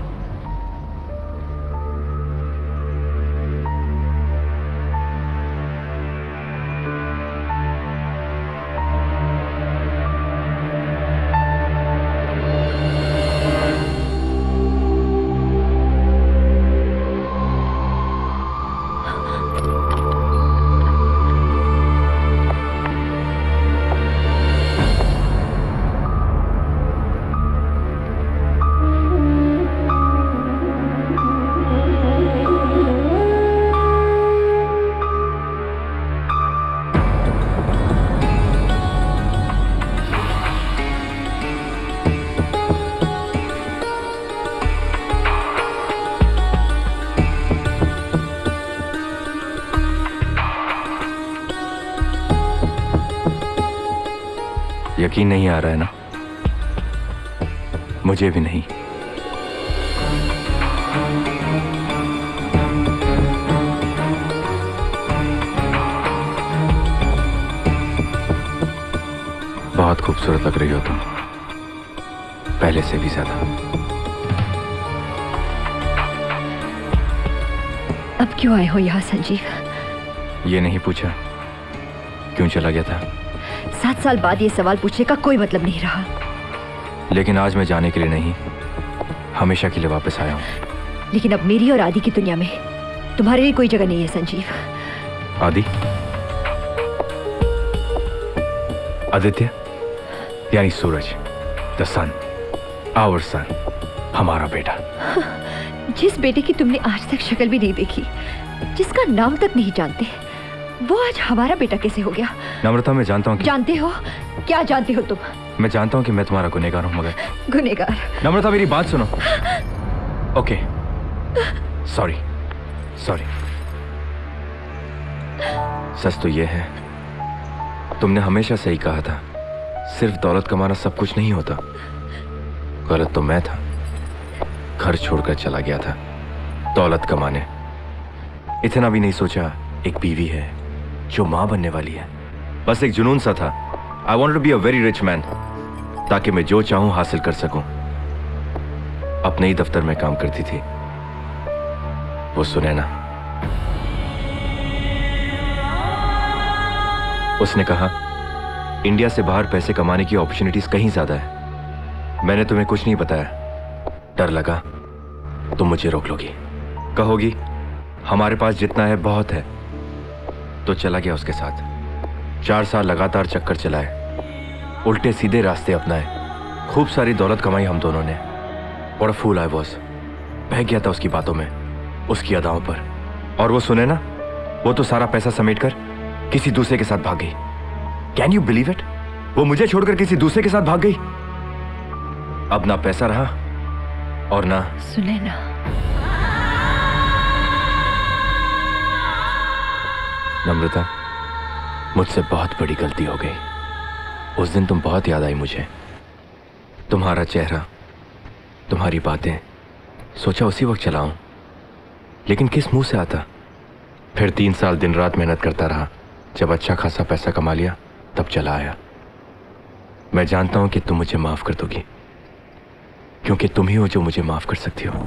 यकीन नहीं आ रहा है ना? मुझे भी नहीं। बहुत खूबसूरत लग रही हो तुम, पहले से भी ज्यादा। अब क्यों आए हो यहाँ संजीव? ये नहीं पूछा क्यों चला गया था? 7 साल बाद ये सवाल पूछने का कोई मतलब नहीं रहा। लेकिन आज मैं जाने के लिए नहीं, हमेशा के लिए वापस आया हूँ। लेकिन अब मेरी और आदि की दुनिया में तुम्हारे लिए कोई जगह नहीं है संजीव। आदि? आदित्य यानी सूरज, द सन, आवर सन, हमारा बेटा। जिस बेटे की तुमने आज तक शक्ल भी नहीं देखी, जिसका नाम तक नहीं जानते, वो आज हमारा बेटा कैसे हो गया? नम्रता, मैं जानता हूँ कि... जानते हो? क्या जानते हो तुम? मैं जानता हूँ कि मैं तुम्हारा गुनहगार हूँ, मगर... गुनहगार? नम्रता, मेरी बात सुनो। Okay, sorry. सच तो ये है, तुमने हमेशा सही कहा था, सिर्फ दौलत कमाना सब कुछ नहीं होता। गलत तो मैं था, घर छोड़कर चला गया था दौलत कमाने। इतना भी नहीं सोचा एक बीवी है जो मां बनने वाली है। बस एक जुनून सा था। I want to be a very rich man, ताकि मैं जो चाहूं हासिल कर सकूं। अपने ही दफ्तर में काम करती थी वो सुनैना। उसने कहा इंडिया से बाहर पैसे कमाने की अपॉर्चुनिटीज कहीं ज्यादा है। मैंने तुम्हें कुछ नहीं बताया, डर लगा तुम मुझे रोक लोगी, कहोगी हमारे पास जितना है बहुत है। तो चला गया उसके साथ। 4 साल लगातार चक्कर चलाए, उल्टे सीधे रास्ते अपनाए, खूब सारी दौलत कमाई हम दोनों ने। बड़ा फूल आई वॉज, बह गया था उसकी बातों में, उसकी अदाओं पर। और वो सुने ना, वो तो सारा पैसा समेटकर किसी दूसरे के साथ भाग गई। Can you believe it? वो मुझे छोड़कर किसी दूसरे के साथ भाग गई। अब ना पैसा रहा और ना सुनैना। नम्रता, मुझसे बहुत बड़ी गलती हो गई। उस दिन तुम बहुत याद आई मुझे, तुम्हारा चेहरा, तुम्हारी बातें। सोचा उसी वक्त चलाऊं, लेकिन किस मुंह से आता। फिर 3 साल दिन रात मेहनत करता रहा। जब अच्छा खासा पैसा कमा लिया तब चला आया। मैं जानता हूं कि तुम मुझे माफ कर दोगी, क्योंकि तुम ही हो जो मुझे माफ कर सकती हो।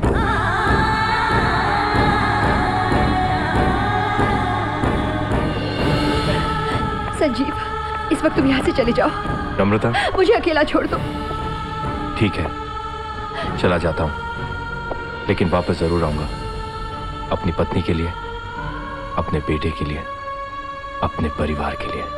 संजीव, इस वक्त तुम यहाँ से चले जाओ। नम्रता, मुझे अकेला छोड़ दो। ठीक है, चला जाता हूं, लेकिन वापस जरूर आऊंगा। अपनी पत्नी के लिए, अपने बेटे के लिए, अपने परिवार के लिए।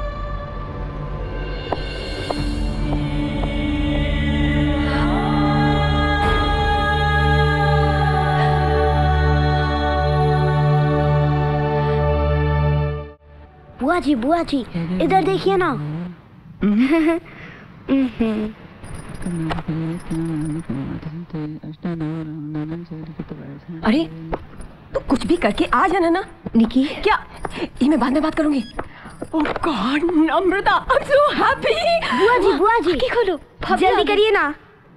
बुआ जी इधर देखिए ना। अरे तू कुछ भी करके आ जाना ना। निकी, क्या ये मैं बाद में बात करूंगी। Oh God Namrata, I am so happy. बुआ जी खोलो, जल्दी करिए ना।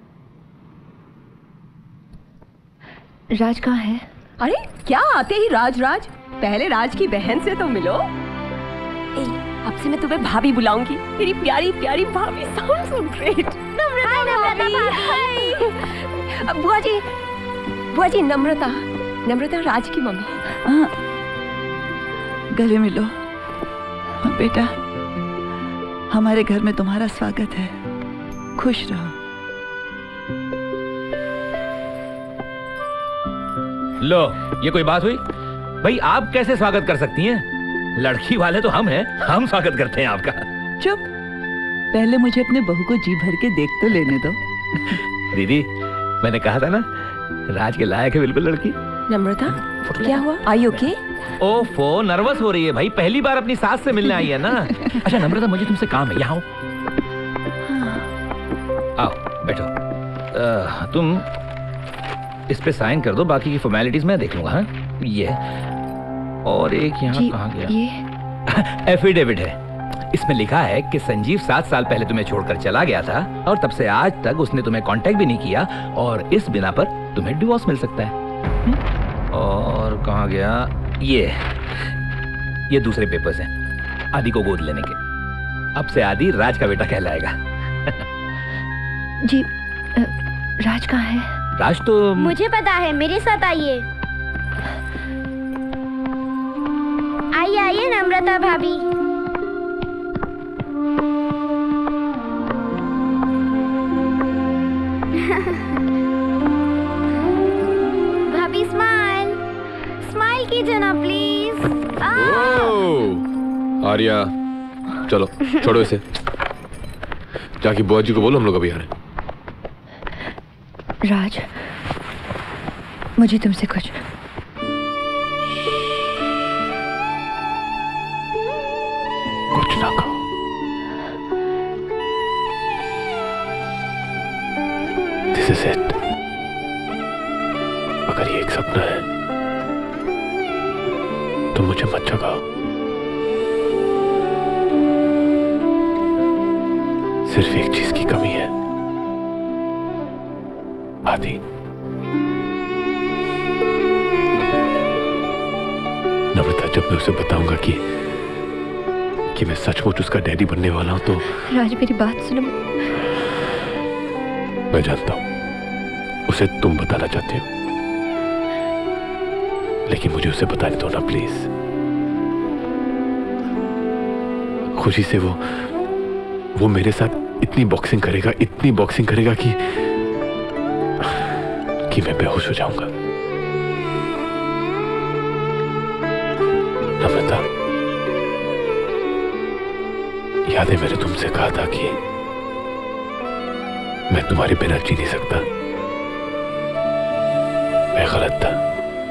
राज कहाँ है? अरे क्या आते ही राज, पहले राज की बहन से तो मिलो। अब से मैं तुम्हें भाभी बुलाऊंगी, मेरी प्यारी प्यारी भाभी। Sound so great. बुआ जी नम्रता, नम्रता राज की मम्मी। गले मिलो बेटा, हमारे घर में तुम्हारा स्वागत है, खुश रहो। लो, ये कोई बात हुई? भाई आप कैसे स्वागत कर सकती हैं? लड़की वाले तो हम हैं, हम स्वागत करते हैं आपका। चुप, पहले मुझे अपने बहू को जी भर के देख तो लेने दो। दीदी, मैंने कहा था ना, राज के लायक है बिल्कुल लड़की। नम्रता, क्या हुआ? Are you okay? ओफो, नर्वस हो रही है भाई, पहली बार अपनी सास से मिलने आई है ना। अच्छा नम्रता, मुझे तुमसे काम है, यहाँ आओ, बैठो। तुम इस पे साइन कर दो, बाकी की फॉर्मेलिटीज मैं देख लूंगा। हाँ, ये और एक यहाँ कहाँ गया? ये एफिडेविट है, इसमें लिखा है कि संजीव 7 साल पहले तुम्हें छोड़कर चला गया था और तब से आज तक उसने तुम्हें कांटेक्ट भी नहीं किया और इस बिना पर तुम्हें डिवोर्स मिल सकता है। और कहाँ गया? ये दूसरे पेपर्स हैं आदि को गोद लेने के। अब से आदि राज का बेटा कहलाएगा। जी, राज कहाँ है? राज तो मुझे पता है, मेरे साथ आइए। आइए आइए नम्रता भाभी। भाभी स्माइल, स्माइल कीजिए ना प्लीज। आर्या, चलो छोड़ो इसे, जाके बुआ जी को बोलो हम लोग अभी आ रहे हैं। राज, मुझे तुमसे कुछ ना कहो। This is it. अगर ये एक सपना है तो मुझे मत जगाओ। सिर्फ एक चीज की कमी है, आदि। नम्रता, जब मैं उसे बताऊंगा कि मैं सचमुच उसका डैडी बनने वाला हूं तो। राज, मेरी बात सुनो। मैं जानता हूं उसे तुम बताना चाहती हो, लेकिन मुझे उसे बताने दो ना प्लीज। खुशी से वो मेरे साथ इतनी बॉक्सिंग करेगा, इतनी बॉक्सिंग करेगा कि मैं बेहोश हो जाऊंगा। नम्रता, याद है मैंने तुमसे कहा था कि मैं तुम्हारे बिना जी नहीं सकता? मैं गलत था।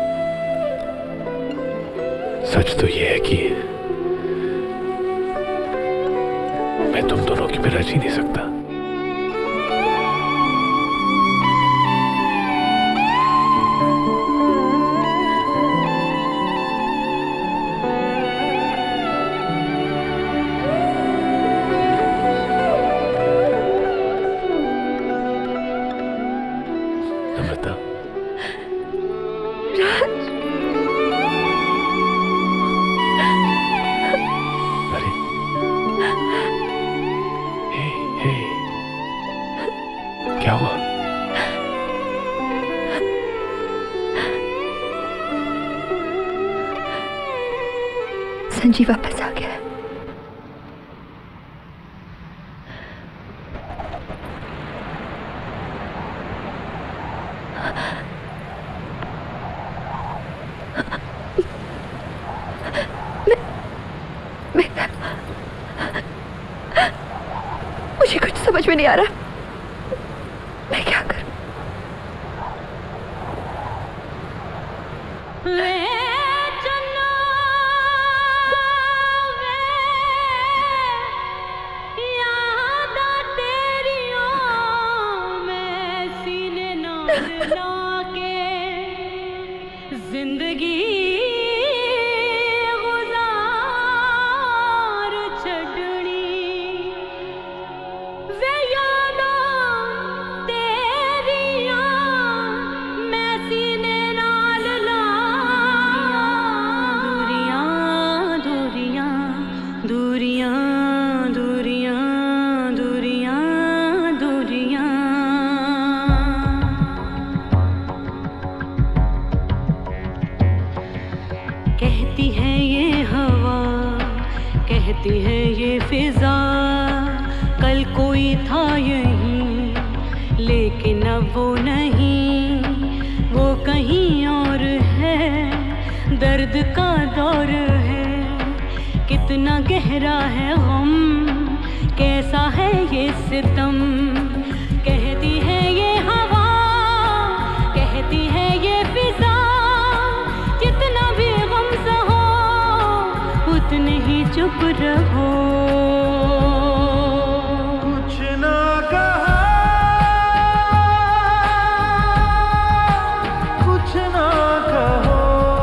सच तो यह है कि मैं तुम दोनों के बिना जी नहीं सकता। क्या हुआ? संजीव वापस आ गया। मुझे कुछ समझ में नहीं आ रहा, मैं क्या करूं? दूरियां कहती है ये फिजा कल कोई था यहीं, लेकिन अब वो नहीं, वो कहीं और है। दर्द का दौर है, कितना गहरा है गम, कैसा है ये सितम। कहती है ये हवा, कहती है ये फिजा, जितना भी गम सहो उतने ही चुप रहो। कुछ ना कहा, कुछ ना कहो,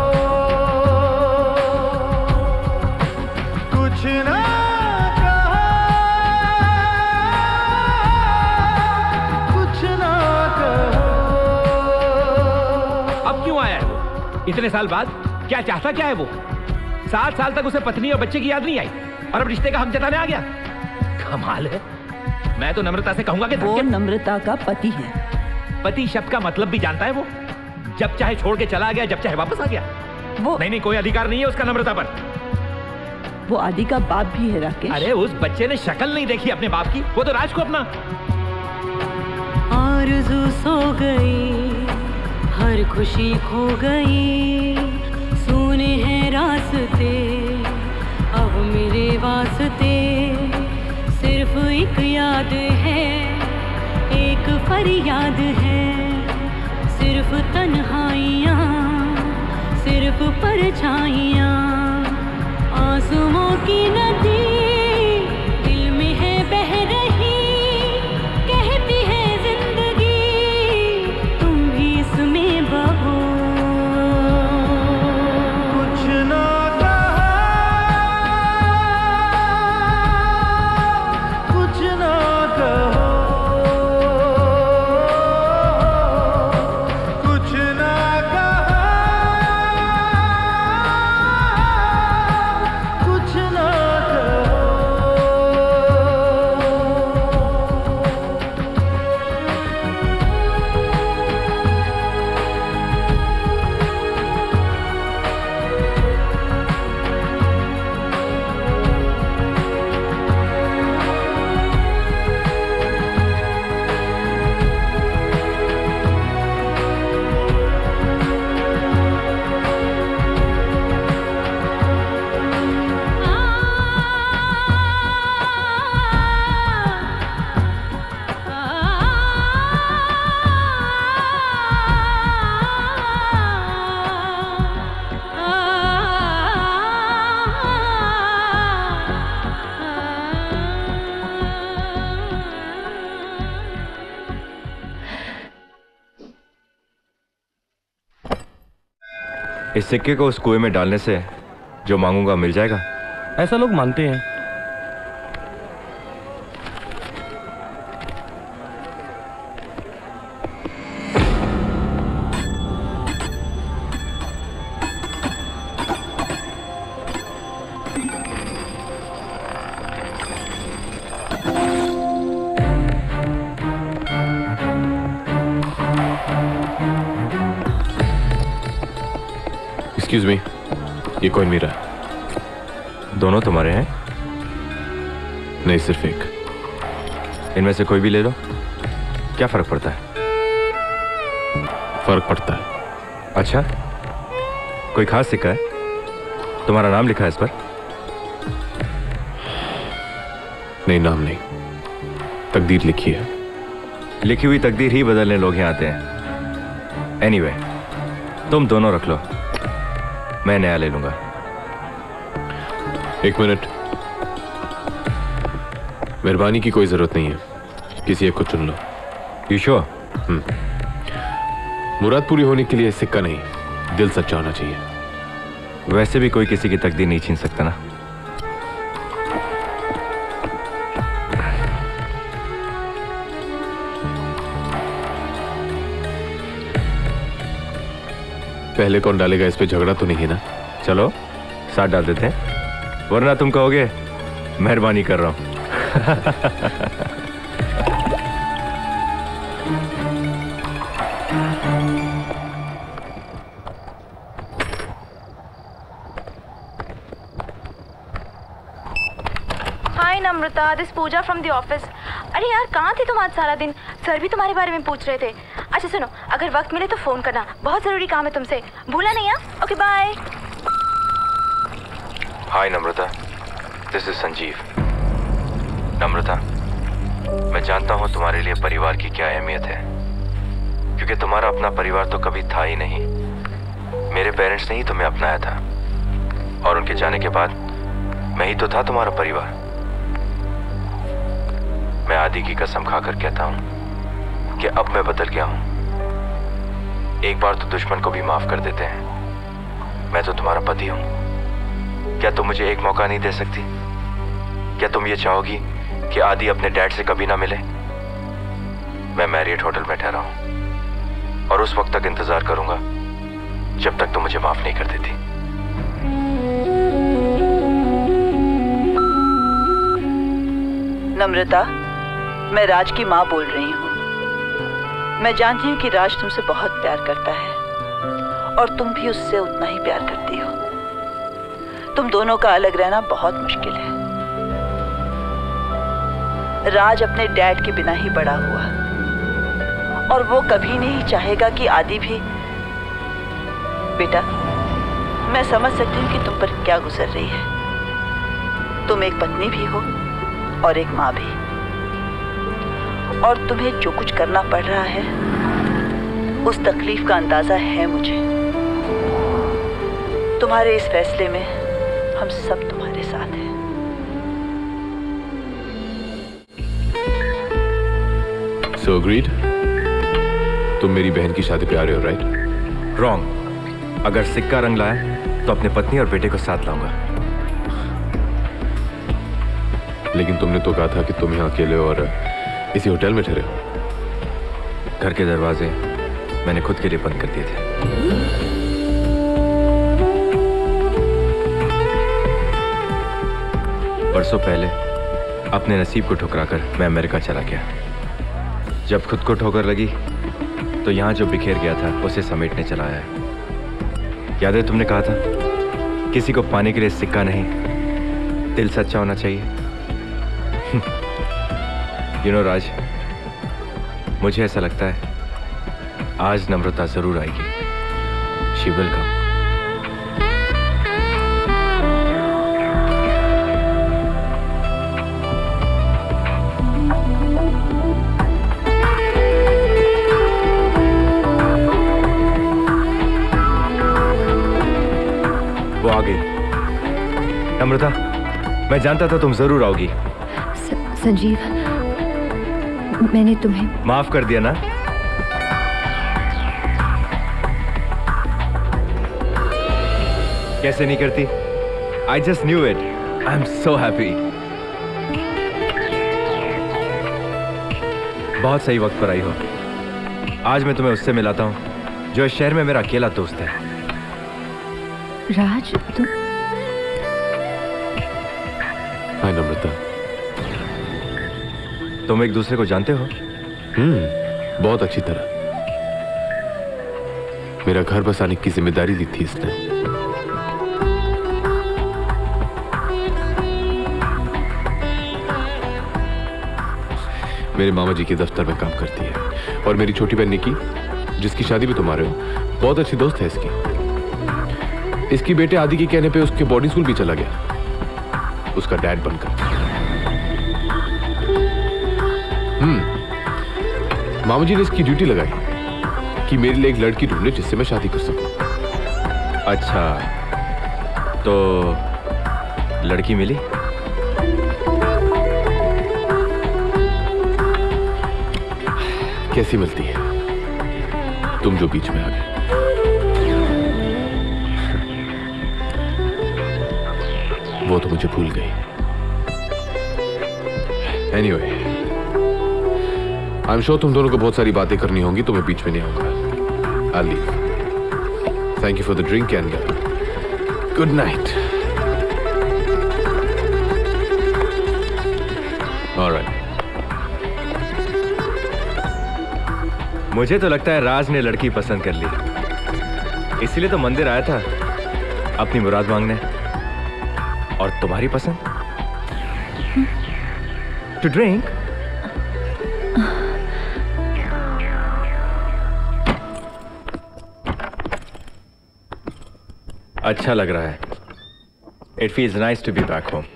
कुछ ना कहा, कुछ ना कहो। अब क्यों आया है वो इतने साल बाद? क्या चाहता क्या है वो? 7 साल तक उसे पत्नी और बच्चे की याद नहीं आई और अब रिश्ते का हम जताने आ गया। कमाल है। मैं तो नम्रता से कहूंगा कि वो नम्रता का पति है। पति शब्द का मतलब भी जानता है वो। जब चाहे छोड़ के चला गया, जब चाहे वापस आ गया। वो नहीं, कोई अधिकार नहीं है उसका नम्रता पर। वो आदि का बाप भी है राकेश। अरे उस बच्चे ने शक्ल नहीं देखी अपने बाप की, वो तो राज को अपना। आरज़ू सो गई, हर खुशी खो गई, सुने हैं रास्ते अब मेरे वास्ते। सिर्फ एक याद है, एक फरियाद है, सिर्फ तन्हाइयाँ, सिर्फ परछाइयाँ। आंसुओं की नदी दिल में है बह रही, कहती है जिंदगी तुम भी इसमें बहो। कुछ ना कहा, कुछ ना कहो, कुछ ना कहा, कुछ ना कहो। इस सिक्के को उस कुएं में डालने से जो मांगूंगा मिल जाएगा। ऐसा लोग मानते हैं। एक्सक्यूज मी, ये कौन मेरा है? दोनों तुम्हारे हैं? नहीं, सिर्फ एक। इनमें से कोई भी ले लो, क्या फर्क पड़ता है? फर्क पड़ता है। अच्छा, कोई खास सिक्का है? तुम्हारा नाम लिखा है इस पर? नहीं, नाम नहीं, तकदीर लिखी है। लिखी हुई तकदीर ही बदलने लोग यहाँ आते हैं। एनीवे, तुम दोनों रख लो, मैं नया ले लूंगा। एक मिनट, मेहरबानी की कोई जरूरत नहीं है, किसी एक को चुन लो। You sure? मुराद पूरी होने के लिए सिक्का नहीं, दिल सच्चा होना चाहिए। वैसे भी कोई किसी की तकदीर नहीं छीन सकता ना। पहले कौन डालेगा इस पे झगड़ा तो नहीं है ना? चलो साथ डाल देते हैं, वरना तुम कहोगे मेहरबानी कर रहा हूं। Namrata, this Pooja from the office. अरे यार कहाँ थे तुम आज सारा दिन? सर भी तुम्हारे बारे में पूछ रहे थे। अच्छा सुनो, अगर वक्त मिले तो फोन करना, बहुत जरूरी काम है तुमसे, भूला नहीं है? Okay bye. Hi Namrata, this is Sanjeev. Namrata, मैं जानता हूँ तुम्हारे लिए परिवार की क्या अहमियत है, क्योंकि तुम्हारा अपना परिवार तो कभी था ही नहीं। मेरे पेरेंट्स ने ही तुम्हें अपनाया था और उनके जाने के बाद मैं ही तो था तुम्हारा परिवार। मैं आदि की कसम खाकर कहता हूं कि अब मैं बदल गया हूं। एक बार तो दुश्मन को भी माफ कर देते हैं। मैं तो तुम्हारा पति हूं। क्या तुम मुझे एक मौका नहीं दे सकती? क्या तुम ये चाहोगी कि आदि अपने डैड से कभी ना मिले? मैं मैरियट होटल में ठहरा हूं और उस वक्त तक इंतजार करूंगा जब तक तुम मुझे माफ नहीं कर देती। नम्रता, मैं राज की माँ बोल रही हूँ। मैं जानती हूँ कि राज तुमसे बहुत प्यार करता है और तुम भी उससे उतना ही प्यार करती हो। तुम दोनों का अलग रहना बहुत मुश्किल है। राज अपने डैड के बिना ही बड़ा हुआ और वो कभी नहीं चाहेगा कि आदि भी। बेटा, मैं समझ सकती हूँ कि तुम पर क्या गुजर रही है। तुम एक पत्नी भी हो और एक माँ भी, और तुम्हें जो कुछ करना पड़ रहा है उस तकलीफ का अंदाजा है मुझे। तुम्हारे इस फैसले में हम सब तुम्हारे साथ हैं। So agreed? तुम मेरी बहन की शादी पे आ रहे हो, राइट? रॉन्ग। अगर सिक्का रंग लाया तो अपने पत्नी और बेटे को साथ लाऊंगा। लेकिन तुमने तो कहा था कि तुम यहाँ अकेले और इसी होटल में ठहरे हो। घर के दरवाजे मैंने खुद के लिए बंद कर दिए थे। बरसों पहले अपने नसीब को ठुकराकर मैं अमेरिका चला गया। जब खुद को ठोकर लगी तो यहाँ जो बिखेर गया था उसे समेटने चला आया। याद है तुमने कहा था किसी को पाने के लिए सिक्का नहीं, दिल सच्चा होना चाहिए। You know, राज, मुझे ऐसा लगता है आज नम्रता जरूर आएगी। She will come. वो आ गई। नम्रता, मैं जानता था तुम जरूर आओगी। संजीव, मैंने तुम्हें माफ कर दिया ना? कैसे नहीं करती? I just knew it. I'm so happy. बहुत सही वक्त पर आई हो। आज मैं तुम्हें उससे मिलाता हूँ जो इस शहर में मेरा अकेला दोस्त है। राज, तुम? हाय नम्रता। तुम एक दूसरे को जानते हो? बहुत अच्छी तरह। मेरा घर बसाने की जिम्मेदारी दी थी इसने। मेरे मामा जी के दफ्तर में काम करती है और मेरी छोटी बहन निकी, जिसकी शादी में तुम आ रहे हो, बहुत अच्छी दोस्त है इसकी। इसकी बेटे आदि के कहने पे उसके बोर्डिंग स्कूल भी चला गया, उसका डैड बनकर। मामा जी ने इसकी ड्यूटी लगाई कि मेरे लिए एक लड़की ढूंढे जिससे मैं शादी कर सकूं। अच्छा, तो लड़की मिली? कैसी मिलती है? तुम जो बीच में आ गए। वो तो मुझे भूल गई। Anyway, I'm sure तुम दोनों को बहुत सारी बातें करनी होंगी, तो मैं बीच में नहीं आऊंगा। I'll leave. Thank you for the drink and good night. All right. मुझे तो लगता है राज ने लड़की पसंद कर ली, इसीलिए तो मंदिर आया था अपनी मुराद मांगने। और तुम्हारी पसंद? To drink? अच्छा लग रहा है. It feels nice to be back home.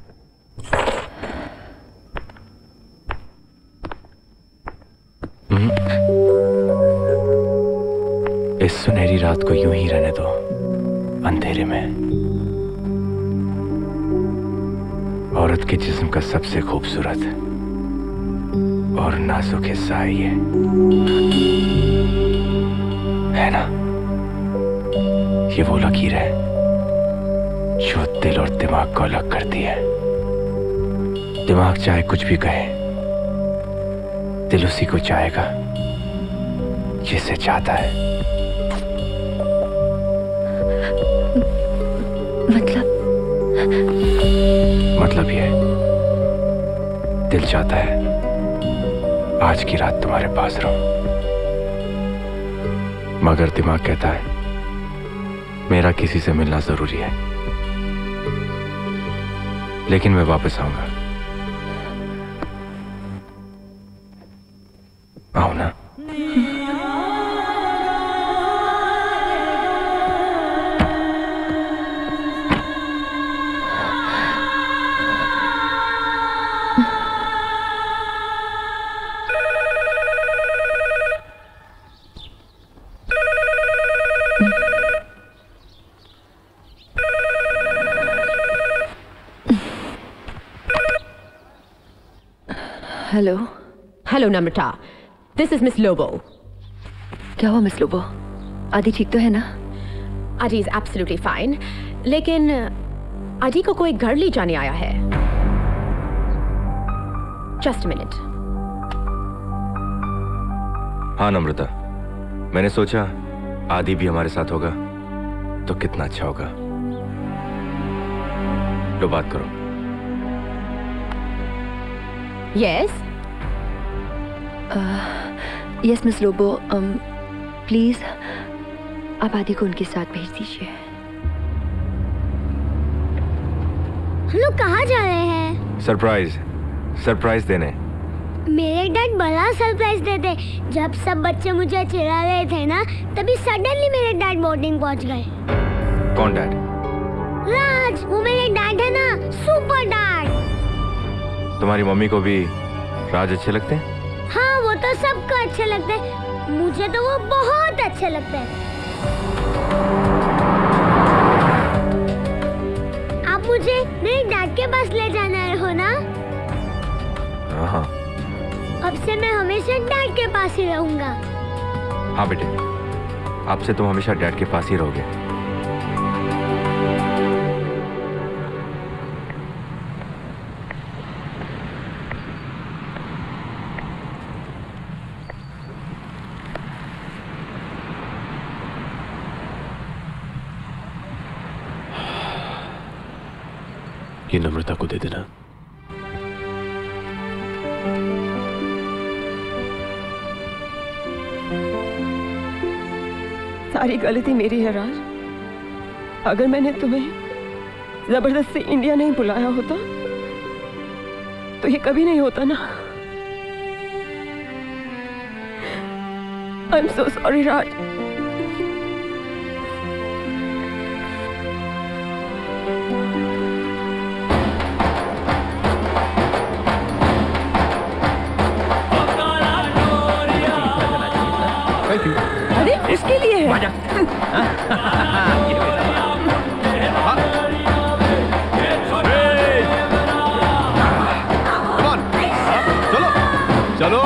इस सुनहरी रात को यूं ही रहने दो, अंधेरे में. औरत के जिस्म का सबसे खूबसूरत और नाजुक हिस्सा है ना? ये वो लकीर है जो दिल और दिमाग को अलग करती है. दिमाग चाहे कुछ भी कहे, दिल उसी को चाहेगा जिसे चाहता है. मतलब ये दिल चाहता है आज की रात तुम्हारे पास रहूं, मगर दिमाग कहता है मेरा किसी से मिलना जरूरी है. लेकिन मैं वापस आऊंगा. आओ ना. Hello. Hello Namrata, this is Miss Lobo. क्या हुआ मिस लोबो? आदि ठीक तो है ना? आदि इज एब्सोल्युटली फाइन, लेकिन आदि को कोई घर ले जाने आया है. Just a minute. हाँ नम्रता, मैंने सोचा आदि भी हमारे साथ होगा तो कितना अच्छा होगा. लो बात करो. Yes yes Miss Lobo, please आप आदि को उनके साथ भेज दीजिए. हम लोग कहाँ जा रहे हैं? सरप्राइज देने. मेरे डैड बड़ा सरप्राइज देते. जब सब बच्चे मुझे चिढ़ा रहे थे ना, तभी सडनली मेरे डैड बोर्डिंग पहुंच गए. कौन डैड? राज, वो मेरे डैड है ना, सुपर डैड. तुम्हारी मम्मी को भी राज अच्छे लगते हैं? हाँ, वो तो सबको अच्छे लगते हैं. मुझे तो वो बहुत अच्छे लगते हैं. आप मुझे मेरे डैड के पास ले जाना हो ना? हाँ. अब से मैं हमेशा डैड के पास ही रहूंगा. हाँ बेटे, अब से तुम हमेशा डैड के पास ही रहोगे. ये नम्रता को दे देना. सारी गलती मेरी है राज. अगर मैंने तुम्हें जबरदस्ती इंडिया नहीं बुलाया होता तो ये कभी नहीं होता ना. I am so sorry Raj. अरे उसके लिए है. चलो.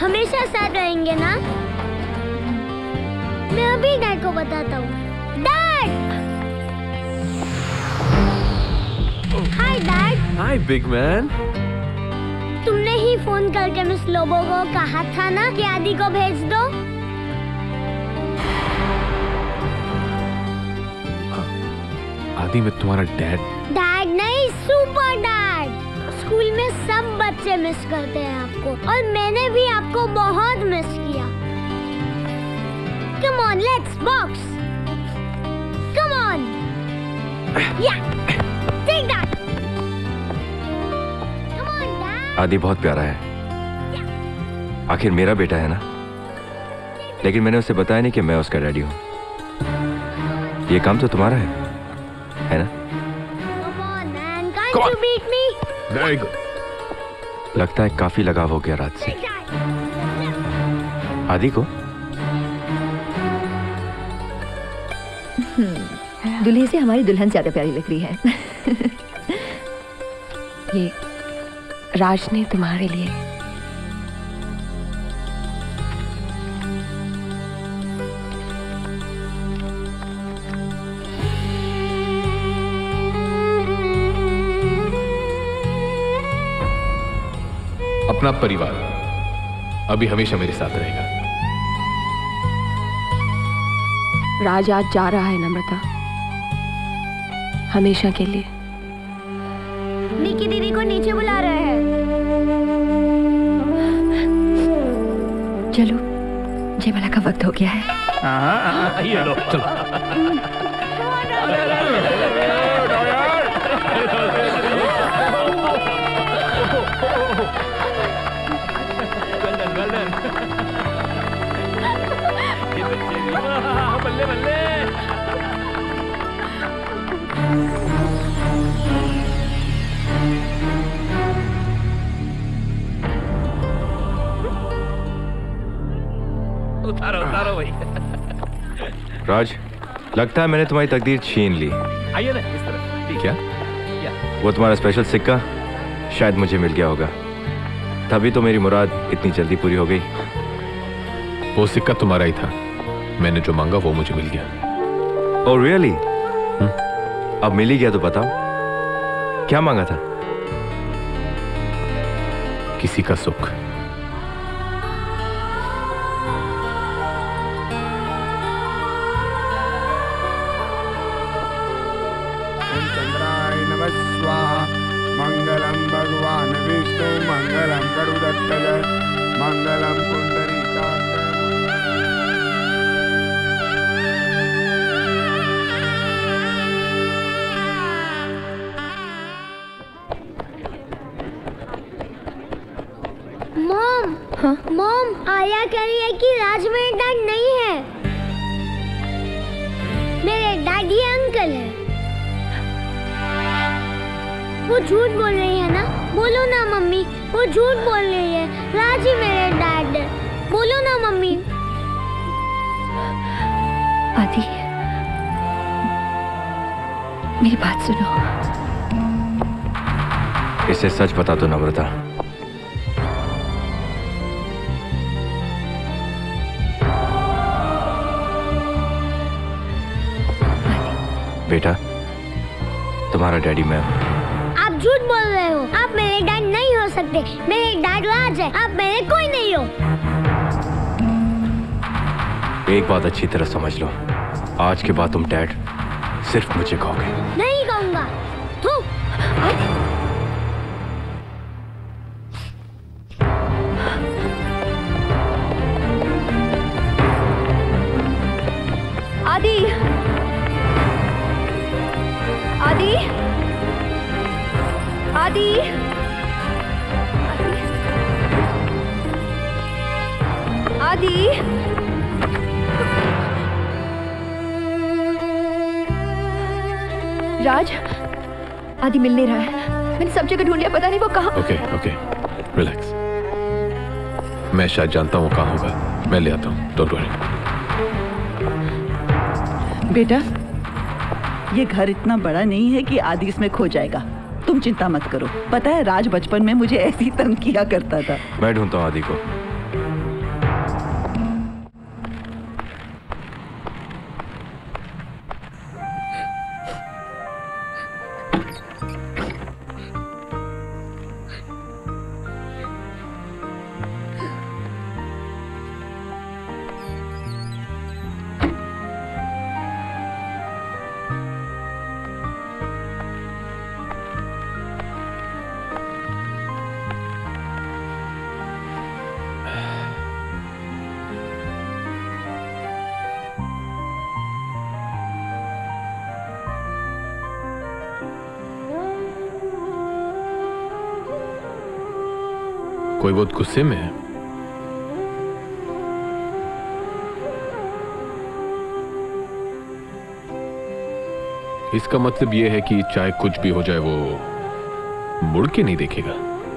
हमेशा साथ रहेंगे ना? मैं अभी डैड को बताता हूँ। Dad! Hi dad. Hi big man. तुमने ही फोन करके मिस लोबो को कहा था ना कि आदि को भेज दो। आदि में तुम्हारा डैड? डैड नहीं, सुपर डैड। स्कूल में सब बच्चे मिस करते हैं आपको, और मैंने भी आपको बहुत मिस किया। Come on, let's box. Come on. Yeah. Take that. Come on, Dad. आदि बहुत प्यारा है, आखिर मेरा बेटा है ना। लेकिन मैंने उसे बताया नहीं कि मैं उसका डैडी हूँ। ये काम तो तुम्हारा है ना? Come on, man. Can't you beat me? Very good. लगता है काफी लगाव हो गया रात से आदि को। दूल्हे से हमारी दुल्हन ज्यादा प्यारी लग रही है। ये राज ने तुम्हारे लिए। अपना परिवार अभी हमेशा मेरे साथ रहेगा। राज आज जा रहा है नम्रता, हमेशा के लिए। निकी दीदी को नीचे बुला रहे हैं। चलो, जयमाला का वक्त हो गया है। ये लो, चलो। बल्ले बल्ले। उतारो उतारो भाई। राज, लगता है मैंने तुम्हारी तकदीर छीन ली। आइए ना इस तरफ। क्या? वो तुम्हारा स्पेशल सिक्का शायद मुझे मिल गया होगा, तभी तो मेरी मुराद इतनी जल्दी पूरी हो गई। वो सिक्का तुम्हारा ही था, मैंने जो मांगा वो मुझे मिल गया। Oh really? अब मिल ही गया तो बताओ, क्या मांगा था? किसी का सुख। चंद्राय नमः स्वाहा। मंगलम भगवान विष्णु मंगलम गरुड़ध्वज मंगलम पुंडरीकाक्ष। मॉम, आया कह रही है कि राज मेरे डैड नहीं है, मेरे डैडी अंकल है। वो झूठ बोल रही है ना? बोलो ना मम्मी, वो झूठ बोल रही है। राज ही मेरे डैड है, बोलो ना मम्मी। आदि, मेरी बात सुनो। इसे सच बता दो नम्रता। बेटा, तुम्हारा डैडी मैं हूं। आप झूठ बोल रहे हो, आप मेरे डैड नहीं हो सकते। मेरे डैड राज है, आप मेरे कोई नहीं हो। एक बात अच्छी तरह समझ लो, आज के बाद तुम डैड सिर्फ मुझे कहोगे। नहीं कहूंगा। आदि, आदि, आदि, आदि, राज, आदि मिल नहीं रहा है। मैंने सब जगह ढूंढ लिया, पता नहीं वो कहाँ। Okay, relax. मैं शायद जानता हूँ कहाँ होगा, मैं ले आता हूँ, डोंट वरी। बेटा, ये घर इतना बड़ा नहीं है कि आदि इसमें खो जाएगा। तुम चिंता मत करो। पता है, राज बचपन में मुझे ऐसी तंग किया करता था। मैं ढूंढता हूँ आदि को। कोई बहुत गुस्से में है? इसका मतलब यह है कि चाहे कुछ भी हो जाए वो मुड़ के नहीं देखेगा।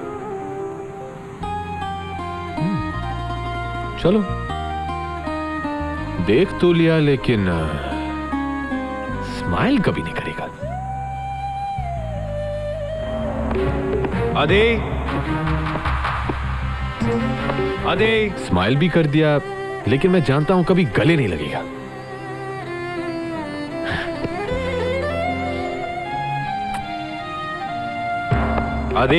चलो देख तो लिया, लेकिन स्माइल कभी नहीं करेगा। आदि, आदि। स्माइल भी कर दिया, लेकिन मैं जानता हूं कभी गले नहीं लगेगा। आदि,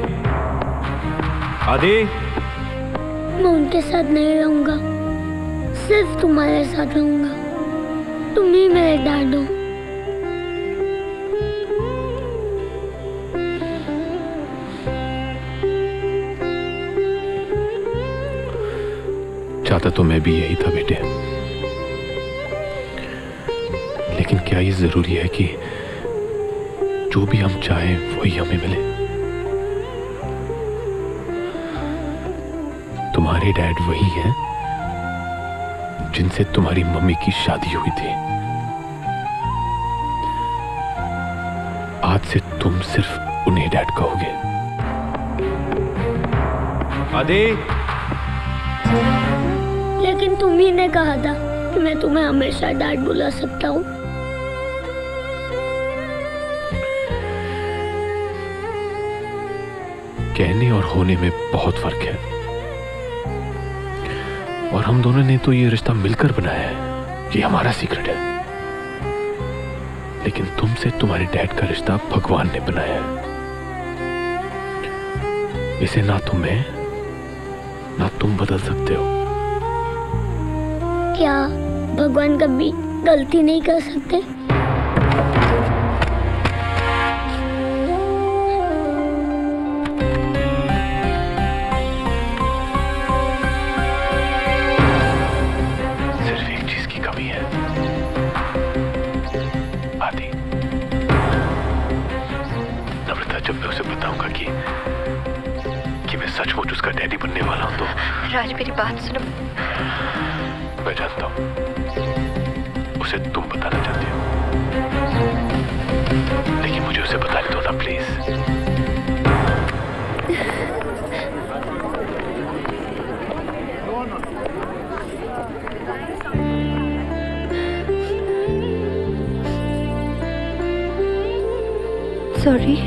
आदि। मैं उनके साथ नहीं रहूंगा, सिर्फ तुम्हारे साथ रहूंगा। तुम ही मेरे डैड हो। चाहता तो मैं भी यही था बेटे, लेकिन क्या ये जरूरी है कि जो भी हम चाहें वही हमें मिले? तुम्हारे डैड वही हैं जिनसे तुम्हारी मम्मी की शादी हुई थी। आज से तुम सिर्फ उन्हें डैड कहोगे। आदि। लेकिन तुम ही ने कहा था कि मैं तुम्हें हमेशा डैड बुला सकता हूँ। कहने और होने में बहुत फर्क है, और हम दोनों ने तो ये रिश्ता मिलकर बनाया है। ये हमारा सीक्रेट है, लेकिन तुमसे तुम्हारे डैड का रिश्ता भगवान ने बनाया है। इसे ना तुम मैं ना तुम बदल सकते हो। क्या भगवान कभी गलती नहीं कर सकते? सिर्फ एक चीज की कमी है आदि। नम्रता, जब मैं उसे बताऊंगा कि मैं सचमुच उसका डैडी बनने वाला हूं तो। राज, मेरी बात सुनो। मैं जानता हूं उसे तुम बताना चाहती हो, लेकिन मुझे उसे बताने दो ना प्लीज। सॉरी।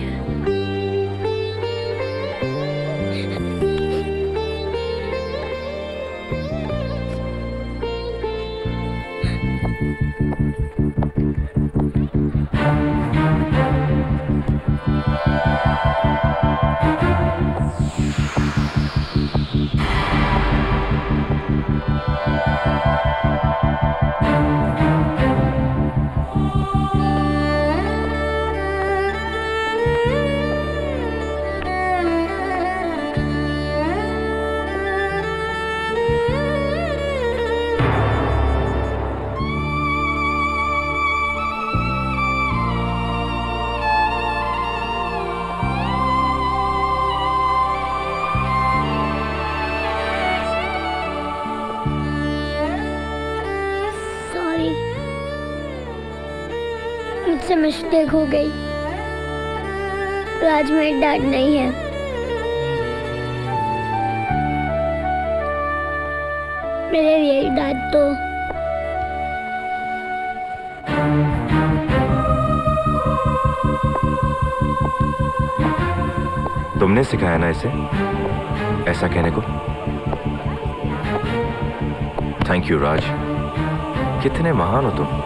मुझसे मिस्टेक हो गई। राज मेरा डैड नहीं है। मेरे रियल डैड तो तुमने सिखाया ना इसे ऐसा कहने को? थैंक यू राज, कितने महान हो तुम।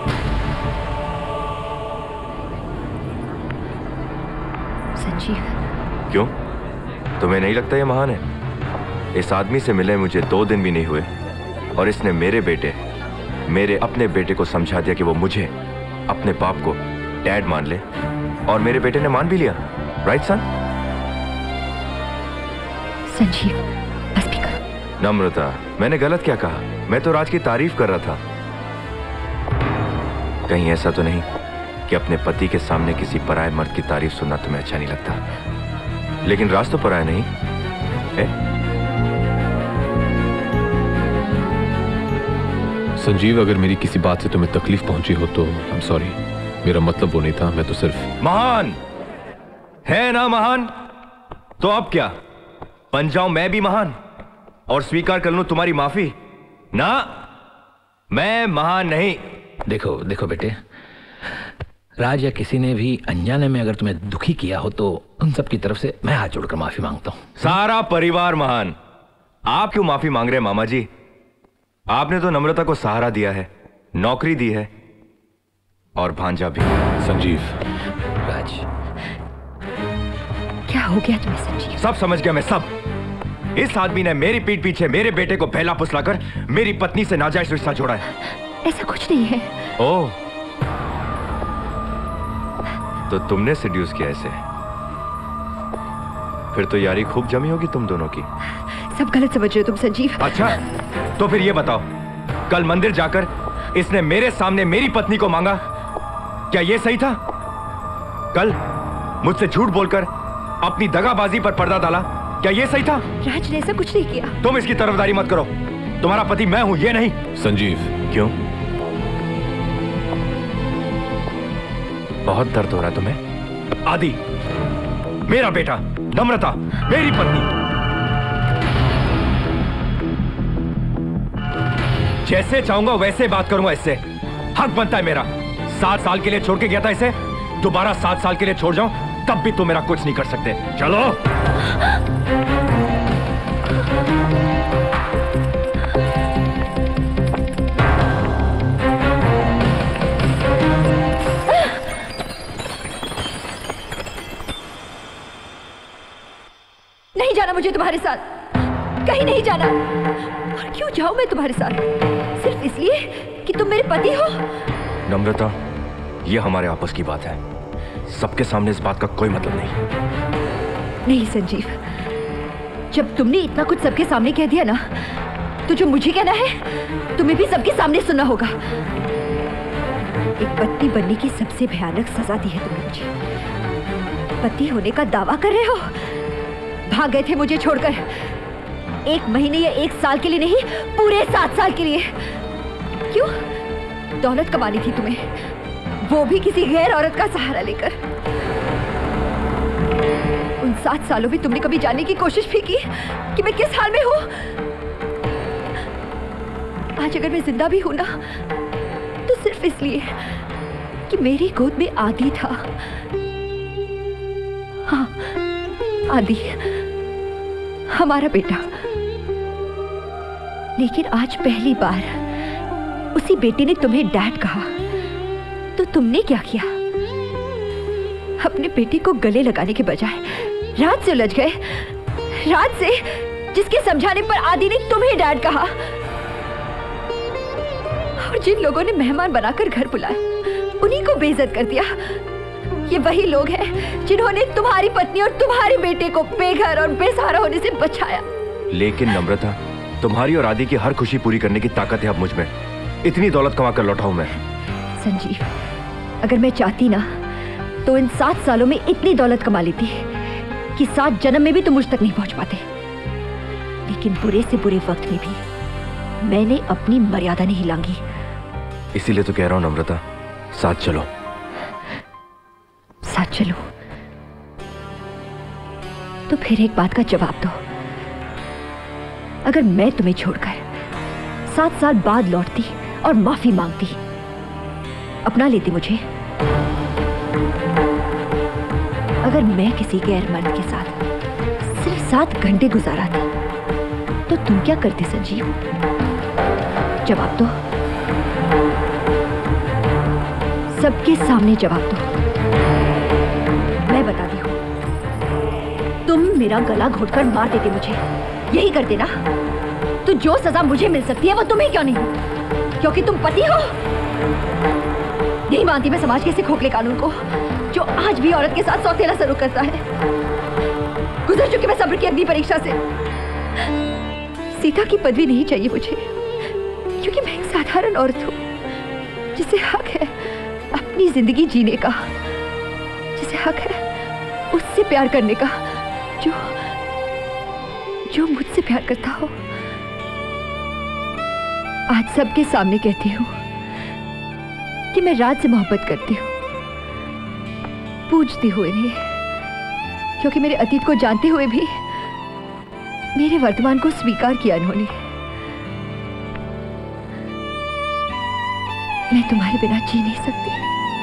संजीव, क्यों? तुम्हें नहीं लगता ये महान है? इस आदमी से मिले मुझे 2 दिन भी नहीं हुए और इसने मेरे अपने बेटे को समझा दिया कि वो मुझे अपने बाप को डैड मान ले, और मेरे बेटे ने मान भी लिया। राइट सन? संजीव, बस भी करो। नम्रता, मैंने गलत क्या कहा? मैं तो राज की तारीफ कर रहा था। कहीं ऐसा तो नहीं कि अपने पति के सामने किसी पराये मर्द की तारीफ सुनना तुम्हें अच्छा नहीं लगता? लेकिन राज तो पराया नहीं है। संजीव, अगर मेरी किसी बात से तुम्हें तकलीफ पहुंची हो तो आई एम सॉरी। मेरा मतलब वो नहीं था, मैं तो सिर्फ। महान है ना महान, तो अब क्या बन जाऊं मैं भी महान और स्वीकार कर लूं तुम्हारी माफी? ना, मैं महान नहीं। देखो देखो बेटे, राज या किसी ने भी अनजाने में अगर तुम्हें दुखी किया हो तो उन सब की तरफ से मैं हाथ जोड़कर माफी मांगता हूं। सारा परिवार महान। आप क्यों माफी मांग रहे हैं मामा जी? आपने तो नम्रता को सहारा दिया है, नौकरी दी है और भांजा भी। संजीव। राज, क्या हो गया तुम्हें संजीव? सब समझ गया मैं, सब। इस आदमी ने मेरी पीठ पीछे मेरे बेटे को बहला फुसलाकर मेरी पत्नी से नाजायज रिश्ता जोड़ा है। ऐसा कुछ नहीं है। ओह, तो तुमने सेड्यूस किया इसे? फिर तो यारी खूब जमी होगी तुम दोनों की। सब गलत समझ रहे हो तुम संजीव। अच्छा, तो फिर ये बताओ, कल मंदिर जाकर इसने मेरे सामने मेरी पत्नी को मांगा, क्या ये सही था? कल मुझसे झूठ बोलकर अपनी दगाबाजी पर पर्दा डाला, क्या ये सही था? राज ने ऐसा कुछ नहीं किया। तुम इसकी तरफदारी मत करो, तुम्हारा पति मैं हूं, ये नहीं। संजीव। क्यों? बहुत दर्द हो रहा है तुम्हें? आदि मेरा बेटा, नम्रता मेरी पत्नी, जैसे चाहूंगा वैसे बात करूंगा इससे। हक बनता है मेरा। 7 साल के लिए छोड़ के गया था इसे, दोबारा 7 साल के लिए छोड़ जाऊं तब भी तुम मेरा कुछ नहीं कर सकते। चलो। नहीं जाना मुझे तुम्हारे साथ, कहीं नहीं जाना। और क्यों जाऊं मैं तुम्हारे साथ? सिर्फ इसलिए कि तुम मेरे पति हो? नम्रता, ये हमारे आपस की बात है, सबके सामने इस बात का कोई मतलब नहीं। नहीं संजीव, जब तुमने इतना कुछ सबके सामने कह दिया ना, तो जो मुझे कहना है तुम्हें भी सबके सामने सुनना होगा। एक पत्नी बनने की सबसे भयानक सजा दी है तुमने मुझे। पति होने का दावा कर रहे हो? भाग गए थे मुझे छोड़कर, 1 महीने या 1 साल के लिए नहीं, पूरे 7 साल के लिए। क्यों? दौलत कमानी थी तुम्हें, वो भी किसी गैर औरत का सहारा लेकर। उन 7 सालों में तुमने कभी जानने की कोशिश भी की कि मैं किस हाल में हूं? आज अगर मैं जिंदा भी हूं ना, तो सिर्फ इसलिए कि मेरी गोद में आदि था। हाँ, आदि, हमारा बेटा। लेकिन आज पहली बार उसी बेटे ने तुम्हें डैड कहा, तो तुमने क्या किया? अपने बेटे को गले लगाने के बजाय राज से उलझ गए। राज से, जिसके समझाने पर आदि ने तुम्हें डैड कहा। और जिन लोगों ने मेहमान बनाकर घर बुलाया, उन्हीं को बेइज्जत कर दिया। ये वही लोग हैं जिन्होंने तुम्हारी पत्नी और तुम्हारे बेटे को बेघर और बेसहारा होने से बचाया। लेकिन नम्रता, तुम्हारी और आदि की हर खुशी पूरी करने की ताकत है अब मुझ में। इतनी दौलत कमा कर लौटा हूं मैं। संजीव, अगर मैं चाहती ना, तो इन 7 सालों में इतनी दौलत कमा लेती कि 7 जन्म में भी तुम मुझ तक नहीं पहुंच पाते। लेकिन बुरे से बुरे वक्त में भी मैंने अपनी मर्यादा नहीं लांगी। इसीलिए तो कह रहा हूं नम्रता, साथ चलो। साथ चलो? तो फिर एक बात का जवाब दो। अगर मैं तुम्हें छोड़कर 7 साल बाद लौटती और माफी मांगती, अपना लेती मुझे? अगर मैं किसी गैर मर्द के साथ सिर्फ 7 घंटे गुजाराती, तो तुम क्या करते संजीव? जवाब दो, सबके सामने जवाब दो। मैं बताती हूँ, तुम मेरा गला घोटकर मार देते मुझे, यही करते ना? तो जो सजा मुझे मिल सकती है वो तुम्हें क्यों नहीं? क्योंकि तुम पति हो? नहीं मानती मैं समाज के ऐसे खोखले कानून को, जो आज भी औरत के साथ सौतेला सलूक करता है। गुजर चुकी मैं सब्र की अग्नि परीक्षा से। सीता की पदवी नहीं चाहिए मुझे, क्योंकि मैं एक साधारण औरत हूँ, जिसे हक है अपनी जिंदगी जीने का, जिसे हक है उससे प्यार करने का, जो मुझसे प्यार करता हो, आज सबके सामने कहती हूँ कि मैं राज से मोहब्बत करती हूँ, पूछती हुए नहीं, क्योंकि मेरे अतीत को जानते हुए भी मेरे वर्तमान को स्वीकार किया उन्होंने। मैं तुम्हारे बिना जी नहीं सकती।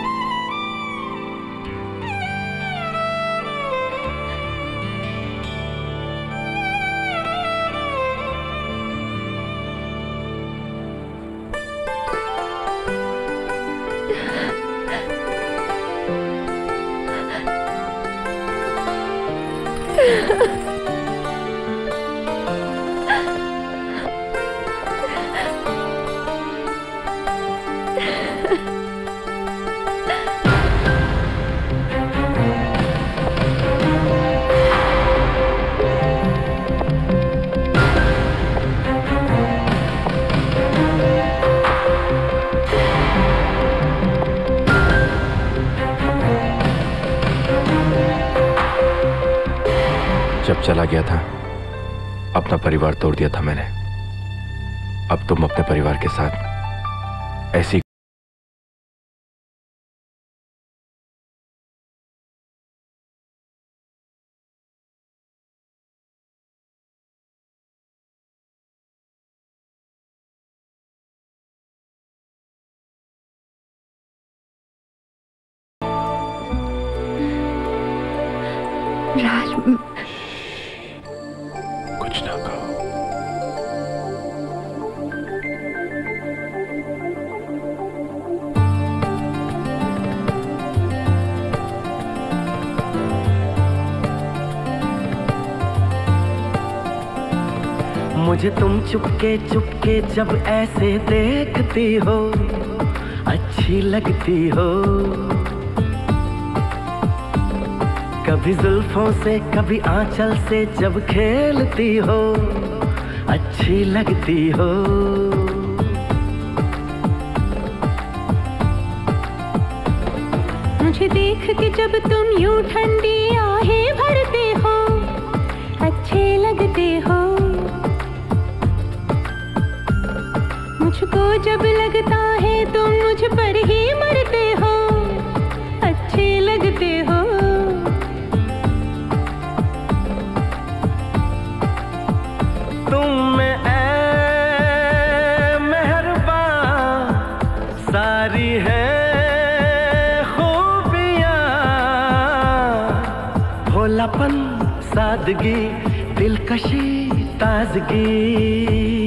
जब चला गया था, अपना परिवार तोड़ दिया था मैंने। अब तुम अपने परिवार के साथ ऐसी राज, कुछ ना कहो। मुझे तुम चुपके चुपके जब ऐसे देखती हो, अच्छी लगती हो। कभी जुल्फों से कभी आंचल से जब खेलती हो, अच्छी लगती हो। मुझे देख के जब तुम यूं ठंडी आहें भरते हो, अच्छे लगते हो। मुझको जब लगता है तुम मुझ पर ही मरते हो, अच्छे लगते हो। तुम में ऐ मेहरबान सारी है खूबियाँ, भोलापन, सादगी, दिलकशी, ताजगी।